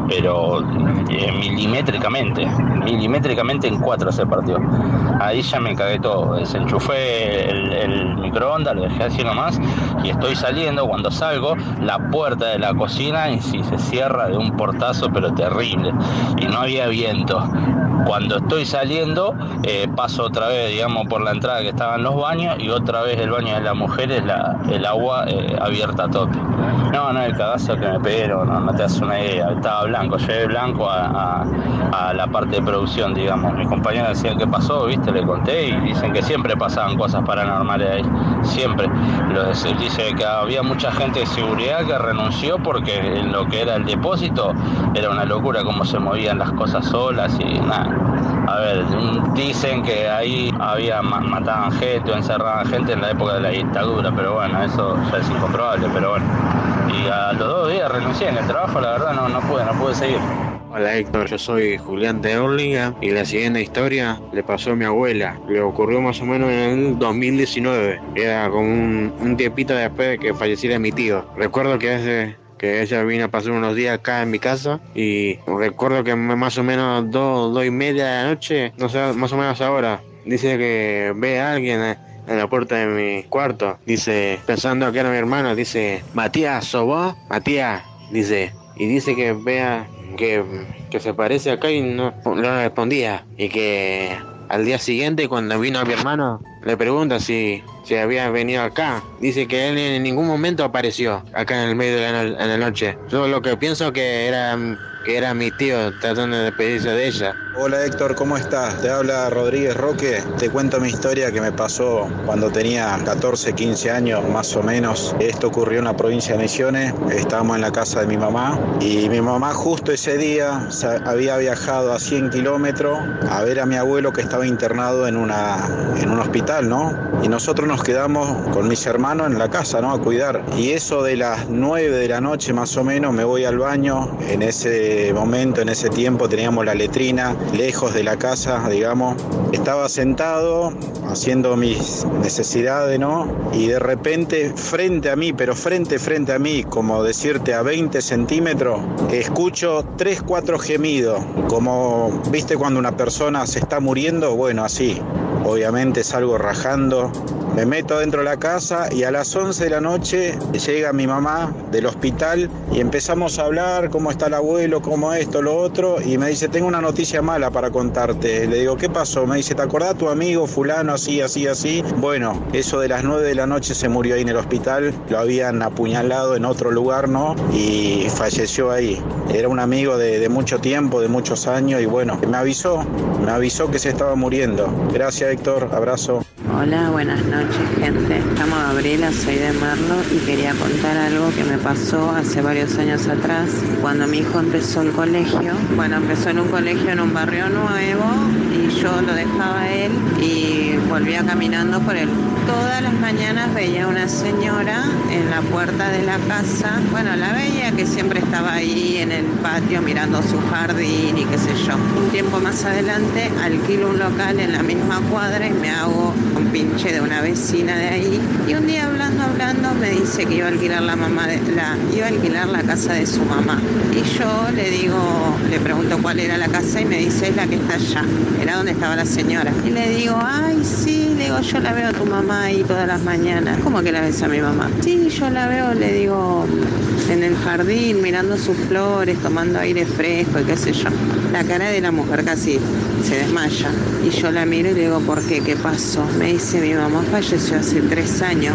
pero eh, milimétricamente, milimétricamente en cuatro se partió. Ahí ya me cagué todo, desenchufé el, el microondas, lo dejé así nomás y estoy saliendo. Cuando salgo, la puerta de la cocina y sí, se cierra de un portazo pero terrible y no había viento. Cuando estoy saliendo, eh, paso otra vez, digamos, por la entrada que estaban los baños y otra vez el baño de las mujeres, la, el agua eh, abierta a tope. No, no, el cagazo que me pegué, no, no te das una idea. Estaba blanco, llevé blanco a, a, a la parte de producción, digamos. Mis compañeros decían qué pasó, viste, le conté y dicen que siempre pasaban cosas paranormales ahí, siempre. Los, dice que había mucha gente de seguridad que renunció porque en lo que era el depósito era una locura cómo se movían las cosas solas y nada. A ver, dicen que ahí había mataban gente o encerraban gente en la época de la dictadura, pero bueno, eso ya es incomprobable, pero bueno. Y a los dos días renuncié en el trabajo, la verdad no, no pude, no pude seguir. Hola Héctor, yo soy Julián de Orlinga y la siguiente historia le pasó a mi abuela. Le ocurrió más o menos en el dos mil diecinueve, era como un, un tiempito después de que falleciera mi tío. Recuerdo que ese... que ella vino a pasar unos días acá en mi casa y recuerdo que más o menos dos, dos y media de la noche, no sé, más o menos ahora, dice que ve a alguien en la puerta de mi cuarto, dice, pensando que era mi hermano, dice, Matías, ¿sos vos? Matías, dice, y dice que vea que, que se parece acá y no, no respondía, y que al día siguiente cuando vino a mi hermano le pregunta si, si había venido acá. Dice que él en ningún momento apareció acá en el medio de la, no- en la noche. Yo lo que pienso que era, que era mi tío tratando de despedirse de ella. Hola Héctor, ¿cómo estás? Te habla Rodríguez Roque. Te cuento mi historia que me pasó cuando tenía catorce, quince años más o menos. Esto ocurrió en la provincia de Misiones. Estábamos en la casa de mi mamá y mi mamá justo ese día había viajado a cien kilómetros a ver a mi abuelo que estaba internado en, una, en un hospital, ¿no? Y nosotros nos quedamos con mis hermanos en la casa, ¿no? A cuidar. Y eso de las nueve de la noche más o menos me voy al baño. En ese momento, en ese tiempo teníamos la letrina lejos de la casa, digamos. Estaba sentado haciendo mis necesidades, ¿no? Y de repente frente a mí, pero frente, frente a mí, como decirte a veinte centímetros, escucho tres, cuatro gemidos. Como, ¿viste cuando una persona se está muriendo? Bueno, así. Obviamente salgo rajando, me meto dentro de la casa y a las once de la noche llega mi mamá del hospital y empezamos a hablar cómo está el abuelo, cómo esto, lo otro, y me dice, tengo una noticia mala para contarte. Le digo, ¿qué pasó? Me dice, ¿te acordás tu amigo fulano así, así, así? Bueno, eso de las nueve de la noche se murió ahí en el hospital, lo habían apuñalado en otro lugar, ¿no? Y falleció ahí. Era un amigo de, de mucho tiempo, de muchos años, y bueno, me avisó, me avisó que se estaba muriendo. Gracias Héctor, abrazo. Hola, buenas noches gente. Llamo Gabriela, soy de Merlo y quería contar algo que me pasó hace varios años atrás cuando mi hijo empezó el colegio. Bueno, empezó en un colegio en un barrio nuevo y yo lo dejaba a él y volvía caminando por él. Todas las mañanas veía una señora en la puerta de la casa. Bueno, la veía que siempre estaba ahí en el patio mirando su jardín y qué sé yo. Un tiempo más adelante alquilo un local en la misma cuadra y me hago un pinche de una vecina de ahí. Y un día hablando, hablando, me dice que iba a alquilar la mamá de, la, iba a alquilar la casa de su mamá. Y yo le digo, le pregunto cuál era la casa y me dice, es la que está allá. Era donde estaba la señora. Y le digo, ay, sí, le digo, yo la veo a tu mamá ahí todas las mañanas. ¿Cómo que la ves a mi mamá? Sí, yo la veo, le digo, en el jardín, mirando sus flores, tomando aire fresco y qué sé yo. La cara de la mujer casi se desmaya. Y yo la miro y le digo, ¿por qué? ¿Qué pasó? Me dice, mi mamá falleció hace tres años.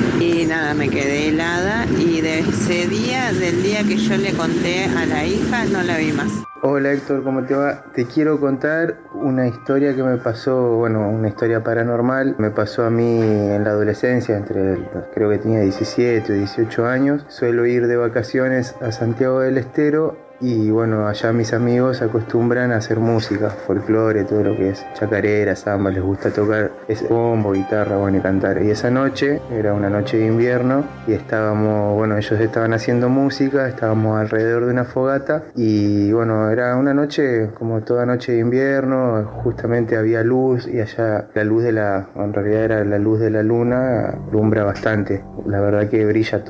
Y nada, me quedé helada y de ese día, del día que yo le conté a la hija, no la vi más. Hola Héctor, ¿cómo te va? Te quiero contar una historia que me pasó, bueno, una historia paranormal. Me pasó a mí en la adolescencia, entre creo que tenía diecisiete o dieciocho años. Suelo ir de vacaciones a Santiago del Estero y bueno, allá mis amigos acostumbran a hacer música, folclore, todo lo que es chacarera, samba, les gusta tocar es bombo, guitarra, bueno, y cantar. Y esa noche, era una noche de invierno y estábamos, bueno, ellos estaban haciendo música, estábamos alrededor de una fogata y bueno, era una noche como toda noche de invierno, justamente había luz y allá la luz de la, en realidad era la luz de la luna, alumbra bastante, la verdad que brilla todo.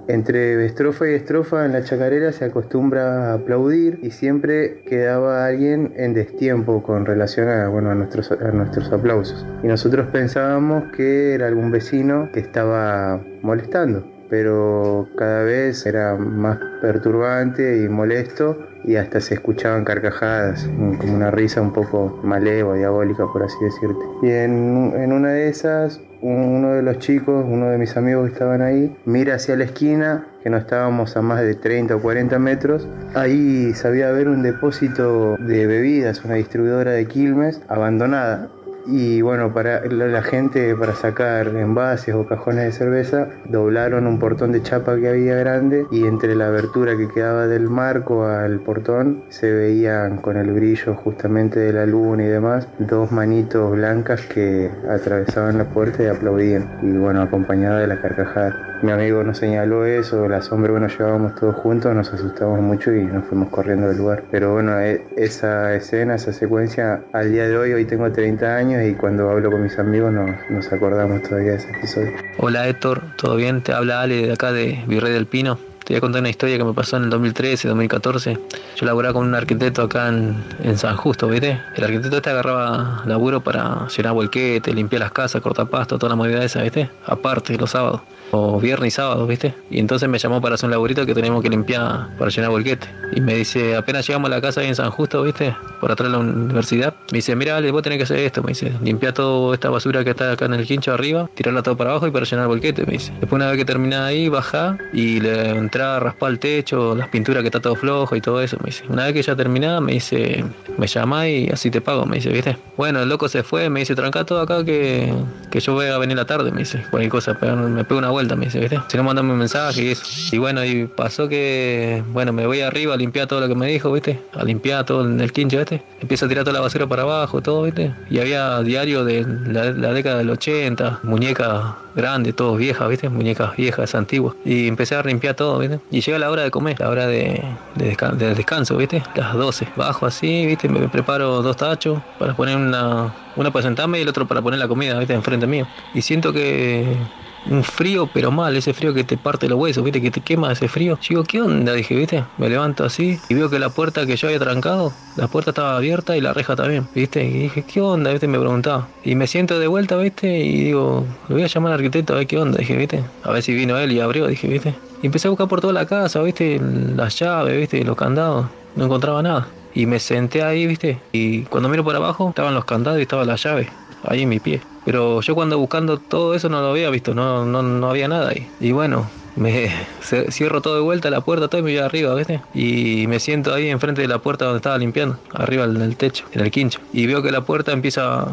Entre estrofa y estrofa en la chacarera se acostumbra a aplaudir y siempre quedaba alguien en destiempo con relación a, bueno, a, nuestros, a nuestros aplausos. Y nosotros pensábamos que era algún vecino que estaba molestando, pero cada vez era más perturbante y molesto y hasta se escuchaban carcajadas, como una risa un poco malévola, diabólica, por así decirte. Y en, en una de esas, uno de los chicos, uno de mis amigos que estaban ahí, mira hacia la esquina, que no estábamos a más de treinta o cuarenta metros. Ahí sabía haber un depósito de bebidas, una distribuidora de Quilmes abandonada. Y bueno, para la gente, para sacar envases o cajones de cerveza, doblaron un portón de chapa que había grande, y entre la abertura que quedaba del marco al portón se veían, con el brillo justamente de la luna y demás, dos manitos blancas que atravesaban la puerta y aplaudían, y bueno, acompañada de la carcajada. Mi amigo nos señaló eso, el asombro que nos llevábamos todos juntos, nos asustamos mucho y nos fuimos corriendo del lugar. Pero bueno, esa escena, esa secuencia, al día de hoy, hoy tengo treinta años, y cuando hablo con mis amigos nos, nos acordamos todavía de ese episodio. Hola Héctor, ¿todo bien? Te habla Ale de acá de Virrey del Pino. Te voy a contar una historia que me pasó en el dos mil trece, dos mil catorce. Yo laburaba con un arquitecto acá en, en San Justo, ¿viste? El arquitecto este agarraba laburo para llenar volquete, limpiar las casas, cortar pasto, toda la movida esa, ¿viste? Aparte, los sábados. O viernes y sábado, ¿viste? Y entonces me llamó para hacer un laburito que teníamos que limpiar para llenar volquete. Y me dice, apenas llegamos a la casa ahí en San Justo, ¿viste? Por atrás de la universidad. Me dice, mira, Ale, vos tenés que hacer esto. Me dice, limpiar toda esta basura que está acá en el quincho arriba, tirarla todo para abajo y para llenar volquete, me dice. Después, una vez que terminás ahí, bajá y le entrá a raspar el techo, las pinturas que está todo flojo y todo eso, me dice. Una vez que ya terminás, me dice, me llamás y así te pago, me dice, ¿viste? Bueno, el loco se fue, me dice, trancá todo acá que, que yo voy a venir la tarde, me dice. Cualquier cosa, pero me pego una vuelta, me dice, ¿viste? Si no, mandame un mensaje y eso. Y bueno, y pasó que, bueno, me voy arriba a limpiar todo lo que me dijo, ¿viste? A limpiar todo en el quincho, ¿viste? Empiezo a tirar toda la basura para abajo, todo, ¿viste? Y había diario de la, la década del ochenta, muñecas grandes, todos viejas, ¿viste? Muñecas viejas, antiguas. Y empecé a limpiar todo, ¿viste? Y llega la hora de comer, la hora de, de, descan- de descanso, ¿viste? Las doce. Bajo así, ¿viste? Me preparo dos tachos para poner una, una para sentarme y el otro para poner la comida, ¿viste? Enfrente mío. Y siento que un frío, pero mal, ese frío que te parte los huesos, ¿viste? Que te quema ese frío. Yo digo, ¿qué onda? Dije, ¿viste? Me levanto así y veo que la puerta que yo había trancado, la puerta estaba abierta y la reja también, ¿viste? Y dije, ¿qué onda? ¿Viste? Me preguntaba. Y me siento de vuelta, ¿viste? Y digo, le voy a llamar al arquitecto a ver qué onda. Dije, ¿viste? A ver si vino él y abrió, dije, ¿viste? Y empecé a buscar por toda la casa, ¿viste? Las llaves, ¿viste? Los candados. No encontraba nada. Y me senté ahí, ¿viste? Y cuando miro por abajo, estaban los candados y estaba la llave ahí en mi pie. Pero yo cuando buscando todo eso no lo había visto, no, no, no había nada ahí. Y bueno, me cierro todo de vuelta la puerta, todo y me voy arriba, ¿viste? Y me siento ahí enfrente de la puerta donde estaba limpiando, arriba en el techo, en el quincho. Y veo que la puerta empieza a,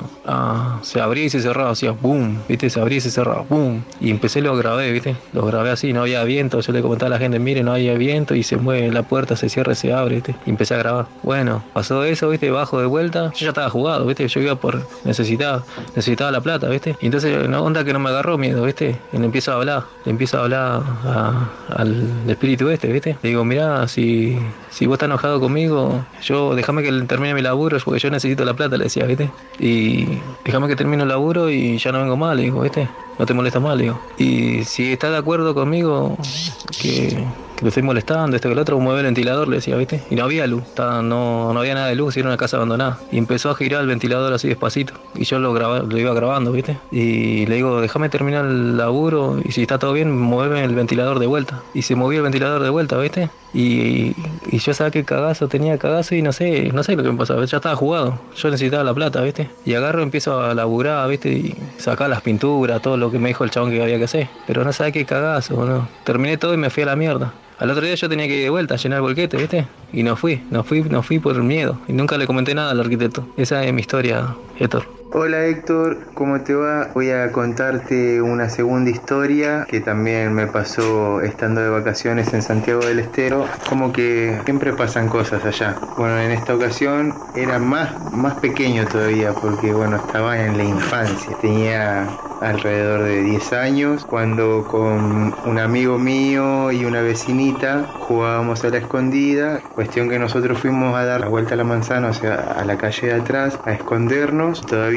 a se abría y se cerraba, hacía boom, ¿viste? Se abría y se cerraba, boom. Y empecé, lo grabé, ¿viste? Lo grabé así, no había viento. Yo le comentaba a la gente, mire, no había viento y se mueve la puerta, se cierra y se abre, ¿viste? Y empecé a grabar. Bueno, pasó eso, ¿viste? Bajo de vuelta. Yo ya estaba jugado, ¿viste? Yo iba por necesitaba, necesitaba la plata, ¿viste? Y entonces una onda que no me agarró miedo, ¿viste? Y le empiezo a hablar, le empiezo a hablar A, al espíritu este, ¿viste? Le digo, mirá, si, si vos estás enojado conmigo, yo déjame que termine mi laburo porque yo necesito la plata, le decía, ¿viste? Y déjame que termine el laburo y ya no vengo más, le digo, ¿viste? No te molestas más, le digo. Y si estás de acuerdo conmigo que, que lo estoy molestando, esto que el otro, mueve el ventilador, le decía, ¿viste? Y no había luz, estaba, no, no había nada de luz, era una casa abandonada. Y empezó a girar el ventilador así despacito. Y yo lo, graba, lo iba grabando, ¿viste? Y le digo, déjame terminar el laburo y si está todo bien, mueve el ventilador de vuelta. Y se movió el ventilador de vuelta, ¿viste? Y, y yo sabía que cagazo, tenía cagazo y no sé, no sé lo que me pasaba, ya estaba jugado. Yo necesitaba la plata, ¿viste? Y agarro, empiezo a laburar, ¿viste? Y sacar las pinturas, todo lo que me dijo el chabón que había que hacer. Pero no sabía qué cagazo, ¿no? Terminé todo y me fui a la mierda. Al otro día yo tenía que ir de vuelta a llenar el volquete, ¿viste? Y no fui, no fui, no fui por miedo. Y nunca le comenté nada al arquitecto. Esa es mi historia, Héctor. Hola Héctor, ¿cómo te va? Voy a contarte una segunda historia que también me pasó estando de vacaciones en Santiago del Estero. Como que siempre pasan cosas allá. Bueno, en esta ocasión era más, más pequeño todavía porque, bueno, estaba en la infancia. Tenía alrededor de diez años cuando con un amigo mío y una vecinita jugábamos a la escondida. Cuestión que nosotros fuimos a dar la vuelta a la manzana, o sea, a la calle de atrás, a escondernos. Todavía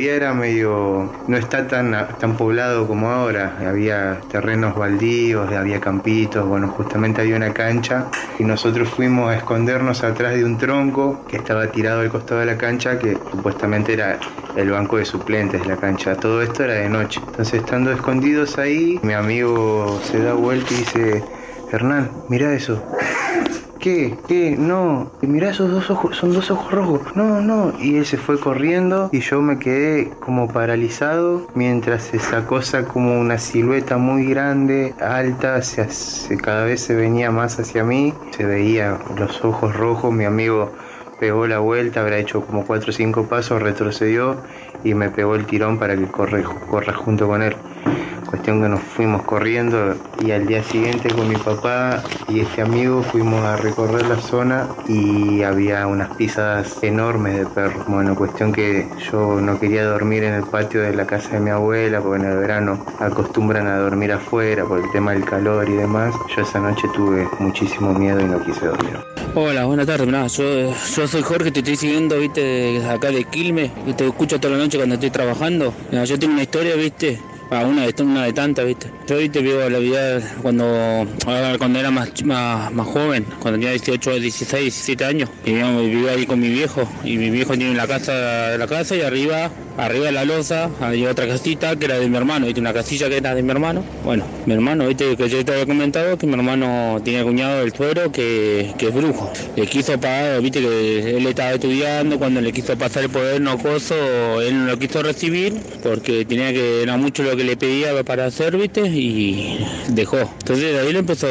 día era medio, no está tan, tan poblado como ahora, había terrenos baldíos, había campitos, bueno, justamente había una cancha y nosotros fuimos a escondernos atrás de un tronco que estaba tirado al costado de la cancha, que supuestamente era el banco de suplentes de la cancha. Todo esto era de noche, entonces estando escondidos ahí, mi amigo se da vuelta y dice: Hernán, mira eso. ¿Qué? ¿Qué? No, mirá esos dos ojos, son dos ojos rojos. No, no. Y él se fue corriendo y yo me quedé como paralizado mientras esa cosa, como una silueta muy grande, alta, se, se, cada vez se venía más hacia mí. Se veía los ojos rojos. Mi amigo pegó la vuelta, habrá hecho como cuatro o cinco pasos, retrocedió y me pegó el tirón para que corre, corra junto con él. Cuestión que nos fuimos corriendo y al día siguiente con mi papá y este amigo fuimos a recorrer la zona y había unas pisadas enormes de perros. Bueno, cuestión que yo no quería dormir en el patio de la casa de mi abuela porque en el verano acostumbran a dormir afuera por el tema del calor y demás. Yo esa noche tuve muchísimo miedo y no quise dormir. Hola, buenas tardes. Mirá, yo, yo soy Jorge, te estoy siguiendo, viste, acá de Quilmes, y te escucho toda la noche cuando estoy trabajando. Mirá, yo tengo una historia, viste. Ah, una de, una de tantas, ¿viste? Yo, ¿viste? Vivo la vida cuando, cuando era más, más, más joven, cuando tenía dieciocho, dieciséis, diecisiete años. Vivía, vivía ahí con mi viejo, y mi viejo tiene la casa, la casa y arriba, arriba de la losa había otra casita que era de mi hermano, ¿viste? Una casilla que era de mi hermano. Bueno, mi hermano, ¿viste? Que yo te había comentado que mi hermano tenía cuñado del suero que, que es brujo. Le quiso pagar, ¿viste? Que él estaba estudiando, cuando le quiso pasar el poder no coso, él no lo quiso recibir porque tenía que, era mucho lo que le pedía para hacer, ¿viste? Y dejó. Entonces de ahí lo empezó,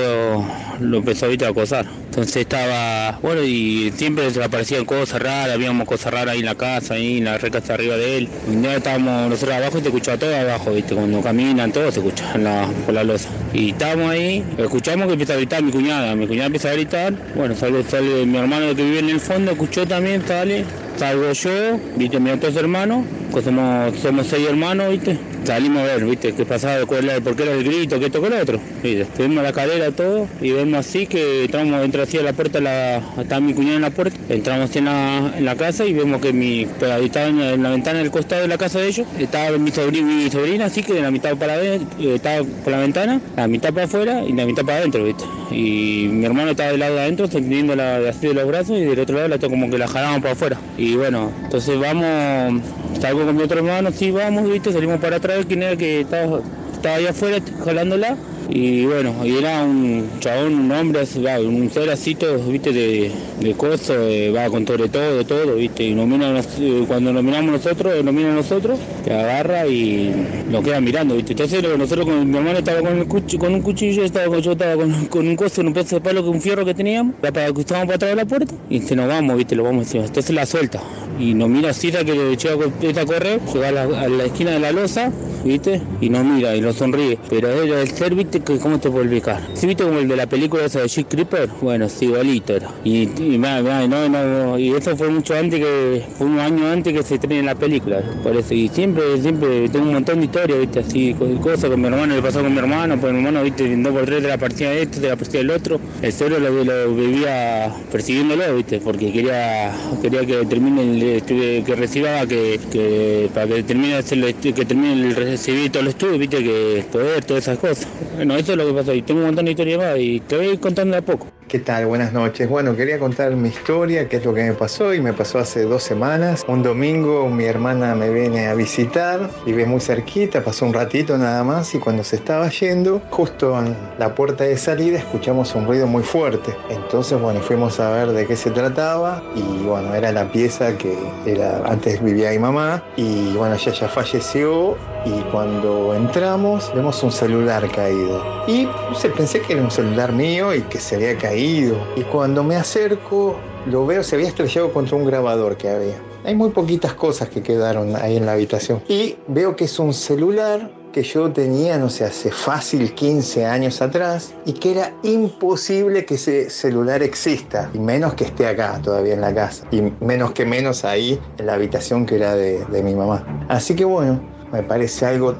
lo empezó, ¿viste? A acosar. Entonces estaba, bueno, y siempre se le aparecían cosas raras, habíamos cosas raras ahí en la casa, ahí en la recasa arriba de él. Un día estábamos nosotros abajo y te escuchaba todo abajo, ¿viste? Cuando caminan, todo se escucha en la, por la losa. Y estábamos ahí, escuchamos que empieza a gritar mi cuñada, mi cuñada empieza a gritar, bueno, sale, sale mi hermano que vive en el fondo, escuchó también, sale, salgo yo, ¿viste? Mis otros hermanos, pues somos, somos seis hermanos, ¿viste? Salimos a ver, ¿viste? ¿Qué pasaba? ¿Cuál era, ¿Por qué era el grito? ¿Qué tocó el otro? ¿Viste? Vemos la cadera, todo, y vemos así que entramos, entra así a la puerta, la, estaba mi cuñada en la puerta, entramos así en la, en la casa y vemos que mi, ahí estaba en la, en la ventana del costado de la casa de ellos, estaba mi sobrina, mi sobrina así que de la mitad para adentro, estaba por la ventana, la mitad para afuera y la mitad para adentro, ¿viste? Y mi hermano estaba del lado de adentro, teniendo la así de los brazos y del otro lado la como que la jalábamos para afuera. Y bueno, entonces vamos, salgo con mi otro hermano, sí vamos, ¿viste? Salimos para atrás, quién era que estaba, estaba ahí afuera jalándola. Y bueno, y era un chabón, un hombre, un ser así todo, viste, de, de coso, de, va con sobre todo, todo, viste, y nos mira, cuando nos miramos nosotros, nos mira a nosotros, te agarra y nos queda mirando, viste. Entonces nosotros con mi hermano estaba con, el cuch, con un cuchillo, estaba, yo estaba con, con un coso, un pedazo de palo, un fierro que teníamos, para estábamos para atrás de la puerta, y se nos vamos, viste, lo vamos encima. Entonces la suelta, y nos mira así, que le llega a correr, llega a la, a la esquina de la losa, viste, y nos mira y nos sonríe, pero era el ser, viste, que cómo te puedo explicar. ¿Sí viste como el de la película esa de Jack Creeper? Bueno, sí, igualito era. Y, y, no, no, no, y eso fue mucho antes que, fue un año antes que se estrene la película, por eso. Y siempre, siempre tengo un montón de historias, viste, así, cosas con mi hermano, le pasó con mi hermano, pues mi hermano, viste, dos por tres de la partida de este, de la partida del otro. El suelo lo, lo vivía persiguiéndolo, viste, porque quería, quería que termine el, que reciba, que, que para que termine, el, que termine el recibir todo el estudio, viste, que poder, todas esas cosas. Bueno, eso es lo que pasó y tengo un montón de historias más y te voy contando de a poco. ¿Qué tal? Buenas noches. Bueno, quería contar mi historia, qué es lo que me pasó, y me pasó hace dos semanas. Un domingo mi hermana me viene a visitar, vive muy cerquita, pasó un ratito nada más, y cuando se estaba yendo, justo en la puerta de salida escuchamos un ruido muy fuerte. Entonces, bueno, fuimos a ver de qué se trataba, y bueno, era la pieza que era, antes vivía mi mamá, y bueno, ella ya falleció, y cuando entramos vemos un celular caído. Y no sé, pensé que era un celular mío y que se había caído. Y cuando me acerco, lo veo, se había estrellado contra un grabador que había. Hay muy poquitas cosas que quedaron ahí en la habitación. Y veo que es un celular que yo tenía, no sé, hace fácil quince años atrás, y que era imposible que ese celular exista, y menos que esté acá todavía en la casa, y menos que menos ahí en la habitación que era de, de mi mamá. Así que bueno, me parece algo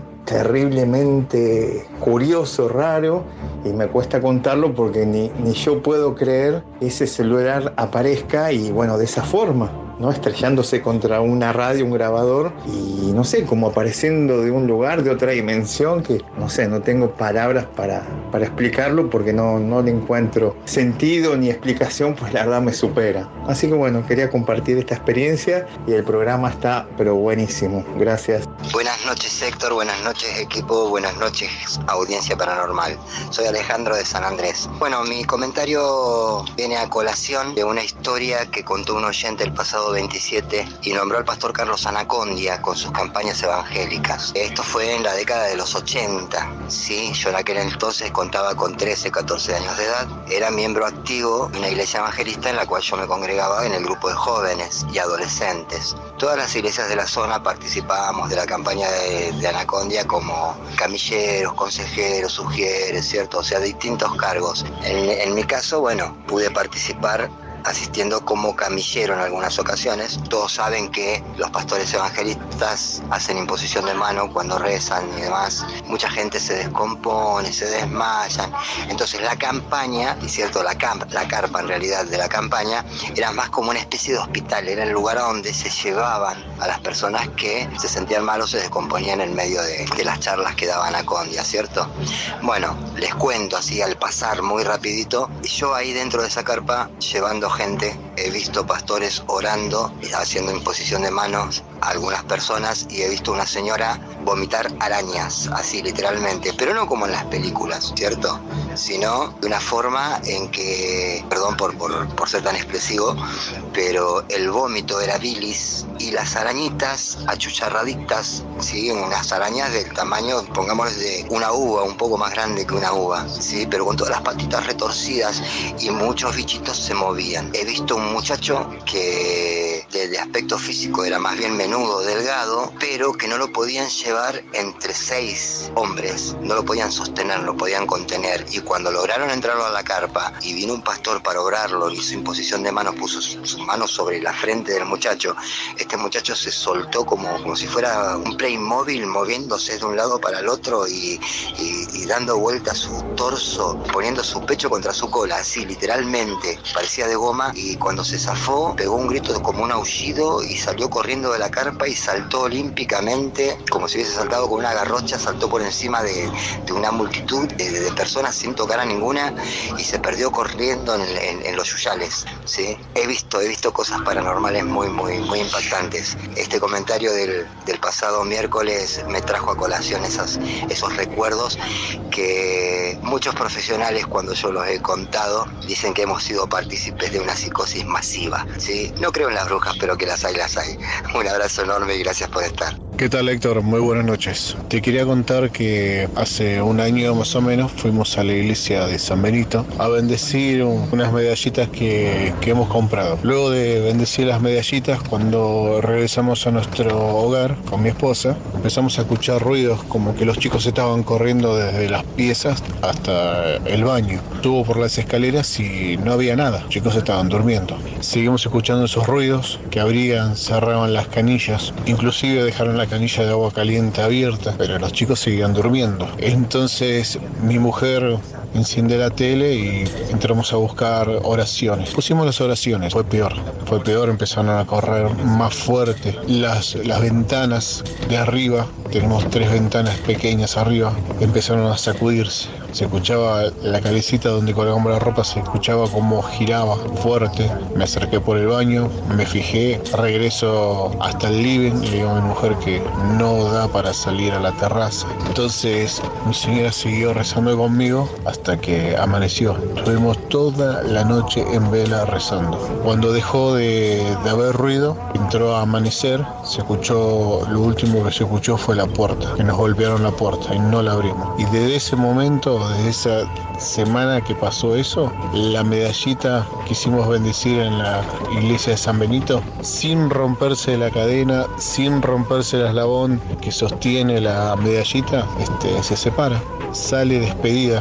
terriblemente curioso, raro, y me cuesta contarlo porque ni, ni yo puedo creer que ese celular aparezca y bueno, de esa forma. ¿no? Estrellándose contra una radio, un grabador, y no sé, como apareciendo de un lugar, de otra dimensión, que no sé, no tengo palabras para, para explicarlo porque no, no le encuentro sentido ni explicación, pues la verdad me supera. Así que bueno, quería compartir esta experiencia y el programa está pero buenísimo. Gracias. Buenas noches, Héctor, buenas noches, equipo, buenas noches, audiencia paranormal. Soy Alejandro de San Andrés. Bueno, mi comentario viene a colación de una historia que contó un oyente el pasado veintisiete y nombró al pastor Carlos Anacondia con sus campañas evangélicas. Esto fue en la década de los ochenta, ¿sí? Yo en aquel entonces contaba con trece, catorce años de edad. Era miembro activo de una iglesia evangelista en la cual yo me congregaba en el grupo de jóvenes y adolescentes. Todas las iglesias de la zona participábamos de la campaña de, de Anacondia como camilleros, consejeros, sugieres, ¿cierto? O sea, distintos cargos. En, en mi caso, bueno, pude participar asistiendo como camillero en algunas ocasiones. Todos saben que los pastores evangelistas hacen imposición de mano cuando rezan y demás. Mucha gente se descompone, se desmayan. Entonces la campaña, y cierto, la, camp, la carpa en realidad de la campaña, era más como una especie de hospital. Era el lugar donde se llevaban a las personas que se sentían mal o se descomponían en medio de, de las charlas que daban Anacondia, ¿cierto? Bueno, les cuento así al pasar muy rapidito. Yo ahí dentro de esa carpa, llevando gente, he visto pastores orando, haciendo imposición de manos a algunas personas, y he visto una señora vomitar arañas, así literalmente, pero no como en las películas, ¿cierto? Sino de una forma en que, perdón por, por, por ser tan expresivo, pero el vómito era bilis y las arañitas achucharraditas, ¿sí? Unas arañas del tamaño, pongámosles, de una uva, un poco más grande que una uva, ¿sí? Pero con todas las patitas retorcidas y muchos bichitos se movían. He visto un muchacho que de, de aspecto físico era más bien menudo, delgado, pero que no lo podían llevar entre seis hombres, no lo podían sostener, no lo podían contener, y cuando lograron entrarlo a la carpa y vino un pastor para obrarlo, hizo imposición de manos, puso sus su manos sobre la frente del muchacho, este muchacho se soltó como, como si fuera un Playmobil, moviéndose de un lado para el otro y, y, y dando vuelta su torso, poniendo su pecho contra su cola, así literalmente, parecía de goma, y cuando se zafó pegó un grito como un aullido y salió corriendo de la carpa y saltó olímpicamente, como si hubiese saltado con una garrocha, saltó por encima de, de una multitud de, de personas sin tocar a ninguna y se perdió corriendo en, en, en los yuyales, ¿sí? He visto, he visto cosas paranormales muy, muy, muy impactantes. Este comentario del, del pasado miércoles me trajo a colación esas, esos recuerdos que muchos profesionales, cuando yo los he contado, dicen que hemos sido partícipes de una psicosis masiva, ¿sí? No creo en las brujas, pero que las hay, las hay. Un abrazo enorme y gracias por estar. ¿Qué tal, Héctor? Muy buenas noches. Te quería contar que hace un año más o menos fuimos a la iglesia de San Benito a bendecir un, unas medallitas que, que hemos comprado. Luego de bendecir las medallitas, cuando regresamos a nuestro hogar con mi esposa, empezamos a escuchar ruidos como que los chicos estaban corriendo desde las piezas hasta el baño. Subo por las escaleras y no había nada, los chicos estaban durmiendo. Seguimos escuchando esos ruidos que abrían, cerraban las canillas, inclusive dejaron la canilla de agua caliente abierta, pero los chicos seguían durmiendo. Entonces mi mujer enciende la tele y entramos a buscar oraciones. Pusimos las oraciones, fue peor, fue peor, empezaron a correr más fuerte. Las, las ventanas de arriba, tenemos tres ventanas pequeñas arriba, empezaron a sacudirse. Se escuchaba la calecita donde colgamos la ropa, se escuchaba como giraba fuerte. Me acerqué por el baño, me fijé, regreso hasta el living y le digo a mi mujer que no da para salir a la terraza. Entonces mi señora siguió rezando conmigo hasta que amaneció. Estuvimos toda la noche en vela rezando. Cuando dejó de, de haber ruido, entró a amanecer, se escuchó, lo último que se escuchó fue la puerta, que nos golpearon la puerta y no la abrimos. Y desde ese momento, desde esa semana que pasó eso, la medallita que hicimos bendecir en la iglesia de San Benito, sin romperse la cadena, sin romperse el eslabón que sostiene la medallita, este, se separa, sale despedida como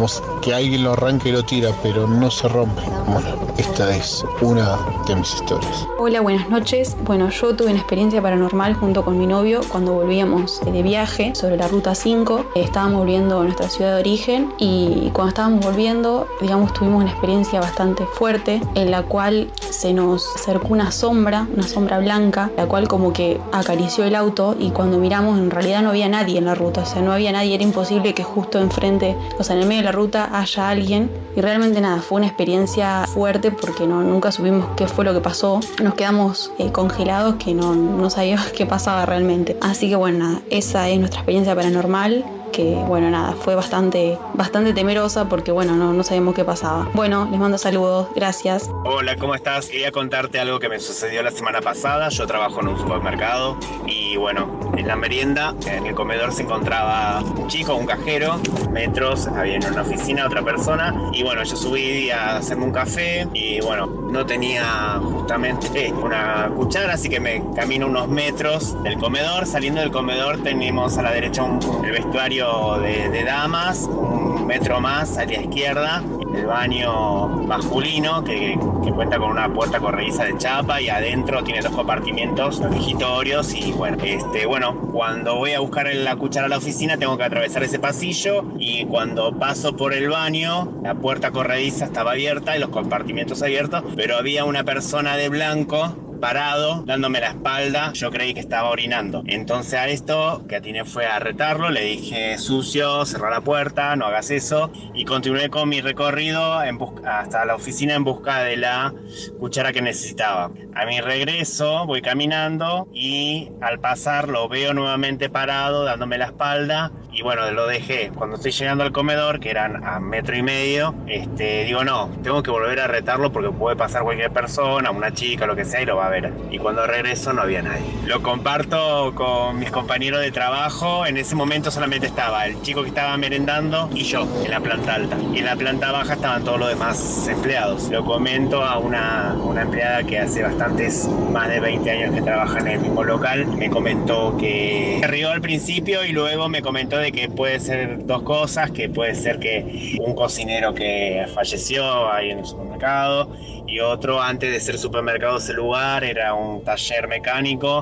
digamos, que alguien lo arranca y lo tira, pero no se rompe. Bueno, esta es una de mis historias. Hola, buenas noches. Bueno, yo tuve una experiencia paranormal junto con mi novio cuando volvíamos de viaje sobre la ruta cinco. Estábamos volviendo a nuestra ciudad de origen y cuando estábamos volviendo, digamos, tuvimos una experiencia bastante fuerte en la cual se nos acercó una sombra, una sombra blanca, la cual como que acarició el auto y cuando miramos en realidad no había nadie en la ruta, o sea, no había nadie, era imposible que justo enfrente, o sea, en el medio de la ruta haya alguien y realmente nada, fue una experiencia fuerte porque no, nunca supimos qué fue lo que pasó, nos quedamos eh, congelados que no, no sabíamos qué pasaba realmente, así que bueno, nada, esa es nuestra experiencia paranormal. Que bueno, nada, fue bastante bastante temerosa porque bueno, no, no sabíamos qué pasaba. Bueno, les mando saludos, gracias. Hola, ¿cómo estás? Quería contarte algo que me sucedió la semana pasada. Yo trabajo en un supermercado y bueno, en la merienda, en el comedor se encontraba un chico, un cajero, metros, había en una oficina otra persona y bueno, yo subí a hacerme un café y bueno, no tenía justamente una cuchara, así que me camino unos metros del comedor. Saliendo del comedor tenemos a la derecha un, el vestuario De, de damas, un metro más a la izquierda, el baño masculino que, que cuenta con una puerta corrediza de chapa y adentro tiene dos compartimientos migitorios y bueno, este, bueno, cuando voy a buscar la cuchara a la oficina tengo que atravesar ese pasillo y cuando paso por el baño la puerta corrediza estaba abierta y los compartimientos abiertos, pero había una persona de blanco parado, dándome la espalda. Yo creí que estaba orinando. Entonces a esto, que atiné fue a retarlo, le dije sucio, cerrá la puerta, no hagas eso, y continué con mi recorrido en busca, hasta la oficina en busca de la cuchara que necesitaba. A mi regreso voy caminando y al pasar lo veo nuevamente parado, dándome la espalda, y bueno, lo dejé. Cuando estoy llegando al comedor, que eran a metro y medio, este, digo no, tengo que volver a retarlo porque puede pasar cualquier persona, una chica, lo que sea, y lo va a ver. Y cuando regreso no había nadie. Lo comparto con mis compañeros de trabajo. En ese momento solamente estaba el chico que estaba merendando y yo en la planta alta. Y en la planta baja estaban todos los demás empleados. Lo comento a una, una empleada que hace bastantes, más de veinte años que trabaja en el mismo local. Me comentó que se rió al principio y luego me comentó de que puede ser dos cosas, que puede ser que un cocinero que falleció ahí en el supermercado y otro, antes de ser supermercado ese lugar, era un taller mecánico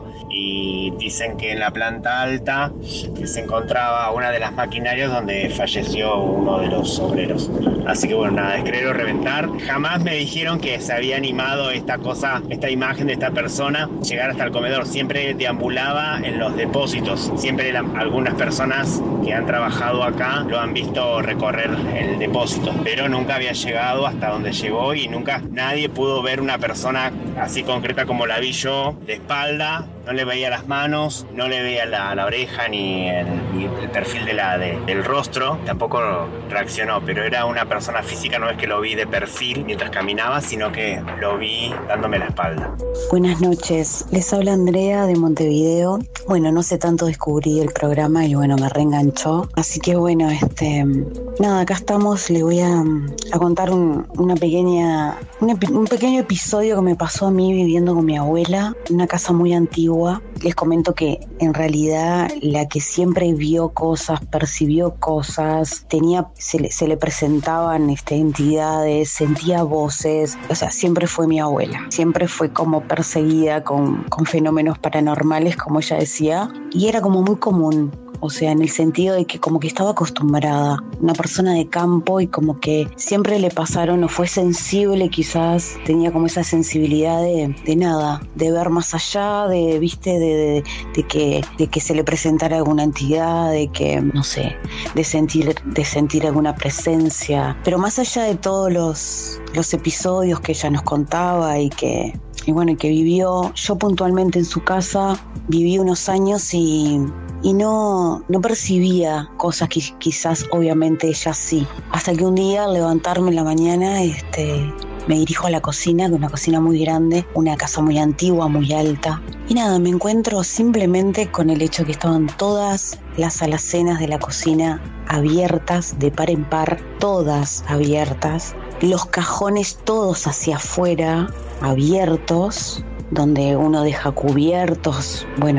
y dicen que en la planta alta que se encontraba una de las maquinarias donde falleció uno de los obreros. Así que bueno, nada, es creer o reventar. Jamás me dijeron que se había animado esta cosa, esta imagen de esta persona llegar hasta el comedor. Siempre deambulaba en los depósitos. Siempre la, algunas personas que han trabajado acá lo han visto recorrer el depósito, pero nunca había llegado hasta donde llegó y nunca nadie pudo ver una persona así concreta como la vi yo, de espalda. No le veía las manos, no le veía la, la oreja ni el, ni el perfil de la, de, del rostro. Tampoco reaccionó, pero era una persona física. No es que lo vi de perfil mientras caminaba, sino que lo vi dándome la espalda. Buenas noches, les habla Andrea de Montevideo. Bueno, no sé tanto, descubrí el programa y bueno, me reenganchó. Así que bueno, este, nada, acá estamos. Le voy a, a contar un, una pequeña, un, epi, un pequeño episodio que me pasó a mí viviendo con mi abuela en una casa muy antigua. Les comento que en realidad la que siempre vio cosas, percibió cosas, tenía, se le, se le presentaban este, entidades, sentía voces, o sea, siempre fue mi abuela. Siempre fue como perseguida con, con fenómenos paranormales, como ella decía, y era como muy común. O sea, en el sentido de que como que estaba acostumbrada, una persona de campo, y como que siempre le pasaron, o fue sensible quizás, tenía como esa sensibilidad de, de nada, de ver más allá, de, viste, de, de, de, que, de que se le presentara alguna entidad, de que, no sé, de sentir, de sentir alguna presencia. Pero más allá de todos los, los episodios que ella nos contaba y que... Y bueno, y que vivió, yo puntualmente en su casa viví unos años y, y no, no percibía cosas que quizás obviamente ella sí. Hasta que un día al levantarme en la mañana este, me dirijo a la cocina, que es una cocina muy grande, una casa muy antigua, muy alta. Y nada, me encuentro simplemente con el hecho que estaban todas las alacenas de la cocina abiertas, de par en par, todas abiertas. Los cajones todos hacia afuera, abiertos, donde uno deja cubiertos, bueno,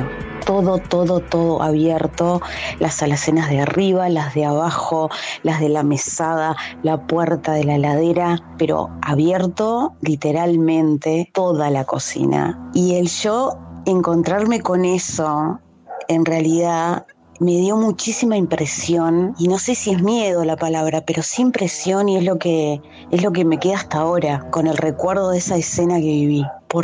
todo, todo, todo abierto, las alacenas de arriba, las de abajo, las de la mesada, la puerta de la heladera, pero abierto literalmente toda la cocina. Y el yo encontrarme con eso, en realidad me dio muchísima impresión, y no sé si es miedo la palabra, pero sí impresión, y es lo que, es lo que me queda hasta ahora, con el recuerdo de esa escena que viví.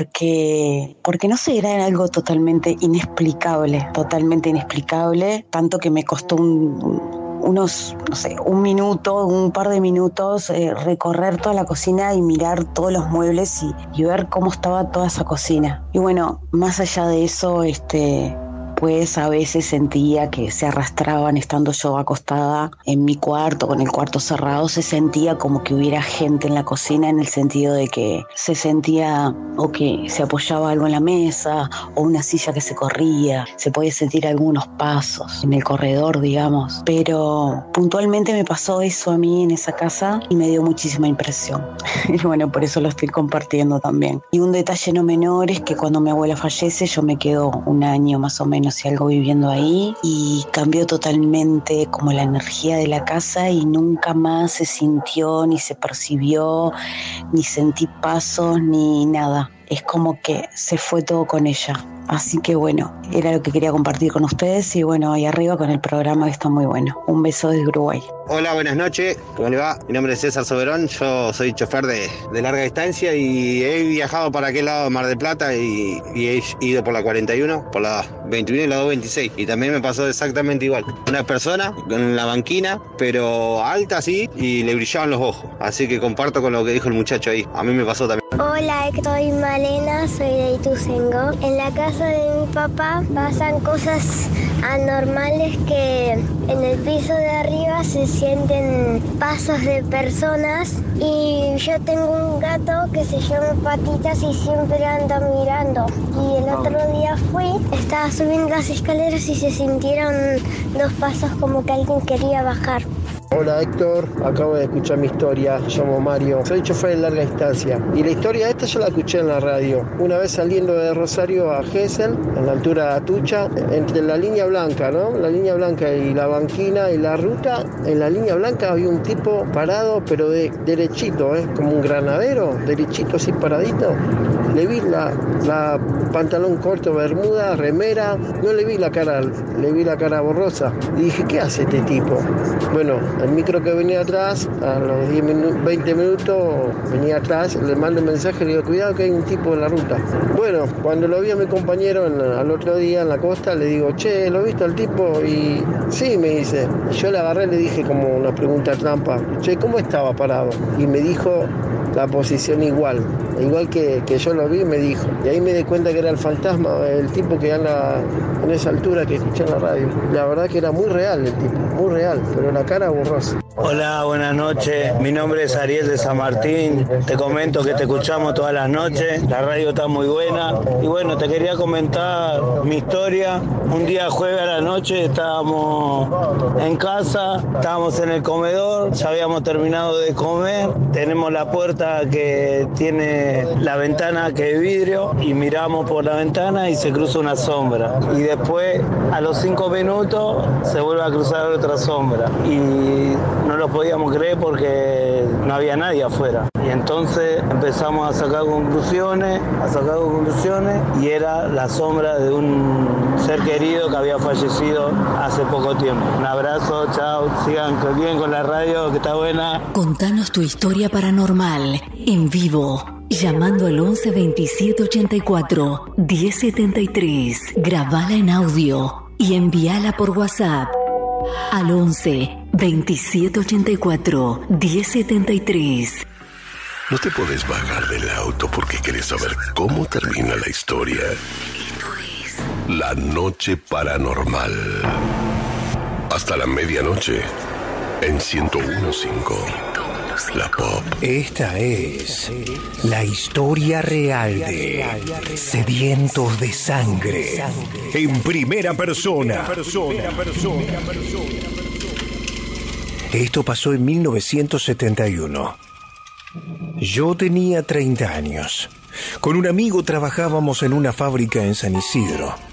Porque, porque no sé, era algo totalmente inexplicable, totalmente inexplicable, tanto que me costó un, unos, no sé, un minuto, un par de minutos, eh, recorrer toda la cocina y mirar todos los muebles y, y ver cómo estaba toda esa cocina. Y bueno, más allá de eso, este... pues a veces sentía que se arrastraban, estando yo acostada en mi cuarto, con el cuarto cerrado, se sentía como que hubiera gente en la cocina, en el sentido de que se sentía o que se apoyaba algo en la mesa, o una silla que se corría, se podía sentir algunos pasos en el corredor, digamos. Pero puntualmente me pasó eso a mí en esa casa y me dio muchísima impresión. Y bueno, por eso lo estoy compartiendo también. Y un detalle no menor es que cuando mi abuela fallece, yo me quedo un año más o menos y algo viviendo ahí, y cambió totalmente como la energía de la casa, y nunca más se sintió, ni se percibió, ni sentí pasos, ni nada. Es como que se fue todo con ella. Así que bueno, era lo que quería compartir con ustedes, y bueno, ahí arriba con el programa que está muy bueno. Un beso desde Uruguay. Hola, buenas noches, ¿cómo le va? Mi nombre es César Soberón, yo soy chofer de, de larga distancia y he viajado para aquel lado de Mar del Plata y, y he ido por la cuarenta y uno, por la veintiuno y la doscientos veintiséis, y también me pasó exactamente igual. Una persona en la banquina, pero alta así, y le brillaban los ojos, así que comparto con lo que dijo el muchacho ahí, a mí me pasó también. Hola, Héctor y Malena, soy de Ituzaingó. En la casa de mi papá pasan cosas anormales, que en el piso de arriba se sienten pasos de personas, y yo tengo un gato que se llama Patitas y siempre anda mirando. Y el otro día fui, estaba subiendo las escaleras y se sintieron dos pasos como que alguien quería bajar. Hola Héctor, acabo de escuchar mi historia, me llamo Mario, soy chofer de larga distancia y la historia esta yo la escuché en la radio. Una vez saliendo de Rosario a Gesell, en la altura de Atucha, entre la línea blanca, ¿no? La línea blanca y la banquina y la ruta, en la línea blanca había un tipo parado, pero de derechito, ¿eh? Como un granadero, derechito así paradito. Le vi la, la pantalón corto, bermuda, remera, no le vi la cara, le vi la cara borrosa. Y dije, ¿qué hace este tipo? Bueno, el micro que venía atrás, a los diez minu- veinte minutos venía atrás, le mando un mensaje, le digo, cuidado que hay un tipo en la ruta. Bueno, cuando lo vi a mi compañero en, al otro día en la costa, le digo, che, ¿lo viste al tipo? Y sí, me dice. Yo le agarré, le dije como una pregunta trampa, che, ¿cómo estaba parado? Y me dijo la posición igual, igual que, que yo lo vi, me dijo. Y ahí me di cuenta que era el fantasma, el tipo que anda en esa altura que escuché en la radio. La verdad que era muy real el tipo, muy real, pero la cara borrosa. Hola, buenas noches. Mi nombre es Ariel de San Martín. Te comento que te escuchamos todas las noches. La radio está muy buena. Y bueno, te quería comentar mi historia. Un día jueves a la noche estábamos en casa, estábamos en el comedor, ya habíamos terminado de comer. Tenemos la puerta que tiene la ventana que es vidrio y miramos por la ventana y se cruza una sombra. Y después, a los cinco minutos, se vuelve a cruzar otra sombra. Y no lo podíamos creer porque no había nadie afuera. Y entonces empezamos a sacar conclusiones, a sacar conclusiones, y era la sombra de un ser querido que había fallecido hace poco tiempo. Un abrazo, chao, sigan bien con la radio, que está buena. Contanos tu historia paranormal en vivo, llamando al once veintisiete ochenta y cuatro diez setenta y tres. Grabala en audio y envíala por WhatsApp al once veintisiete ochenta y cuatro diez setenta y tres. No te podés bajar del auto porque querés saber cómo termina la historia. Esto es La Noche Paranormal. Hasta la medianoche en ciento uno punto cinco. La Pop. Esta es la historia real de Sedientos de Sangre. En primera persona. Esto pasó en mil novecientos setenta y uno. Yo tenía treinta años. Con un amigo trabajábamos en una fábrica en San Isidro.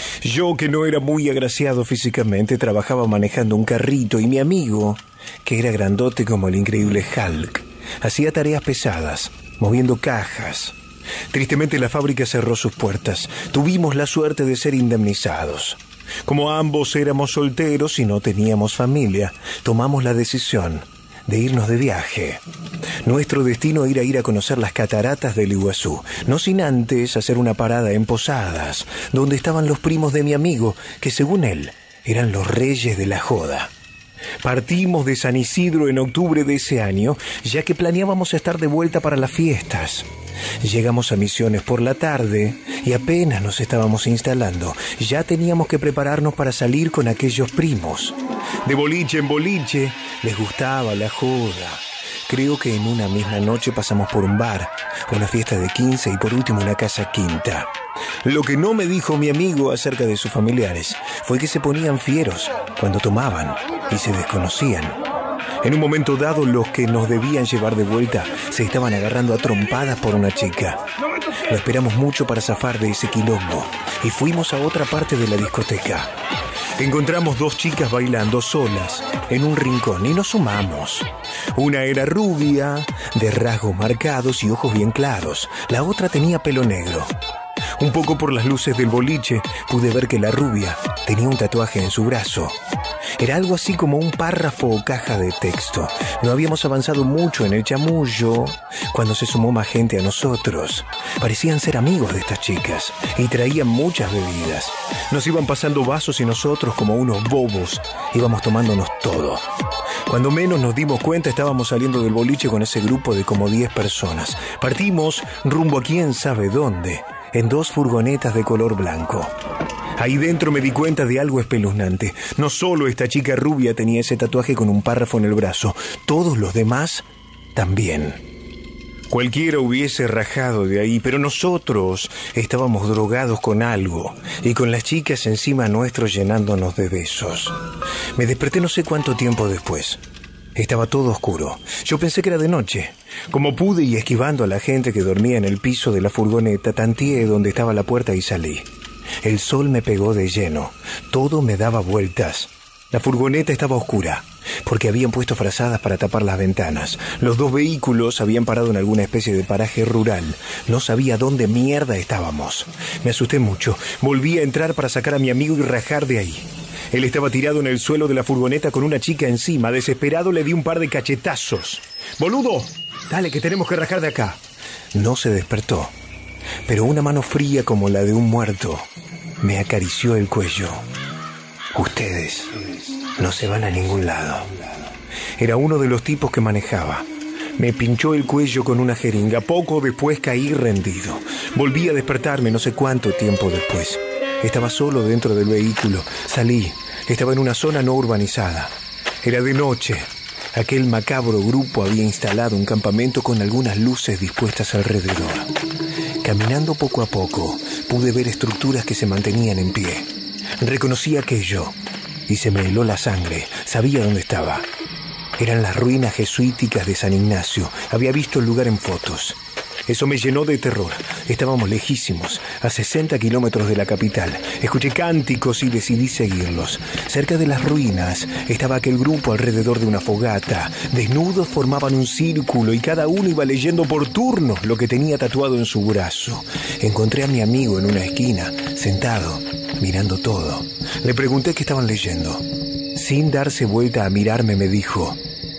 Yo, que no era muy agraciado físicamente, trabajaba manejando un carrito y mi amigo, que era grandote como el increíble Hulk, hacía tareas pesadas, moviendo cajas. Tristemente la fábrica cerró sus puertas. Tuvimos la suerte de ser indemnizados. Como ambos éramos solteros y no teníamos familia, tomamos la decisión de irnos de viaje. Nuestro destino era ir a conocer las cataratas del Iguazú, no sin antes hacer una parada en Posadas, donde estaban los primos de mi amigo, que según él eran los reyes de la joda. Partimos de San Isidro en octubre de ese año, ya que planeábamos estar de vuelta para las fiestas. Llegamos a Misiones por la tarde y apenas nos estábamos instalando, ya teníamos que prepararnos para salir con aquellos primos. De boliche en boliche les gustaba la joda. Creo que en una misma noche pasamos por un bar, una fiesta de quince y por último una casa quinta. Lo que no me dijo mi amigo acerca de sus familiares fue que se ponían fieros cuando tomaban y se desconocían. En un momento dado, los que nos debían llevar de vuelta se estaban agarrando a trompadas por una chica. Lo esperamos mucho para zafar de ese quilombo y fuimos a otra parte de la discoteca. Encontramos dos chicas bailando solas en un rincón y nos sumamos. Una era rubia, de rasgos marcados y ojos bien claros. La otra tenía pelo negro. Un poco por las luces del boliche pude ver que la rubia tenía un tatuaje en su brazo. Era algo así como un párrafo o caja de texto. No habíamos avanzado mucho en el chamullo cuando se sumó más gente a nosotros. Parecían ser amigos de estas chicas y traían muchas bebidas. Nos iban pasando vasos y nosotros, como unos bobos, íbamos tomándonos todo. Cuando menos nos dimos cuenta, estábamos saliendo del boliche con ese grupo de como diez personas. Partimos rumbo a quién sabe dónde, en dos furgonetas de color blanco. Ahí dentro me di cuenta de algo espeluznante. No solo esta chica rubia tenía ese tatuaje con un párrafo en el brazo, todos los demás también. Cualquiera hubiese rajado de ahí, pero nosotros estábamos drogados con algo y con las chicas encima nuestro llenándonos de besos. Me desperté no sé cuánto tiempo después. Estaba todo oscuro. Yo pensé que era de noche. Como pude y esquivando a la gente que dormía en el piso de la furgoneta, tanteé donde estaba la puerta y salí. El sol me pegó de lleno. Todo me daba vueltas. La furgoneta estaba oscura, porque habían puesto frazadas para tapar las ventanas. Los dos vehículos habían parado en alguna especie de paraje rural. No sabía dónde mierda estábamos. Me asusté mucho. Volví a entrar para sacar a mi amigo y rajar de ahí. Él estaba tirado en el suelo de la furgoneta con una chica encima. Desesperado le di un par de cachetazos. ¡Boludo! Dale, que tenemos que rajar de acá. No se despertó, pero una mano fría como la de un muerto me acarició el cuello. Ustedes no se van a ningún lado. Era uno de los tipos que manejaba. Me pinchó el cuello con una jeringa. Poco después caí rendido. Volví a despertarme no sé cuánto tiempo después. Estaba solo dentro del vehículo. Salí. Estaba en una zona no urbanizada. Era de noche. Aquel macabro grupo había instalado un campamento con algunas luces dispuestas alrededor. Caminando poco a poco, pude ver estructuras que se mantenían en pie. Reconocí aquello y se me heló la sangre. Sabía dónde estaba. Eran las ruinas jesuíticas de San Ignacio. Había visto el lugar en fotos. Eso me llenó de terror. Estábamos lejísimos, a sesenta kilómetros de la capital. Escuché cánticos y decidí seguirlos. Cerca de las ruinas estaba aquel grupo alrededor de una fogata. Desnudos formaban un círculo y cada uno iba leyendo por turnos lo que tenía tatuado en su brazo. Encontré a mi amigo en una esquina, sentado, mirando todo. Le pregunté qué estaban leyendo. Sin darse vuelta a mirarme me dijo: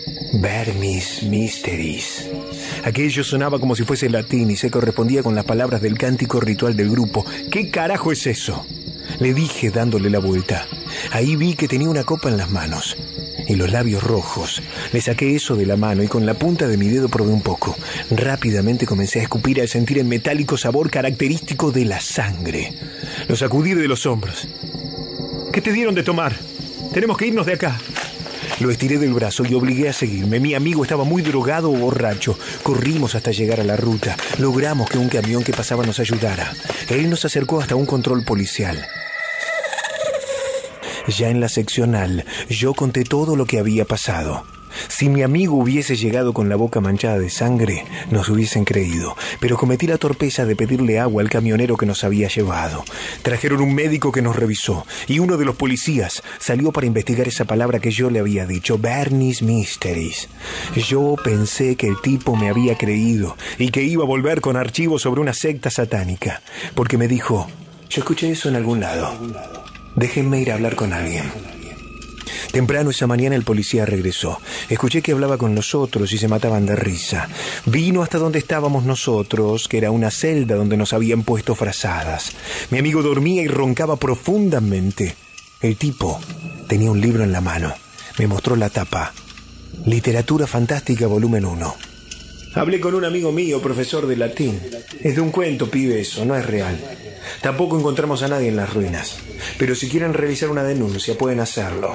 Vermis Mysteris. Aquello sonaba como si fuese latín y se correspondía con las palabras del cántico ritual del grupo. ¿Qué carajo es eso?, le dije dándole la vuelta. Ahí vi que tenía una copa en las manos y los labios rojos. Le saqué eso de la mano y con la punta de mi dedo probé un poco. Rápidamente comencé a escupir al sentir el metálico sabor característico de la sangre. Lo sacudí de los hombros. ¿Qué te dieron de tomar? Tenemos que irnos de acá. Lo estiré del brazo y obligué a seguirme. Mi amigo estaba muy drogado o borracho. Corrimos hasta llegar a la ruta. Logramos que un camión que pasaba nos ayudara. Él nos acercó hasta un control policial. Ya en la seccional, yo conté todo lo que había pasado. Si mi amigo hubiese llegado con la boca manchada de sangre, nos hubiesen creído. Pero cometí la torpeza de pedirle agua al camionero que nos había llevado. Trajeron un médico que nos revisó y uno de los policías salió para investigar esa palabra que yo le había dicho, Bernie's Mysteries. Yo pensé que el tipo me había creído y que iba a volver con archivos sobre una secta satánica, porque me dijo, yo escuché eso en algún lado. Déjenme ir a hablar con alguien. Temprano esa mañana el policía regresó. Escuché que hablaba con nosotros y se mataban de risa. Vino hasta donde estábamos nosotros, que era una celda donde nos habían puesto frazadas. Mi amigo dormía y roncaba profundamente. El tipo tenía un libro en la mano. Me mostró la tapa. Literatura Fantástica, volumen uno. Hablé con un amigo mío, profesor de latín. Es de un cuento, pibe, eso, no es real. Tampoco encontramos a nadie en las ruinas. Pero si quieren realizar una denuncia, pueden hacerlo.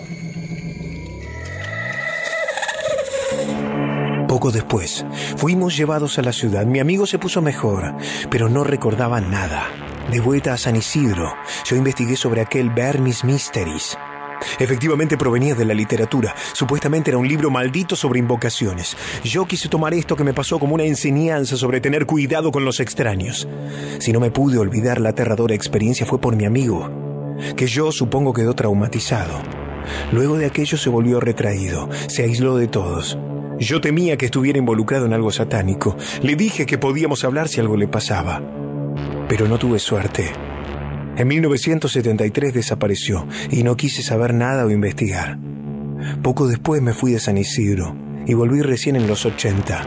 Poco después, fuimos llevados a la ciudad. Mi amigo se puso mejor, pero no recordaba nada. De vuelta a San Isidro, yo investigué sobre aquel Bernie's Mysteries. Efectivamente provenía de la literatura. Supuestamente era un libro maldito sobre invocaciones. Yo quise tomar esto que me pasó como una enseñanza sobre tener cuidado con los extraños. Si no me pude olvidar la aterradora experiencia fue por mi amigo, que yo supongo quedó traumatizado. Luego de aquello se volvió retraído, se aisló de todos. Yo temía que estuviera involucrado en algo satánico. Le dije que podíamos hablar si algo le pasaba, pero no tuve suerte. En mil novecientos setenta y tres desapareció y no quise saber nada o investigar. Poco después me fui de San Isidro y volví recién en los ochenta.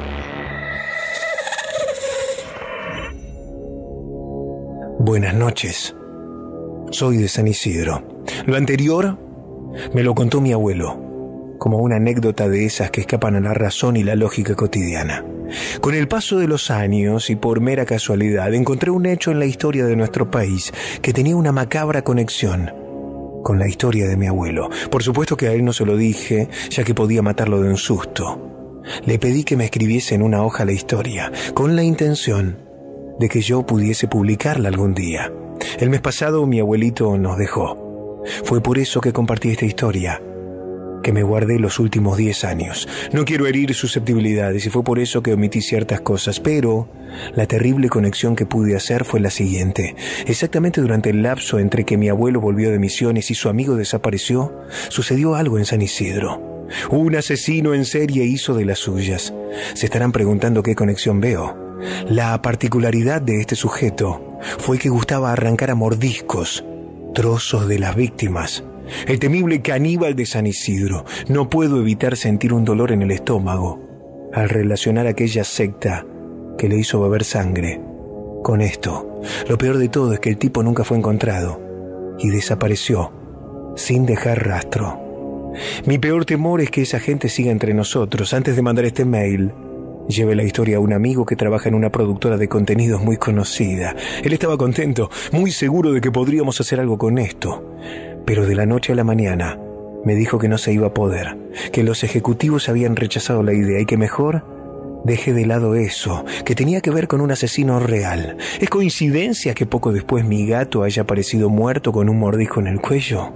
Buenas noches. Soy de San Isidro. Lo anterior me lo contó mi abuelo, como una anécdota de esas que escapan a la razón y la lógica cotidiana. Con el paso de los años y por mera casualidad encontré un hecho en la historia de nuestro país que tenía una macabra conexión con la historia de mi abuelo. Por supuesto que a él no se lo dije, ya que podía matarlo de un susto. Le pedí que me escribiese en una hoja la historia, con la intención de que yo pudiese publicarla algún día. El mes pasado mi abuelito nos dejó. Fue por eso que compartí esta historia, que me guardé los últimos diez años. No quiero herir susceptibilidades y fue por eso que omití ciertas cosas, pero la terrible conexión que pude hacer fue la siguiente. Exactamente durante el lapso entre que mi abuelo volvió de misiones y su amigo desapareció, sucedió algo en San Isidro. Un asesino en serie hizo de las suyas. Se estarán preguntando qué conexión veo. La particularidad de este sujeto fue que gustaba arrancar a mordiscos trozos de las víctimas. El temible caníbal de San Isidro. No puedo evitar sentir un dolor en el estómago al relacionar aquella secta que le hizo beber sangre con esto. Lo peor de todo es que el tipo nunca fue encontrado y desapareció sin dejar rastro. Mi peor temor es que esa gente siga entre nosotros. Antes de mandar este mail, llevé la historia a un amigo que trabaja en una productora de contenidos muy conocida. Él estaba contento, muy seguro de que podríamos hacer algo con esto. Pero de la noche a la mañana me dijo que no se iba a poder, que los ejecutivos habían rechazado la idea y que mejor dejé de lado eso, que tenía que ver con un asesino real. ¿Es coincidencia que poco después mi gato haya aparecido muerto con un mordisco en el cuello?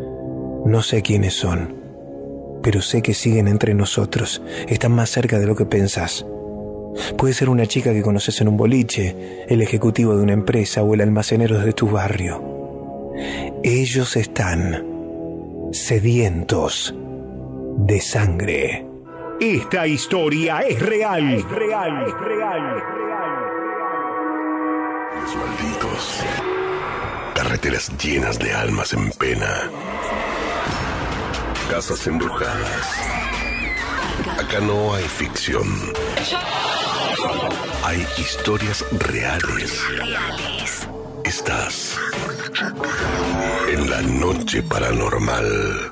No sé quiénes son, pero sé que siguen entre nosotros, están más cerca de lo que pensás. Puede ser una chica que conoces en un boliche, el ejecutivo de una empresa o el almacenero de tu barrio. Ellos están sedientos de sangre. Esta historia es real. Es real, es real, es real. Los malditos. Carreteras llenas de almas en pena. Casas embrujadas. Acá no hay ficción. Hay historias reales. Estás en la noche paranormal.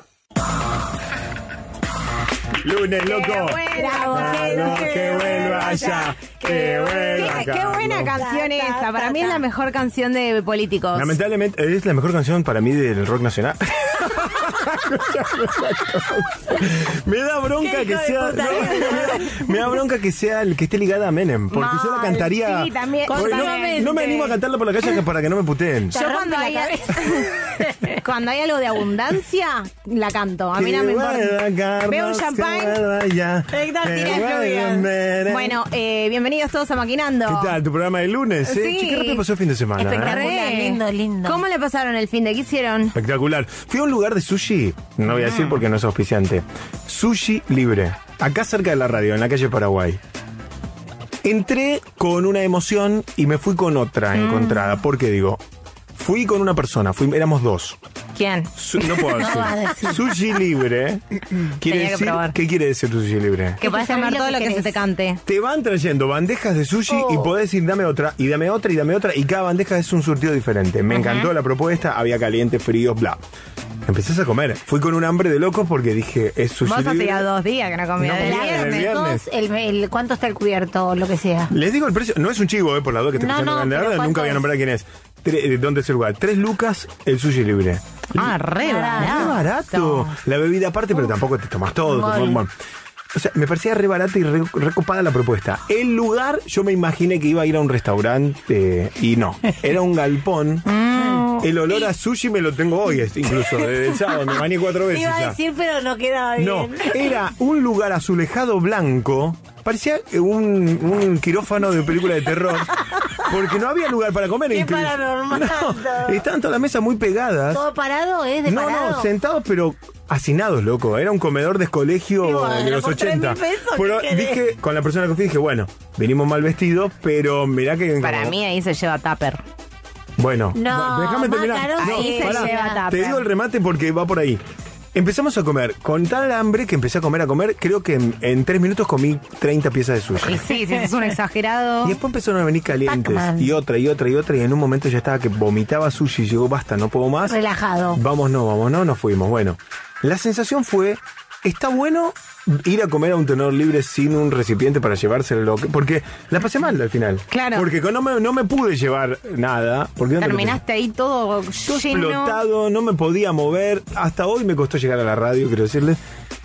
Lunes, loco. Bravo, no, que vuelva allá. Que vuelva Qué, acá. qué buena canción esa. Para mí es la mejor canción de Políticos. Lamentablemente es la mejor canción para mí del rock nacional. Me da bronca que sea. No, me, da, me da bronca que sea el que esté ligada a Menem. Porque Mal, yo la cantaría. Sí, también. Oye, no, no me animo a cantarla por la calle para que no me puteen. Yo cuando hay, Cuando hay algo de abundancia, la canto. A mí no me importa. Veo un champán. Bueno, eh, bienvenidos todos a Maquinando. ¿Qué tal? ¿Tu programa de lunes? ¿eh? Sí. Che, ¿qué rápido pasó el fin de semana? Espectacular, ¿eh? lindo, lindo. ¿Cómo le pasaron el fin de? ¿Qué hicieron? Espectacular. Fui a un lugar de sushi, no voy a decir porque no es auspiciante. Sushi Libre, acá cerca de la radio, en la calle Paraguay. Entré con una emoción y me fui con otra mm. encontrada. ¿Por qué digo? Fui con una persona, fui, éramos dos. ¿Quién? Su, no puedo decir. No decir. Sushi Libre. Quiere Tenía decir, que probar. ¿Qué quiere decir sushi libre? Que puedes comer todo lo que, que se te cante. Te van trayendo bandejas de sushi oh. y podés decir dame otra, y dame otra, y dame otra, y cada bandeja es un surtido diferente. Me uh-huh. encantó la propuesta, había caliente, fríos, bla. Empecé a comer. Fui con un hambre de locos porque dije, es sushi Vos libre. hacía dos días que no comías. No, el viernes. El viernes. El, el, ¿Cuánto está el cubierto o lo que sea? Les digo el precio. No es un chivo, eh, por la duda que te no, escuchando no, la verdad, nunca voy a nombrar quién es. Tre, ¿Dónde es el lugar? Tres lucas el sushi libre. Ah, re barato. Re barato. La bebida aparte, pero tampoco te tomas todo. Te tomas, bueno. O sea, me parecía re barata y re, re copada la propuesta. El lugar, yo me imaginé que iba a ir a un restaurante eh, y no. Era un galpón. Mm. El olor a sushi me lo tengo hoy, incluso, desde el sábado. Me bañé cuatro veces. Iba a ya. decir, pero no quedaba bien. No, era un lugar azulejado blanco. Parecía un, un quirófano de película de terror. Porque no había lugar para comer. Qué incluso. paranormal. No, estaban todas las mesas muy pegadas. ¿Todo parado? ¿Es de no, parado? No, sentados, pero hacinados, loco. Era un comedor de colegio bueno, de los ochenta. Pero dije, con la persona que fui, dije, bueno, venimos mal vestidos, pero mirá que... Para como... mí ahí se lleva tupper. Bueno, no, déjame terminar. No, ahí se pará, lleva tupper. Te digo el remate porque va por ahí. Empezamos a comer. Con tal hambre que empecé a comer, a comer. Creo que en, en tres minutos comí treinta piezas de sushi. Y sí, sí, es un exagerado. Y después empezaron a venir calientes. Y otra, y otra, y otra. Y en un momento ya estaba que vomitaba sushi. Y llegó, basta, no puedo más. Relajado. Vamos, no, vamos, no, nos fuimos. Bueno, la sensación fue... Está bueno ir a comer a un tenedor libre sin un recipiente para llevárselo. Porque la pasé mal al final. Claro. Porque no me, no me pude llevar nada. Porque terminaste ahí todo, todo lleno. explotado, no me podía mover. Hasta hoy me costó llegar a la radio, quiero decirles.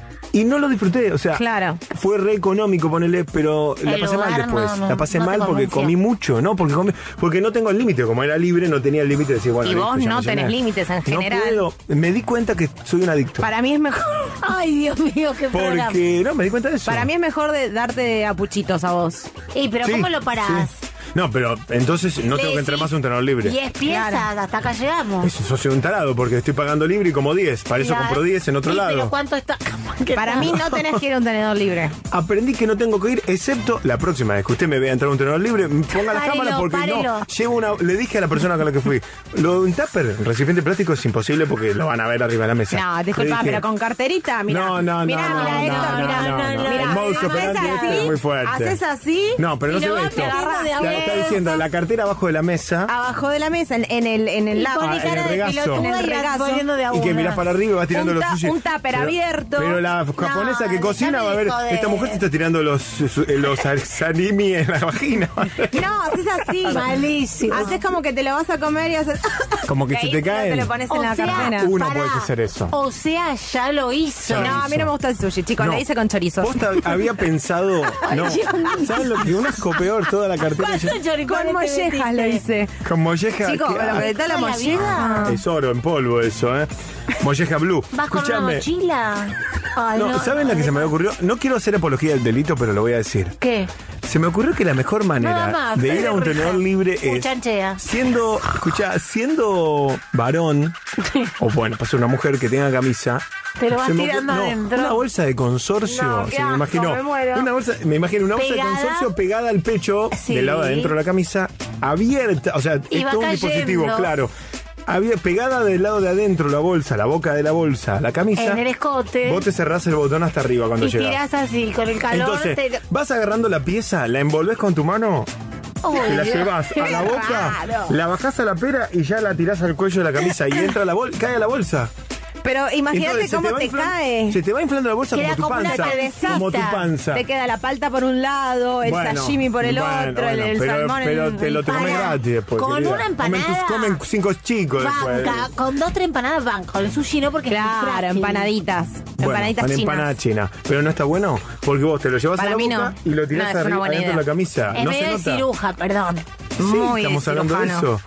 Y no lo disfruté, o sea, claro. Fue re económico ponerle, pero la pasé mal después. No, no, la pasé no mal porque comí mucho, ¿no? Porque comí, porque no tengo el límite, como era libre, no tenía el límite de decir, bueno, y vos listo, no tenés límites en general. No puedo, me di cuenta que soy un adicto. Para mí es mejor. Ay, Dios mío, qué programa. Porque, no, me di cuenta de eso. Para mí es mejor de darte apuchitos a vos. Ey, pero sí, ¿cómo lo parás? Sí. No, pero entonces no Le tengo que entrar más a un tenedor libre. diez piezas, claro. Hasta acá llegamos. Eso, soy un tarado, porque estoy pagando libre y como diez. Para eso claro. compro diez en otro sí, lado. Pero ¿cuánto está? Para mí no tenés que ir a un tenedor libre. Aprendí que no tengo que ir, excepto la próxima vez que usted me vea entrar a un tenedor libre, ponga las cámaras porque párelo. no. Llevo una, le dije a la persona con la que fui, lo de un tupper, un recipiente plástico es imposible porque lo van a ver arriba de la mesa. No, disculpa, pero con carterita, mira. No, no, no. Mirá, no, mirá no, esto, no, mirá, no, no, no. mirá. El modus operandi este es muy fuerte. Haces así. No, pero no se ve esto. Te está diciendo la cartera abajo de la mesa. Abajo de la mesa, en, en el en el lado. Ah, en el regazo. En el regazo. Y que mirás para arriba y vas tirando un los sushi. Un tupper abierto. Pero la japonesa no, que cocina va a ver, esta mujer se está tirando los, los salimi en la vagina. No, haces así. Malísimo. Haces como que te lo vas a comer y haces... Como que se te cae. Te lo pones o en la sea, cartera. Uno pará. puede hacer eso. O sea, ya lo hizo. No, a mí no me gusta el sushi, chicos. No. Lo hice con chorizo. Vos había pensado... No. ¿Sabes lo que? Un asco peor toda la cartera. Con mollejas lo hice. Con molleja. Chicos, lo que está la molleja. Es oro en polvo eso, ¿eh? Molleja blue. ¿Vas con una mochila? Ay, no, no, ¿saben no, la que no. se me ocurrió? No quiero hacer apología del delito, pero lo voy a decir. ¿Qué? Se me ocurrió que la mejor manera más, de ir a un tenedor libre es chanchea. siendo, escuchá, siendo varón, o bueno, pasa una mujer que tenga camisa. Te lo vas se me tirando ocurrió- no, adentro. Una bolsa de consorcio, No, qué se me asco, imaginó. me muero. Una bolsa, me imagino una bolsa Pegada. de consorcio pegada al pecho, Sí. del lado de adentro de la camisa, abierta, o sea, Y es va todo un cayendo. dispositivo, claro. Había pegada del lado de adentro la bolsa, la boca de la bolsa, la camisa. En el escote. Vos te cerrás el botón hasta arriba cuando Y llegás. tirás así, con el calor. Entonces, te... vas agarrando la pieza, la envolvés con tu mano, Oh, te la Dios. llevas a la boca, Raro. la bajás a la pera y ya la tirás al cuello de la camisa y entra la bolsa, cae a la bolsa. Pero imagínate Entonces, se cómo va te, inflan- cae. Se te va inflando la bolsa Queda como tu como una panza. cabecita. Como tu panza. Te queda la palta por un lado, el Bueno, sashimi por el bueno, otro, bueno, el, el pero, salmón pero en te lo te comes Pará, gratis después. con querida. una empanada. Comen, tus- comen cinco chicos después. Banca, con dos, tres empanadas banca. El sushi no, porque es muy Claro, frágil. empanaditas. Bueno, empanaditas una chinas. empanada china. Pero no está bueno porque vos te lo llevas Para a la mí boca no. y lo tirás No, es una arriba buena adentro de idea. la camisa. Es no medio se de nota. ciruja, perdón. Sí, Muy estamos hablando de cirujano. eso.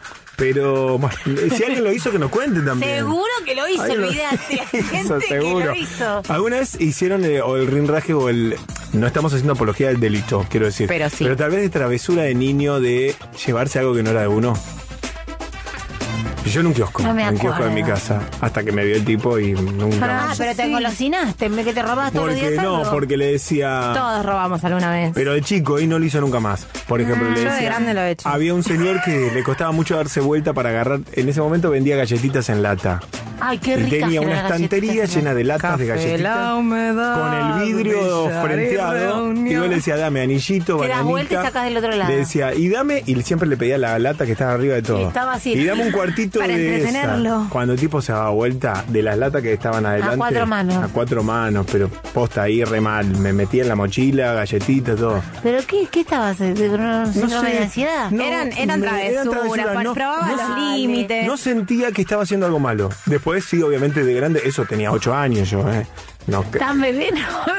Pero, bueno, si alguien lo hizo, que nos cuenten también. Seguro que lo hizo, olvídate. Hay gente seguro. que lo hizo. ¿Alguna vez hicieron eh, o el rinraje o el... No estamos haciendo apología del delito, quiero decir. Pero sí. Pero tal vez de travesura de niño de llevarse algo que no era de uno. Yo en un kiosco, No me en un kiosco de mi acuerdo. casa, hasta que me vio el tipo y nunca Ah, más. pero te engolosinaste, en vez que te robabas todos los Porque días no, algo. porque le decía... Todos robamos alguna vez. Pero de chico, y no lo hizo nunca más. Por ejemplo, le Yo decía... de grande lo he hecho. Había un señor que le costaba mucho darse vuelta para agarrar... En ese momento vendía galletitas en lata. Ay, qué Y rica. tenía una estantería llena de latas de galletitas. Con el vidrio frenteado. Y yo le decía, dame anillito, Te das bananita. vuelta y sacas del otro lado. Le decía, y dame, y siempre le pedía la lata que estaba arriba de todo. Y estaba así. Y dame un cuartito Para de entretenerlo. esa. Cuando el tipo se daba vuelta de las latas que estaban adelante. cuatro manos. A cuatro manos, pero posta ahí re mal. Me metía en la mochila, galletitas, todo. ¿Pero qué, qué estabas? ¿De un síndrome sé. de ansiedad? No, eran eran me- travesuras, travesuras, no- probaba no los sé- límites. No sentía que estaba haciendo algo malo. Después sí, obviamente de grande, eso tenía ocho años yo, ¿eh? No, que- Tan bebé, no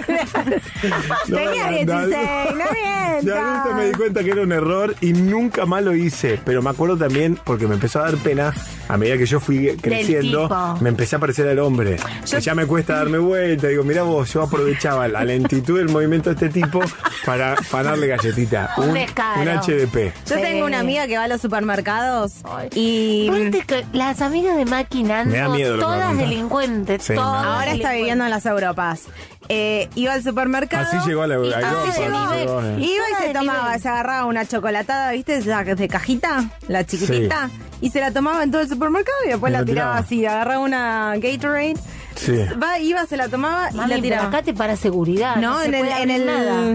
Tenía no, dieciséis, no, no de mientas. adulto me di cuenta que era un error y nunca más lo hice. Pero me acuerdo también, porque me empezó a dar pena, a medida que yo fui creciendo, tipo. me empecé a parecer al hombre. Yo- Que ya me cuesta darme vuelta. Digo, mira vos, yo aprovechaba la lentitud del movimiento de este tipo para darle galletita. Un Un, descaro. un H D P. Yo Sí. tengo una amiga que va a los supermercados y Ponte que las amigas de maquinando, Me da miedo lo que va a todas contar. delincuentes, Sí, todas me da ahora está viviendo en las Europas. Eh, iba al supermercado. Así llegó a la- a y- Europa, así llegó. así llegó, eh. Iba y Toda se de tomaba, nivel. se agarraba una chocolatada, ¿viste? Esa de cajita, la chiquitita. Y se la tomaba en todo el supermercado y después Y la la tiraba tiraba. así. Agarraba una Gatorade. Sí. Va, iba, se la tomaba y Mami, la pero tiraba. acá te para seguridad. No, No, se en el, puede en abrir el nada.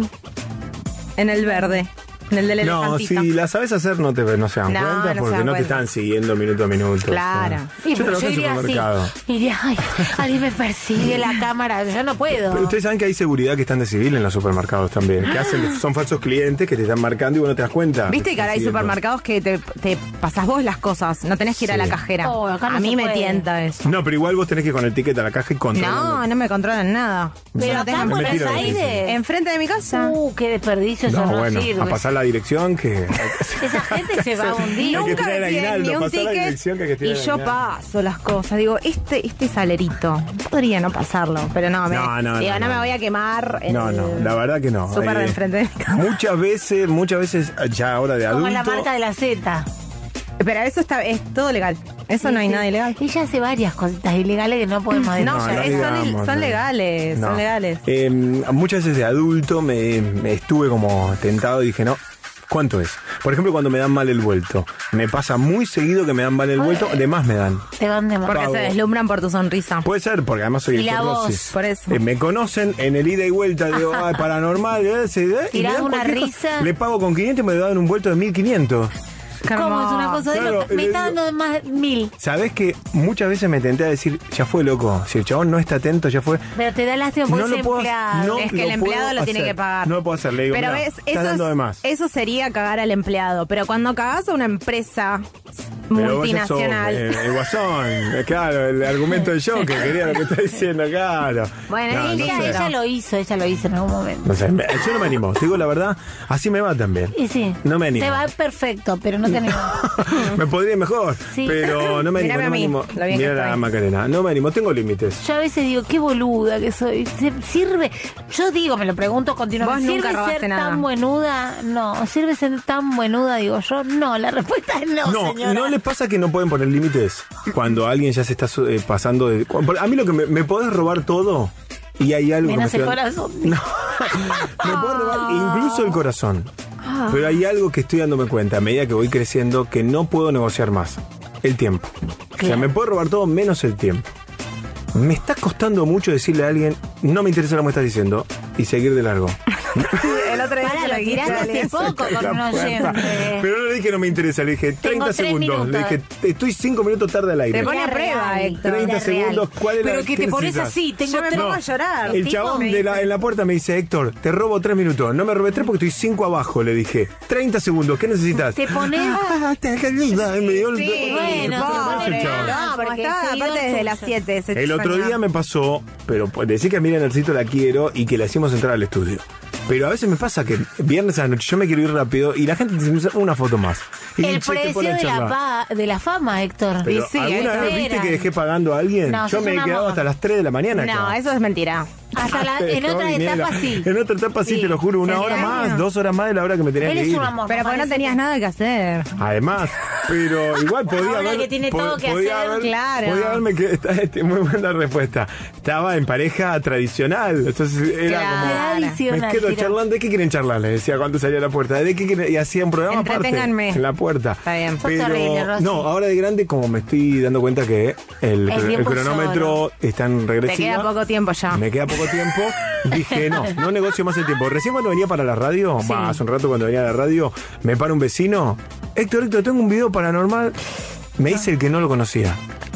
en el verde. En el del No, elefantito. si la sabes hacer no te no se dan No, cuenta no se porque dan no te cuenta. están siguiendo minuto a minuto. Claro. o sea. Y Yo pero trabajo yo en iría así. supermercado. Iría, ay, alguien me persigue la cámara. Yo no puedo. Pero ustedes saben que hay seguridad que están de civil en los supermercados también. Que hacen, son falsos clientes que te están marcando y vos no te das cuenta. Viste te que ahora hay están siguiendo. supermercados que te, te pasas vos las cosas, no tenés que ir a Sí. la cajera. Oh, acá no a mí se me puede. tienta eso. No, pero igual vos tenés que ir con el ticket a la caja y controlar. No, no me controlan nada. Pero Yo no acá tengo- en Buenos mentira lo que Aires. Enfrente de mi casa. Uh, qué desperdicio, eso No, no, bueno, sirve. a pasar la dirección que... Esa gente se va a hundir. Hay que Nunca tirar me el piden aguinaldo, ni un pasar la ticket dirección que hay que y tirar el yo aguinaldo. paso las cosas. Digo, este este salerito, podría no pasarlo, pero no, me, No, no, digo, no, no, no. me voy a quemar en No, no, el la verdad que no. súper de Eh, enfrente de mi casa. Muchas veces, muchas veces, ya ahora de Como adulto... la marca de la Z. Pero eso está, es todo legal. Eso no hay nada ilegal. Ella hace varias cositas ilegales que no podemos decir. No, No, pero no es- son, digamos, son no. legales, No. son legales. Eh, muchas veces de adulto me, me estuve como tentado y dije, no, ¿cuánto es? Por ejemplo, cuando me dan mal el vuelto. Me pasa muy seguido que me dan mal el vuelto, de más me dan. Te van de Porque Pago. se deslumbran por tu sonrisa. Puede ser, porque además soy Y el la Rossi. voz. Por eso. Eh, me conocen en el ida y vuelta, digo, ay, paranormal, eh, se- eh, y me Tirás dan una cualquier risa. cosa. Le pago con quinientos y me dan un vuelto de mil quinientos. ¿Cómo es una cosa de Claro, loca? Me le está digo- dando más de mil. ¿Sabés que muchas veces me tenté a decir, ya fue loco? Si el chabón no está atento, ya fue. Pero te da lástima porque No es lo puedo- empleado. no es que el lo empleado puedo lo tiene hacer. que pagar. No lo puedo hacer, le digo, Pero mirá, ves, estás eso, dando de es- más. eso sería cagar al empleado. Pero cuando cagás a una empresa Pero vos ya sos, multinacional. eh, el guasón, eh, claro, el argumento del show que quería lo que está diciendo, claro. Bueno, No, no ella, sé. ella lo hizo, ella lo hizo en algún momento. No sé, me- yo no me animo, te digo la verdad, así me va también. Y sí. No me animo. Te va perfecto, pero no te animas. Me podría ir mejor, Sí. pero no me animo, Mírame no a me mí, animo. lo bien que Mira la estoy. Macarena, no me animo, tengo límites. Yo a veces digo, qué boluda que soy. ¿Se- ¿Sirve? Yo digo, me lo pregunto continuamente. Vos nunca ¿Sirve robaste ser nada. tan buenuda? No. ¿Sirve ser tan buenuda? Digo yo, no. La respuesta es no, No, señora. ¿no les pasa que no pueden poner límites cuando alguien ya se está eh, pasando de... cu- A mí lo que me, me podés robar todo y hay algo Menos que me el estoy- corazón. No, me podés robar incluso el corazón. Ah. Pero hay algo que estoy dándome cuenta a medida que voy creciendo que no puedo negociar más. El tiempo. O sea, Claro. me puedo robar todo menos el tiempo. Me está costando mucho decirle a alguien, no me interesa lo que me estás diciendo, y seguir de largo. El otro día Pará, se lo lo dijiste tiraste a hace alguien. poco con La un puerta. oyente. Pero no le dije no me interesa, le dije treinta tres segundos. Le minutos. dije, estoy cinco minutos tarde al aire. Te pone a Era prueba, real. Héctor. treinta Era real. segundos, ¿cuál era? Pero que ¿Qué te pones necesitas? así, tengo Yo me tres- pongo a llorar. El tipo chabón me de la, dice- en la puerta me dice, Héctor, te robo tres minutos. No me robé tres porque estoy cinco abajo, le dije. treinta segundos, ¿qué necesitas? Te pones. Ah, te qué linda. Me dio el- Sí, bueno, ¿Qué pasa, pobre. chabón? No, No, porque porque estaba seguidor aparte desde tuyo. las siete. ese El otro changa. día me pasó, pero pues, decir que a Miriam Nercito la quiero y que la hicimos entrar al estudio. Pero a veces me pasa que viernes a la noche yo me quiero ir rápido y la gente dice una foto más. Y El che, te precio pone a de la, charlar. pa- de la fama, Héctor. Pero, Y sí, ¿alguna hay vez que viste ver. que dejé pagando a alguien? No, yo sos me he un quedado amor. hasta las tres de la mañana. No, acá. eso es mentira. Hasta la, en No, otra Vinela. etapa sí. En otra etapa sí, Sí. te lo juro, una ¿En hora serio? más, dos horas más de la hora que me tenía Él que es ir. un amor. Pero porque no tenías nada que hacer. Además, pero igual podía Ahora haber. que tiene po- todo que podía hacer, haber- claro. Podía haberme que esta- este, muy buena respuesta. Estaba en pareja tradicional. Entonces era Claro. como. Tradicional, Me quedo tira. charlando. ¿De qué quieren charlar? Le decía cuando salía a la puerta. ¿De qué quieren? Y hacía un programa aparte. Entreténganme. En la puerta. Está bien. Sos Pero, terrible, Rosy. no, ahora de grande, como me estoy dando cuenta que el, El el tiempo es cronómetro está en Te regresiva. queda poco tiempo ya. Me queda poco tiempo. Dije, no, no negocio más el tiempo. Recién cuando venía para la radio, Sí. va, hace un rato cuando venía a la radio, me para un vecino. Héctor, Héctor, tengo un video paranormal. Me dice el que no lo conocía.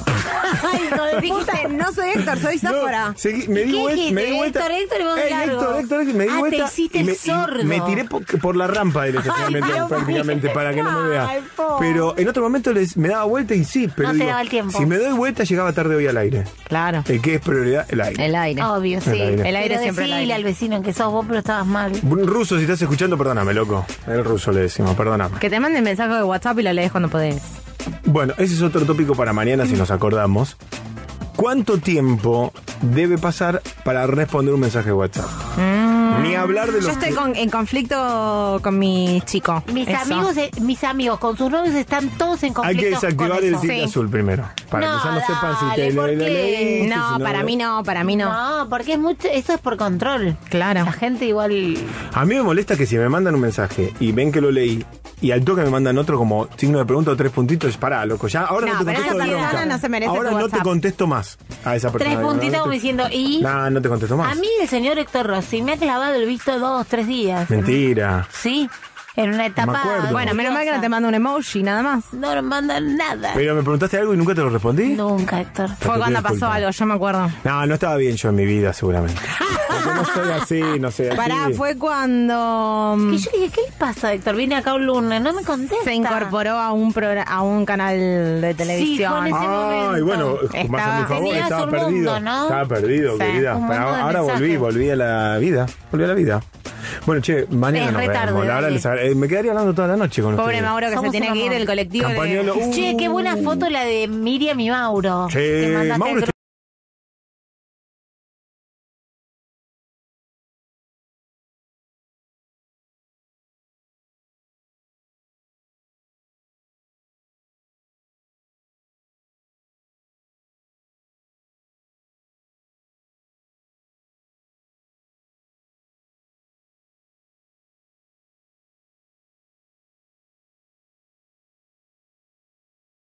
Ay, hijo de puta. Dijiste, no soy Héctor, soy Zafora. No, seguí- me di ¿Qué vuelta, dijiste? me di vuelta. Héctor, Héctor, y vos de Ey, largo. Héctor, Héctor, Héctor, me di Ah, te vuelta. hiciste y me, el sordo. y me tiré por, por la rampa del estacionamiento Dios prácticamente mío. para que no me vea. Ay, pobre. Pero en otro momento les, me daba vuelta y sí, pero No te digo, daba el tiempo. si me doy vuelta llegaba tarde hoy al aire. Claro. ¿El qué es prioridad? El aire. El aire. Obvio, sí. El aire. El aire Pero siempre el decile aire. al vecino que sos vos, pero estabas mal. Ruso, si estás escuchando, perdóname, loco. El ruso le decimos, perdóname. Que te manden mensaje de WhatsApp y lo lees cuando podés. Bueno, ese es otro tópico para mañana si nos acordamos. ¿Cuánto tiempo debe pasar para responder un mensaje de WhatsApp? Mm. Ni hablar de los Yo estoy que- con- en conflicto con mi chico. Mis Eso. amigos, eh, mis amigos con sus novios están todos en Hay conflicto. que desactivar con el eso. tic Sí. azul primero. Para No, que ya no sepan si dale, te ¿por le- le- qué? leíste, No, si para mí no, para mí no. No, porque es mucho, eso es por control. Claro. La gente igual. A mí me molesta que si me mandan un mensaje y ven que lo leí y al toque me mandan otro como signo de pregunta o tres puntitos, pará, loco, ya ahora no, No, te pero contesto esa de persona bronca. no se merece Ahora tu no te WhatsApp. contesto más a esa persona. Tres puntitos No como te- diciendo, y. No, no te contesto más. A mí el señor Héctor Rossi me ha clavado el visto dos, tres días. Mentira. Sí, en una etapa. acuerdo. Bueno, menos mal que no te mando un emoji, nada más. No nos mandan nada. Pero me preguntaste algo y nunca te lo respondí. Nunca, Héctor. Fue Te pido cuando pasó disculpas. algo, yo me acuerdo. No, no estaba bien yo en mi vida, seguramente. Porque no soy así, no soy así. Pará, fue cuando mm, Que yo le dije, ¿qué le pasa, Héctor? Viene acá un lunes, no me contesta. se incorporó a un programa, a un canal de televisión. fue en ese momento. Ay, bueno, Estaba- más a mi favor, Tenías estaba un perdido. mundo, ¿no? Estaba perdido, Sí, querida. un Pero mundo de ahora volví, mensajes. volví a la vida. Volví a la vida. Bueno, che, mañana Es nos re vemos. tarde, La verdad, dale. les agra- eh, me quedaría hablando toda la noche con Pobre ustedes. Mauro que Somos se tiene un que ir amor. del colectivo. de- Campañolo, uh. Che, qué buena foto la de Miriam y Mauro. Che, que mandaste Mauro al